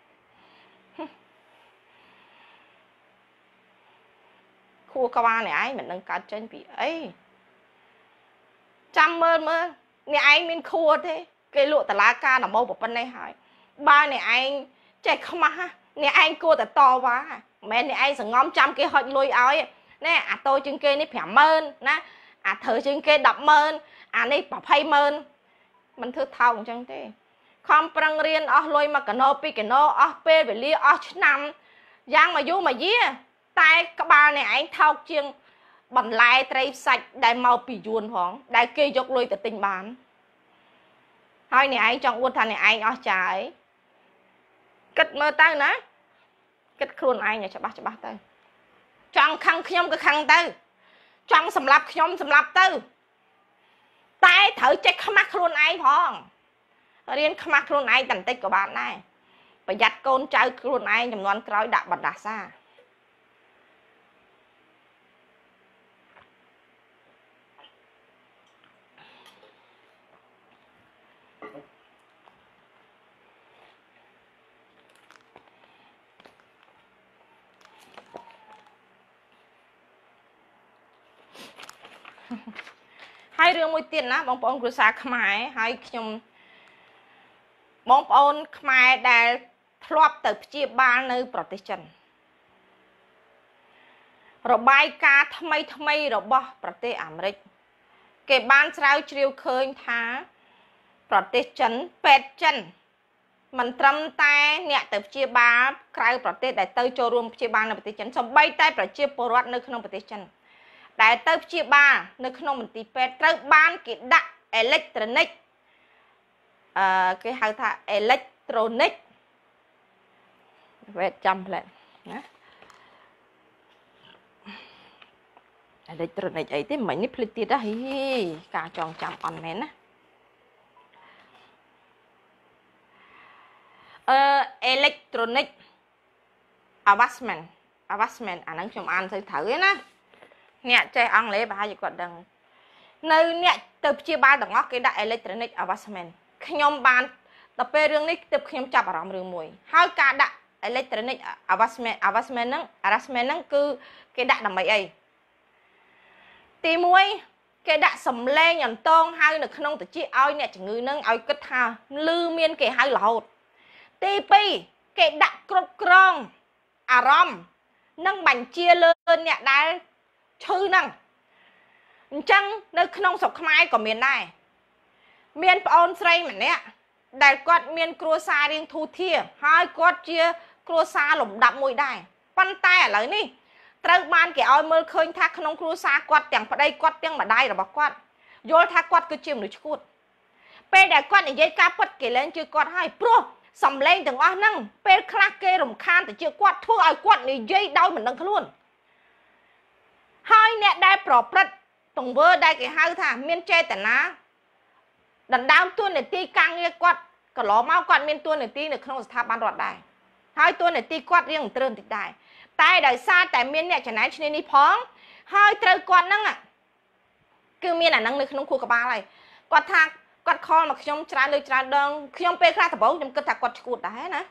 ខួរក្បាលនេះឯងមិននឹងកើតចេញពីអីចាំមើលមើលនេះឯងមានខួរទេគេលក់តឡាការដំបូងប៉ុណ្ណេះហើយបើនេះឯងចេះខ្មាស់នេះឯងគួរតែតវ៉ាមិនមែននេះឯងសងំចាំគេហុចលុយឲ្យណែអាតូជាងគេនេះប្រាំម៉ឺនណាអាធ្វើជាងគេដប់ម៉ឺនអានេះប្រភេទម៉ឺនមិនធ្វើថោកអញ្ចឹងទេខំប្រឹងរៀនអស់លុយមកកណោពីកណោអស់ពេលវេលាអស់ឆ្នាំយ៉ាងមកយូរមកយាតែក្បាលនេះឯងថោកជាងបន្លែត្រីសាច់ដែលមកពីយួនផងដែលគេយកលុយទៅទិញបានហើយនេះឯងចង់អួតថានេះឯងអស់ចាយគិតមើលទៅណាគិតខ្លួនឯងឲ្យច្បាស់ច្បាស់ទៅចង់ខឹងខ្ញុំក៏ខឹងទៅចង់សម្លាប់ខ្ញុំសម្លាប់ទៅតែត្រូវចេះខ្មាស់ខ្លួនឯងផងរៀនខ្មាស់ខ្លួនឯងតែបន្តិចក៏បានដែរប្រយ័ត្នកូនចៅខ្លួនឯងចំនួនក្រោយដាក់បណ្ដាសាហើយរឿងមួយទៀតណាបងប្អូនគ្រួសារខ្មែរហើយខ្ញុំបងប្អូនខ្មែរដែលធ្លាប់ទៅព្យាបាលនៅប្រទេសចិនរបាយការណ៍ថ្មីថ្មីរបស់ប្រទេសអាមេរិកគេបានស្រាវជ្រាវឃើញថាប្រទេសចិនពេទ្យចិនមិនត្រឹមតែអ្នកទៅព្យាបាលក្រៅប្រទេសដែលទៅចូលរួមព្យាបាលនៅប្រទេសចិនសូម្បីតែប្រជាពលរដ្ឋនៅក្នុងប្រទេសចិនដែលទៅព្យាបាលនៅក្នុងមន្ទីរពេទ្យត្រូវបានគេដាក់អេឡិចត្រូនិកអឺគេហៅថាអេឡិចត្រូនិក vẽ chăm lại nhá electronic ấy thế mấy nếp lịch tiết đó hi cả tròn chạm on mén á electronic advancement advancement à nó chồng ăn thử thử ấy nè nè chơi ăn lấy bà gì còn đằng nơi nè tập chia ba đằng ngóc cái đại electronic advancement nhom ban tập về riêng này tập nhom chập ở trong riêng mùi hai cả đại electronic advancement advancement nâng advancement nâng cứ cái đại làm mấy ấy tí muối cái đại sầm lên nhọn tông hai được không tự chia ai nè chỉ người nâng ai kết ha lư miên cái hai lẩu tí pi cái đại cột krong à rom nâng bánh chia lên nè đá chư nâng chăng nơi không sọc mai của miền này miền on say mà nè đại quạt miền cua sa riêng thu thia hai quạt chia cua sa lủng đậm mùi đài pan tay ở lấy ní trâu ban cái oi mơ khơi thác không cua sa quạt tiếng vào đây quạt tiếng mà đai rồi bọc quạt vô thác quạt cứ chìm được chút pe đại quạt này dây cá quạt kể lên chưa quạt hai pro sầm lên từng oa năng pe khắc kê rồng khan từ chưa quạt thua ai quạt này dây đau mình đang luôn hai nè đại pro prất tổng vơ đại cái hai thà miền che tận ná đàn đau tuôn này ti căng nghe quạt cả ló mau quạt miền tuôn này ti này không thà ban đoạt đại hai tuôn này ti quạt riêng trơn tịch đại tai đời xa tại miền nè chẳng nói cho nên đi phóng hai trơn quạt năng à cứ miền là năng lực không khu cả ba này quạt thang quạt kho mà không trả lời trả đơn không pe ra tập bóng trong cơ thể quạt cụt đấy nè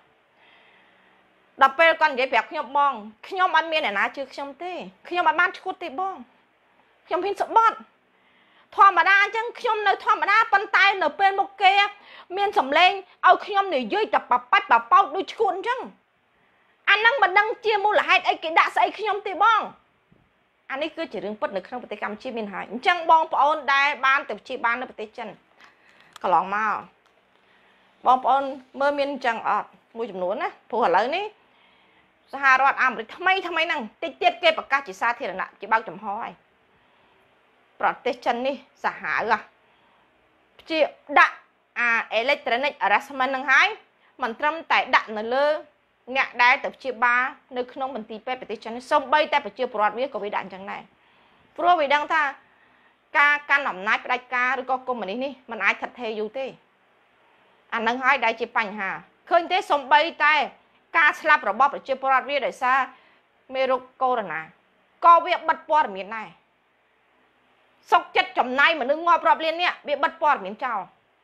đập pe con dễ bẹp không bong không ăn miền này ná chưa không tê không ăn ban cụt tê bong không pin sợ bọt thò mà đa chứ không nơi thò mà đa bàn tay nở bên một kia miền sầm lên ao không này dưới tập bắp bắp bắp bao đôi cụt chứ anh năng mà đăng chia mua là hai ấy cái đã xây không tê bong anh ấy cứ chỉ riêng bất được không phải cầm chi miền hải chẳng bong bọn đai ban tập chi ban nó phải chânก็ลองมาบองปอนเมื่อมีจังอดมวยจำนวนนะผู้หัวเลยนี่สหรัฐอเมริกาทำไมทำไมนั่งติดเตียดเก็บปากกาจีซาเทียนน่ะจีบ้าจำห้อยประเทศจันนี่สหรัฐจีดะอ่าเอเล็กทรอนิกส์อะไรสมัยนั่งหายมันทำแต่ดะนั่นเลยเนี่ยได้แต่จีบ้านึกน้องมันตีเป็ดประเทศจันนี่ส่งใบแต่ประเทศปลอดวิก็วิดันจังไหนเพราะวิดังท่าการการหน่อมน้อยได้การหรือก็กลมแบบนี้นี่มันไอ้ทัดเทอยู่ที่อันนั้นให้ได้จีปัญหาเคยเทสมใบแต่การสลับระบบประเทศปลอดวิได้ซาเมรุโกรนาก็เวียบัดปอดเหมือนไงสกจัดจมในเหมือนนึกงอปลอบเรียนเนี่ยเวียบัดปอดเหมือนเจ้า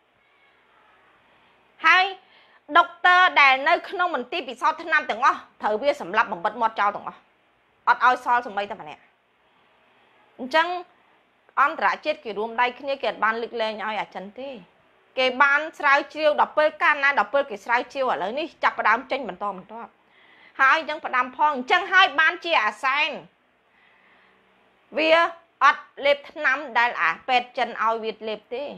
ให้ด็อกเตอร์แต่ในขนมมันตีปีซอทนำแต่งอ่ะเธอเวียสำหรับบังบัดมอดเจ้าแต่งอ่ะอดเอาซอสมใบแต่แบบเนี้ยจังอันตรายเจ็ดกี่รวมได้ขึ้นยังเกิดบ้านลึกเลยเอาอย่าชันที่เก็บบ้านสายเชียวดับเบิลกันนะดับเบิลกี่สายเชียวอะไรนี่จับประดามเจนเหมือนตอเหมือนตอหายจังประดามพองจังให้บ้านเจียแซนเวียอัดเล็บน้ำได้ละเป็ดจันเอาวิดเล็บที่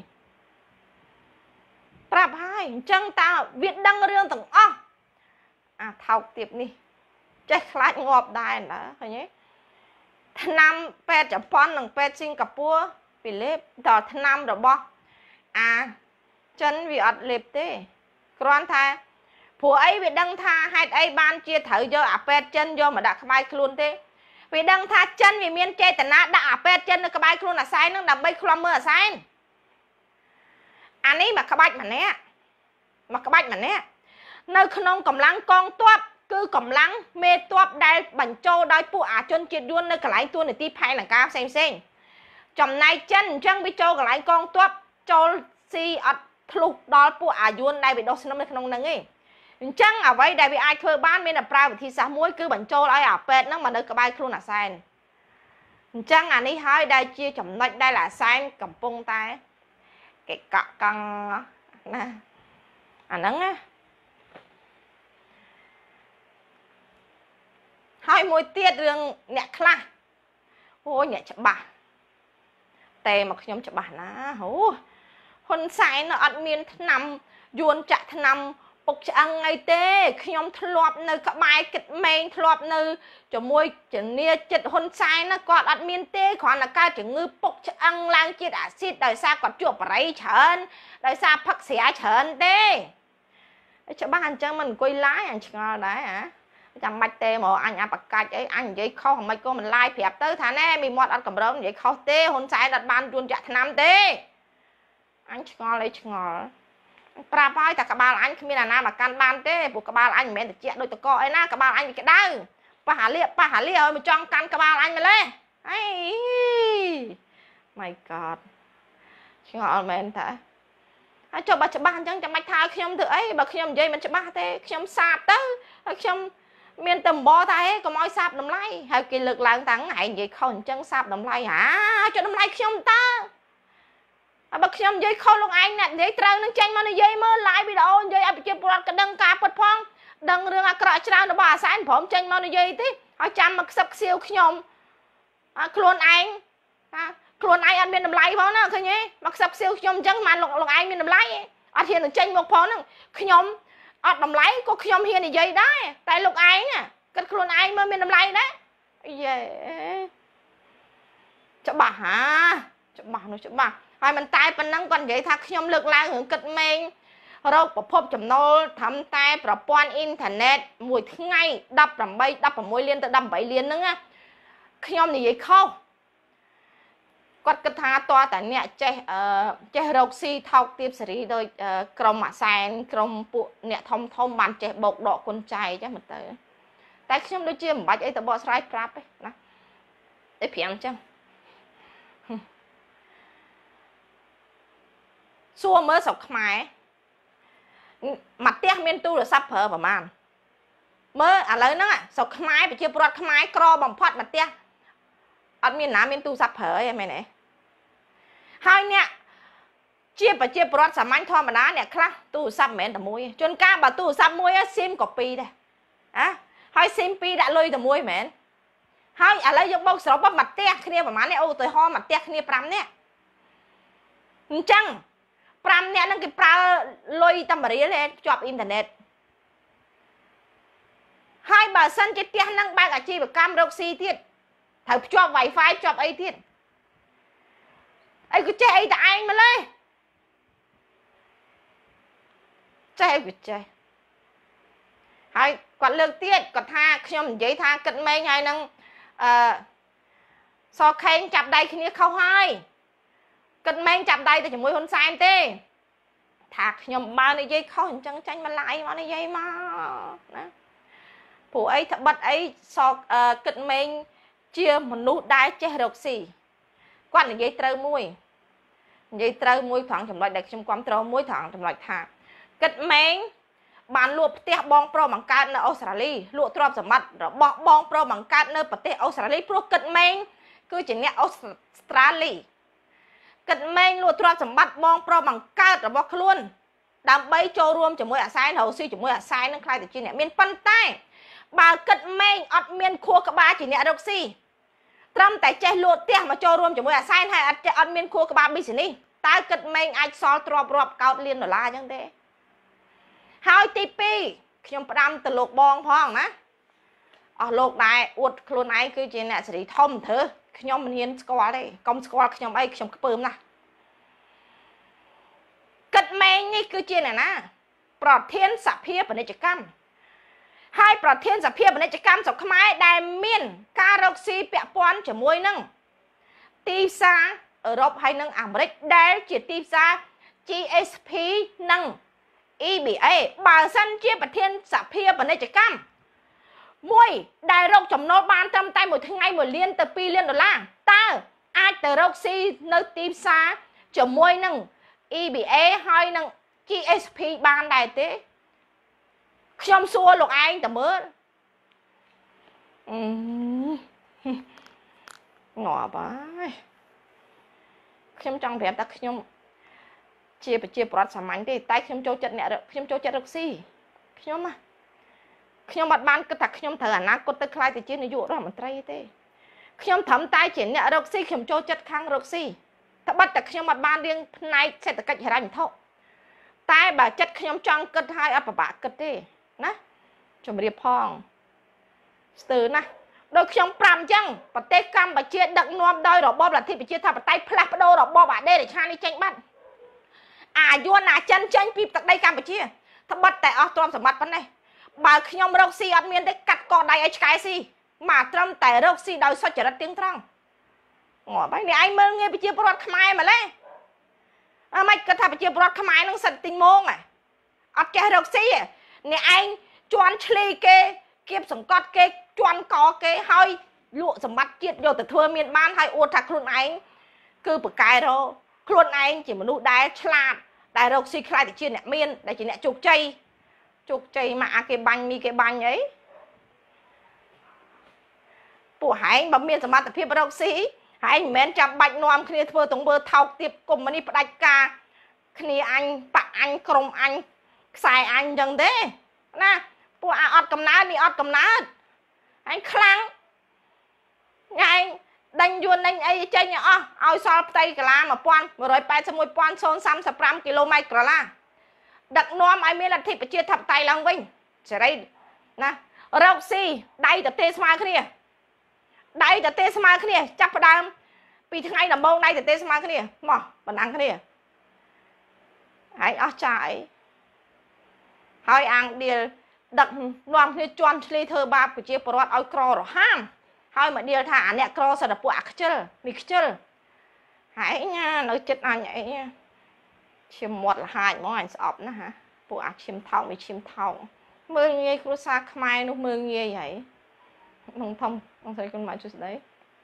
ปรับให้จังตาวิดดังเรื่องต่างอ้ออ่ะเท่าเตียบนี่จะคล้ายงอบได้นะเห็นไหมนำเป็ดจะป้อนหนังเป็ดสิงคโปร์ปีเล็บต่อทนำหรือบ่อ่าฉันวิอัดเล็บเต้กรอนทาผัวไอ้วิดังทาให้ไอ้บ้านเจียถือโยอาเป็ดจันโยมาดักขบายคลุนเต้วิดังทาจันวิเมียนเจแต่นะดักอาเป็ดจันขบายคลุนอ่ะไซนึงดับใบคลอมเมื่อไซน์อันนี้มาขบายมันเนี้ยมาขบายมันเนี้ยในขนมกำลังกองตัวคือกำลังเมตัวได้บรรโจได้ผู้อาจนจิตยวนในกระไรตัวในที่ภายหลังกาเซ็งเซ็งจำในเช่นจังวิโจกระไรกองตัวโจซีอัดพลุกดอลผู้อายุนได้ไปโดสนในขนมนั่งเองจังเอาไว้ได้ไปไอเธอบ้านเมนปลายวิธีสามมวยคือบรรโจไออาเป็ดนั่งมาเดินกระบายครูน่ะไซน์จังอันนี้ให้ได้เชี่ยจำในได้ละไซน์กับปงตายเกะกะกังนะอันนั้นนะให้มวยเตี้ยเรื่องเนี่ยคลาโอ้ยเนี่ยจะบ้าแต่มาขยมจะบ้านะโอ้คนสายน่ะอัดเมียนนำยวนจะนำปกจะไงเต้ขยมทลอบในกระบายกิดเมงทลอบในจะมวยจะเนี่ยจิตคนสายน่ะกอดอัดเมียนเต้ขอนักการจะงือปกจะอังลางจิตอาซิดโดยซากอดจวบไรเฉินโดยซาพักเสียเฉินเต้จะบ้านจังมันกุยร้ายอันเชิงอะไรฮะចាំបាច់ទេមកអញអាបកាច់អីអញនិយាយខុសមិនក៏មិនឡាយប្រាប់ទៅថាណែមីមាត់អត់កម្រើនិយាយខុសទេហ៊ុនសែនអត់បានជួនចាក់ឆ្នាំទេអញឆ្ងល់អីឆ្ងល់ប្រាប់ហើយតែក្បាលអញគ្មានអាណាមកកាន់បានទេព្រោះក្បាលអញមិនមែនតិចដូចតកអីណាក្បាលអញវាក្តៅប៉ះអាលៀប៉ះអាលៀឲ្យមកចង់កាន់ក្បាលអញម្លេះអី my god ឆ្ងល់មែនតាហើយចុះបើច្បាស់អញ្ចឹងចាំបាច់ថាខ្ញុំធ្វើអីបើខ្ញុំនិយាយមិនច្បាស់ទេខ្ញុំសាបទៅហើយខ្ញុំមានតែអំបរតែកុំឲ្យសាបតម្លៃហើយគេលើកឡើងតាំងឯងនិយាយខុសអញ្ចឹងសាបតម្លៃហាចុះតម្លៃខ្ញុំតើហើយបើខ្ញុំនិយាយខុសលោកឯងអ្នកនិយាយត្រូវនឹងចេញមកនិយាយមើល live វីដេអូនិយាយឲ្យប្រជាពលរដ្ឋក៏ដឹងការពិតផងដឹងរឿងអាក្រក់ច្រើនរបស់អាសែនព្រមចេញមកនិយាយទេហើយចាំមកខ្សឹបខ្សៀវខ្ញុំអាខ្លួនឯងណាខ្លួនឯងអត់មានតម្លៃផងណាឃើញទេមកខ្សឹបខ្សៀវខ្ញុំអញ្ចឹងមិនលោកលោកឯងមានតម្លៃអត់ហ៊ាននឹងចេញមកផងហ្នឹងខ្ញុំអត់តម្លៃក៏ខ្ញុំហ៊ាននិយាយដែរតែលោកឯងគិតខ្លួនឯងមើលមានតម្លៃដែរយេច្បាស់ហាច្បាស់នោះច្បាស់ហើយមិនតែប៉ុណ្ណឹងគាត់និយាយថាខ្ញុំលើកឡើងរឿងគិតម៉េងរកប្រភពចំណូលត្រឹមតែប្រព័ន្ធអ៊ីនធឺណិតមួយថ្ងៃដប់ប្រាំបី ដប់ប្រាំមួយលានទៅដប់ប្រាំបីលានហ្នឹងខ្ញុំនិយាយខុសគាត់គិតថាតើតាអ្នកចេះអឺចេះរកស៊ីថោកទាបសេរីដោយក្រុមអាសែនក្រុមពួកអ្នកធំធំបានចេះបោកដកគុណចៃចឹងមើលទៅតែខ្ញុំដូចជាមិនបាច់អីទៅបកស្រាយប្រាប់ទេណាតែព្រាមចឹងសួរមើលស្រុកខ្មែរមកផ្ទះមានទូរស័ព្ទប្រើប្រហែលមើលឥឡូវហ្នឹងស្រុកខ្មែរប្រជាពលរដ្ឋខ្មែរក្របំផុតមកផ្ទះអត់មានណាមានទូរស័ព្ទប្រើទេមែនទេហើយអ្នកជាប្រជាពលរដ្ឋសាមញ្ញធម្មតាអ្នកខ្លះទូរស័ព្ទមិនមែនតែមួយជួនកាលបើទូរស័ព្ទមួយស៊ីមក៏ពីរដែរណាហើយស៊ីមពីរដាក់លុយតែមួយមែនហើយឥឡូវយកបោកសរុបមកផ្ទះគ្នាប្រហែលនេះឧទាហរណ៍មកផ្ទះគ្នាប្រាំនាក់អញ្ចឹងប្រាំនាក់ហ្នឹងគេប្រើលុយតែមួយរៀលទេភ្ជាប់អ៊ីនធឺណិតហើយបើសិនជាផ្ទះហ្នឹងបើកអាជីវកម្មរកស៊ីទៀតត្រូវភ្ជាប់ Wi-Fi ភ្ជាប់អីទៀតអីក៏ចេះអីតែឯងម្លេះចេះវាចេះហើយគាត់លើកទៀតគាត់ថាខ្ញុំនិយាយថាគិតម៉េងហើយនឹងអឺសខេងចាប់ដៃគ្នាខុសហើយគិតម៉េងចាប់ដៃទៅជាមួយហ៊ុនសែនទេថាខ្ញុំបើនិយាយខុសអញ្ចឹងចាញ់មកឡាយមកនិយាយមកណាព្រោះអីត្បិតអីសគិតម៉េងជាមនុស្សដែលចេះរកស៊ីគាត់និយាយត្រូវមួយនិយាយត្រូវមួយត្រង់ចំណុចដែលខ្ញុំគ្រប់គ្រងមួយត្រង់ចំណុចថាគិតម៉េងបានលក់ផ្ទះបងប្រុសបង្កើតនៅអូស្ត្រាលីលក់ទ្រព្យសម្បត្តិរបស់បងប្រុសបង្កើតនៅប្រទេសអូស្ត្រាលីព្រោះគិតម៉េងគឺជាអ្នកអូស្ត្រាលីគិតម៉េងលក់ទ្រព្យសម្បត្តិបងប្រុសបង្កើតរបស់ខ្លួនដើម្បីចូលរួមជាមួយអាសែនរកស៊ីជាមួយអាសែននឹងខ្លាយទៅជាអ្នកមានប៉ុន្តែបើគិតម៉េងអត់មានខួរក្បាលជាអ្នករកស៊ីត្រឹមតែចេះលក់ផ្ទះមកចូលរួមជាមួយអាសែនហើយអត់ចេះអត់មានខួរក្បាល business តើគិតម៉េងអាចសល់ទ្រព្យរាប់កោតលានដុល្លារអញ្ចឹងទេហើយទីពីរខ្ញុំផ្ដាំទៅលោកបងផងណាអស់លោកដែរអួតខ្លួនឯងគឺជាអ្នកសេរីធំធ្វើខ្ញុំមិនហ៊ានស្គាល់ទេកុំស្គាល់ខ្ញុំអីខ្ញុំខ្ពើមណាស់គិតម៉េងនេះគឺជាអ្នកណាប្រធានសភាពាណិជ្ជកម្មហើយប្រធានសភាពាណិជ្ជកម្មស្រុកខ្មែរដែលមានការរកស៊ីពាក់ព័ន្ធជាមួយនឹងទីផ្សារអឺរ៉ុបហើយនិងអាមេរិកដែលជាទីផ្សារ G S P និង E B A បើសិនជាប្រធានសភាពាណិជ្ជកម្មមួយដែលរកចំណូលបានត្រឹមតែមួយថ្ងៃមួយលានទៅពីរលានដុល្លារតើអាចទៅរកស៊ីនៅទីផ្សារជាមួយនឹង E B A ហើយនឹង G S P បានដែរទេខ្ញុំសួរលោកឯងតើមើលអឺងាប់ហើយខ្ញុំចង់ប្រាប់ថាខ្ញុំជាប្រជាពលរដ្ឋសាមញ្ញទេតែខ្ញុំចូលចិត្តអ្នកខ្ញុំចូលចិត្តរកស៊ីខ្ញុំណាខ្ញុំអត់បានគិតថាខ្ញុំត្រូវអនាគតទៅខ្លាយទៅជានាយករដ្ឋមន្ត្រីទេខ្ញុំត្រឹមតែជាអ្នករកស៊ីខ្ញុំចូលចិត្តខាងរកស៊ីត្បិតតែខ្ញុំអត់បានរៀនផ្នែកសេដ្ឋកិច្ចហិរញ្ញវត្ថុតែបើចិត្តខ្ញុំចង់គិតឲ្យអត់ពិបាកគិតទេណាជំរាបផងស្ទើរណាស់ដោយខ្ញុំប្រាំអញ្ចឹងប្រទេសកម្ពុជាដឹកនាំដោយរបបលទ្ធិប្រជាធិបតេយ្យផ្លាស់ប្ដូររបបអដេរឆានេះចេញបាត់អាយួនអាចិនចេញពីទឹកដីកម្ពុជាត្បិតតែអស់ទ្រព្យសម្បត្តិប៉ុណ្ណេះ bà nhom rốc xì ọt miên đấy cắt cọ đáy ấy cái gì mà trâm tại rốc xì đòi xoay trở đất tiếng trăng ngỏ bánh này anh mơ nghe bị chia bọt khmai mà lấy à mày cứ thà bị chia bọt khmai nó sạch tinh môn à ọt cái rốc xì à nè anh choan chli kê kiếp sổng cọt kê choan có kê hơi lụa sầm bắt chiết vô từ thưa miền ban hay ô thạc luôn anh cứ bực cái rồi luôn anh chỉ một nụ đáy chlat đáy rốc xì khai thì chia nè miên đây chỉ nè chục chay chục chay mà cái bánh mi cái bánh ấy của hai bấm miên sầm bắt tập phim rốc xì hai mến chạm bạch noam khi thưa tổng bơ thọc tiếp cùng mà đi bạch ca khi anh bạc anh krom anh xài anh chẳng thế nè của à ọt cầm ná đi ọt cầm ná anh khăng anh đánh dùn đánh ấy chơi nhở ao so tay cả la mà quan rồi bay sang môi quan son sam sập ram km cả la đặt noam ai miên là thịt phải chia thập tay lòng vinh sẽ đây nè rốc xì đây tập tê smart kia đây tập tê smart kia chắc phải đam vì thứ ngay là mông đây tập tê smart kia mỏ bạn ăn cái này hãy ở trái hỏi ăn đi đặt noam kia choan chli thơ ba của chia prot ao cro rồi ham hỏi mà đi thả nè cro sao được bọa chơi mì chơi hãy nha nói chết anh vậy nha chim một là hai món anh sọp nữa hả bọa chim thau mì chim thau mưa nghe cô sa mai nó mưa nghe vậy không thông không thấy con mày chút đấy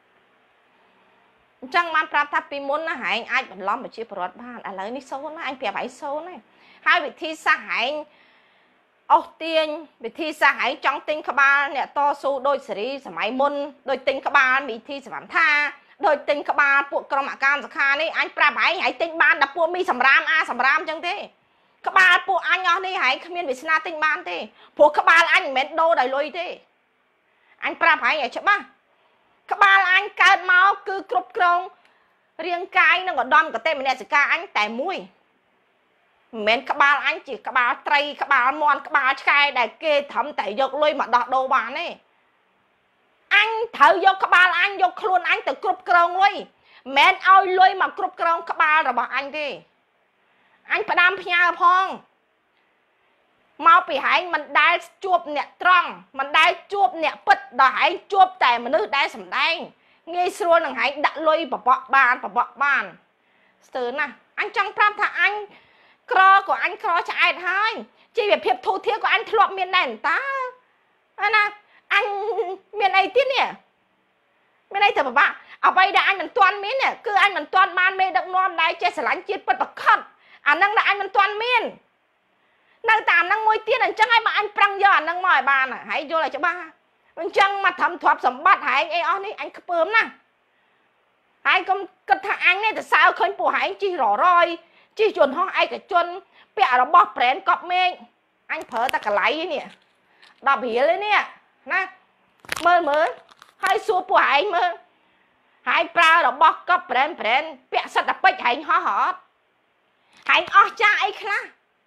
chẳng man prap tháp pi muốn nó hại anh ai bật lom mà chia prot ban à lấy ní số nó anh bè bảy số này hai vị thi sa hại ô tiên vị thi sa hại trong tinh các ba nè to su đôi sỉ sả máy môn đôi tinh các ba vị thi sả bản tha đôi tinh các ba buộc cầm mạ cam sả kha này anh prap bảy hãy tinh ban đập buộc mi sầm ram a sầm ram chẳng thế các ba buộc anh nhỏ đi hãy không biết vị na tinh ban thế buộc các ba anh mệt đô đầy lôi thế anh prap bảy hãy chậm ba các ba anh cao máu cứ cướp krong riêng cái nó còn đom cả tên mình nè sẽ ca anh tại mũi mến các ba anh chỉ các ba tray các ba mòn các ba chai đại kê thấm tại dọc lôi mà đọt đồ bàn ấy anh thử vô các ba anh vô luôn anh từ cướp krong lôi mến ôi lôi mà cướp krong các ba rồi bảo anh đi anh phải đam nhà phong mau bị hãy mình đai chuột nè trăng mình đai chuột nè bật đòi hãy chuột tại mà nước đai sầm đai nghe xưa là hãy đặt lôi bỏ bọ bàn bỏ bọ bàn từ nè anh trong pram thà anh cro của anh cro chạy thôi chỉ việc hiệp thu thiết của anh thọ miền này ta anh nè anh miền này tiết nè miền này thưa bà ở đây đã anh mình toàn miền nè cứ anh mình toàn man mê đặng non đây chơi sả lánh chiết bật bật khăn à năng là anh mình toàn miền năng tạm năng môi tiết anh chẳng ai mà anh prăng giờ năng mỏi bà nè hãy vô lại cho ba anh chẳng mà thầm thoạp sầm bắt hãy anh ấy anh cứ bơm nè hãy không cất thằng anh này tại sao khơi bộ hãy chi rõ rồi chi chuẩn ho ai cả chuẩn bẹ nó bóp brand cọp mình anh phở ta cả lấy nè đọc hiểu lên nè nè mơ mơ hai xua bộ hãy mơ hãy pra nó bóp cọp brand brand bẹ sạch đập bách hãy ho hót hãy o cha ấy khá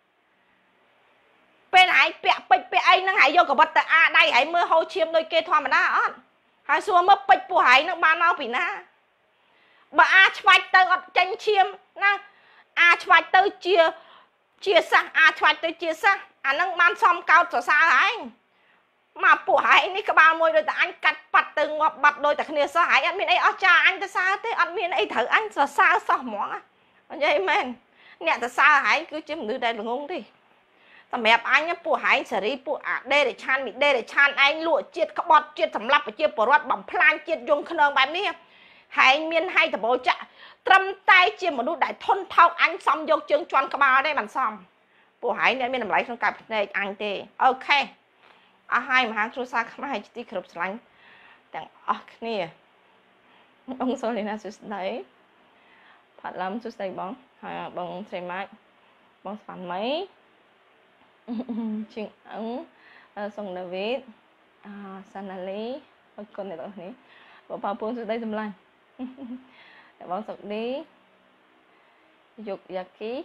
bên hãy bẹ bách bẹ ấy nó hãy vô cả bật à đây hãy mơ hô chiêm đôi kê thoa mà đã hãy xua mơ bách bộ hãy nó ba nào bị na bà a chvạch tơ ọt tranh chiêm nè a chvạch tơ chia chia xa a chvạch tơ chia xa à nâng ban xong cao cho xa anh mà bộ hãy ní các ba môi đôi ta anh cắt bật từ ngọt bật đôi ta khá xa hãy ăn miền ấy ở cha anh ta xa thế ăn miền ấy thử anh xa xa xa món á vậy men nè ta xa hãy cứ chiếm nữ đây là ngung đi ta mẹp anh á bộ hãy xử lý bộ à đây để chan bị đây để chan anh lụa chiết các bọt chiết sầm lấp và chiết bộ rót bỏng plan chiết dùng khăn nâng bài ní hãy miên hay tập bộ chạ trâm tay chia một nút đại thôn thao anh xong vô chương choan các ba đây bàn xong bộ hãy nên miên làm lấy trong cặp này anh tê ok à hai mà hàng xa không hay tí khởi lánh tặng ọc nè ông số này là chút đấy phát lắm chút đấy bóng bóng xe mát bóng phản mấy chuyện ống xong David Sanali con này đó này bộ bao bốn chút đấy dùm lành để bóng sọc đi dục yaki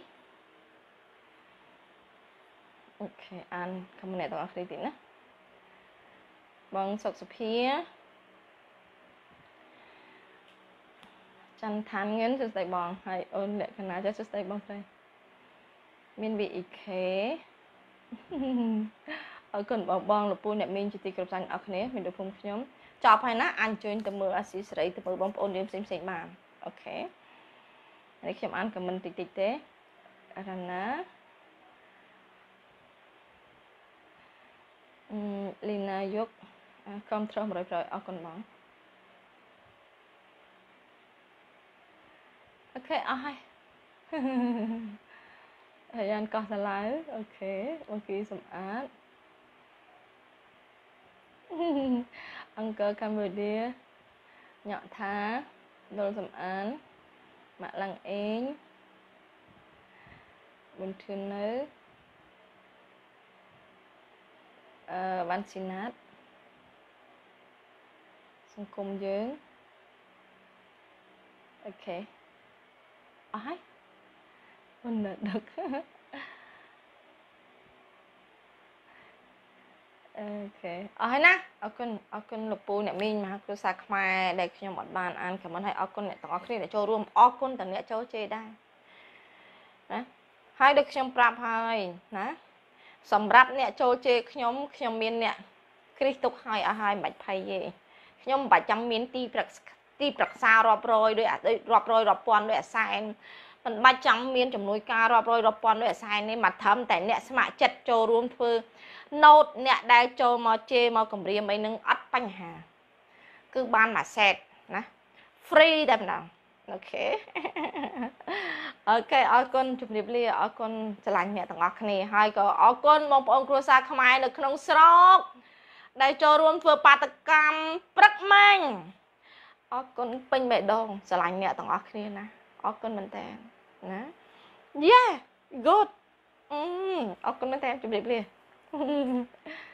ok ăn không này tao đi tí nữa bóng sọc sọc phía chân than ngân chút đấy bóng hay ôn lệ cái nào cho chút đấy bóng đây miên bị khế អរគុណបងបងលពូអ្នកមីងជាទីគោរពអរគ្នាមានដូចខ្ញុំខ្ញុំចប់ហើយណាអញជួយទៅមើលអាស៊ីសេរីទៅមើលបងប្អូនយើងផ្សេងផ្សេងបានអូខេនេះខ្ញុំអានខមមិនតិចតិចទេរណាអឺលីណាយកកំត្រម100%អរគុណបងអូខេអស់ហើយហើយយ៉ានកោះសាឡាវអូខេបងគីសំអាតអង្គរកម្ពុជាញក់ថាដុលសំអានម៉ាក់ឡាំងអេងប៊ុនធឿននៅអឺវ៉ាន់ស៊ីណាតសង្គមយើងអូខេអស់ហើយមិនដឹកអូខេអស់ហើយណាអរគុណអរគុណលោកពូអ្នកមីងមហាគ្រួសារខ្មែរដែលខ្ញុំអត់បានអានខមមិនឲ្យអរគុណអ្នកទាំងអស់គ្នាដែលចូលរួមអរគុណទាំងអ្នកចូលជេរដែរណាហើយដូចខ្ញុំប្រាប់ហើយណាសម្រាប់អ្នកចូលជេរខ្ញុំខ្ញុំមានអ្នកគ្រីស្ទុកឲ្យអស់ហើយមិនបាច់ភ័យទេខ្ញុំមិនបាច់ចាំមានទីប្រឹកទីប្រឹក្សារាប់រយដោយរាប់រយរាប់ពាន់ដោយអាសែនមិនបាច់ចាំមានចំនួនការរាប់រយរាប់ពាន់ដោយអាសែននេះមកត្រឹមតែអ្នកស្ម័គ្រចិត្តចូលរួមធ្វើណូតអ្នកដែលចូលមកជេរមកគម្រាមអីនឹងអត់បញ្ហាគឺបានមួយសេតណា free តែម្ដងអូខេអូខេអរគុណជំរាបលាអរគុណស្រឡាញ់អ្នកទាំងអស់គ្នាហើយក៏អរគុណបងប្អូនគ្រួសារខ្មែរនៅក្នុងស្រុកដែលចូលរួមធ្វើបាតកម្មព្រឹកម៉ាញ់អរគុណពេញបេះដូងស្រឡាញ់អ្នកទាំងអស់គ្នាណាអរគុណមែនតើណា Yeah good អឺអរគុណមែនតើជំរាបលា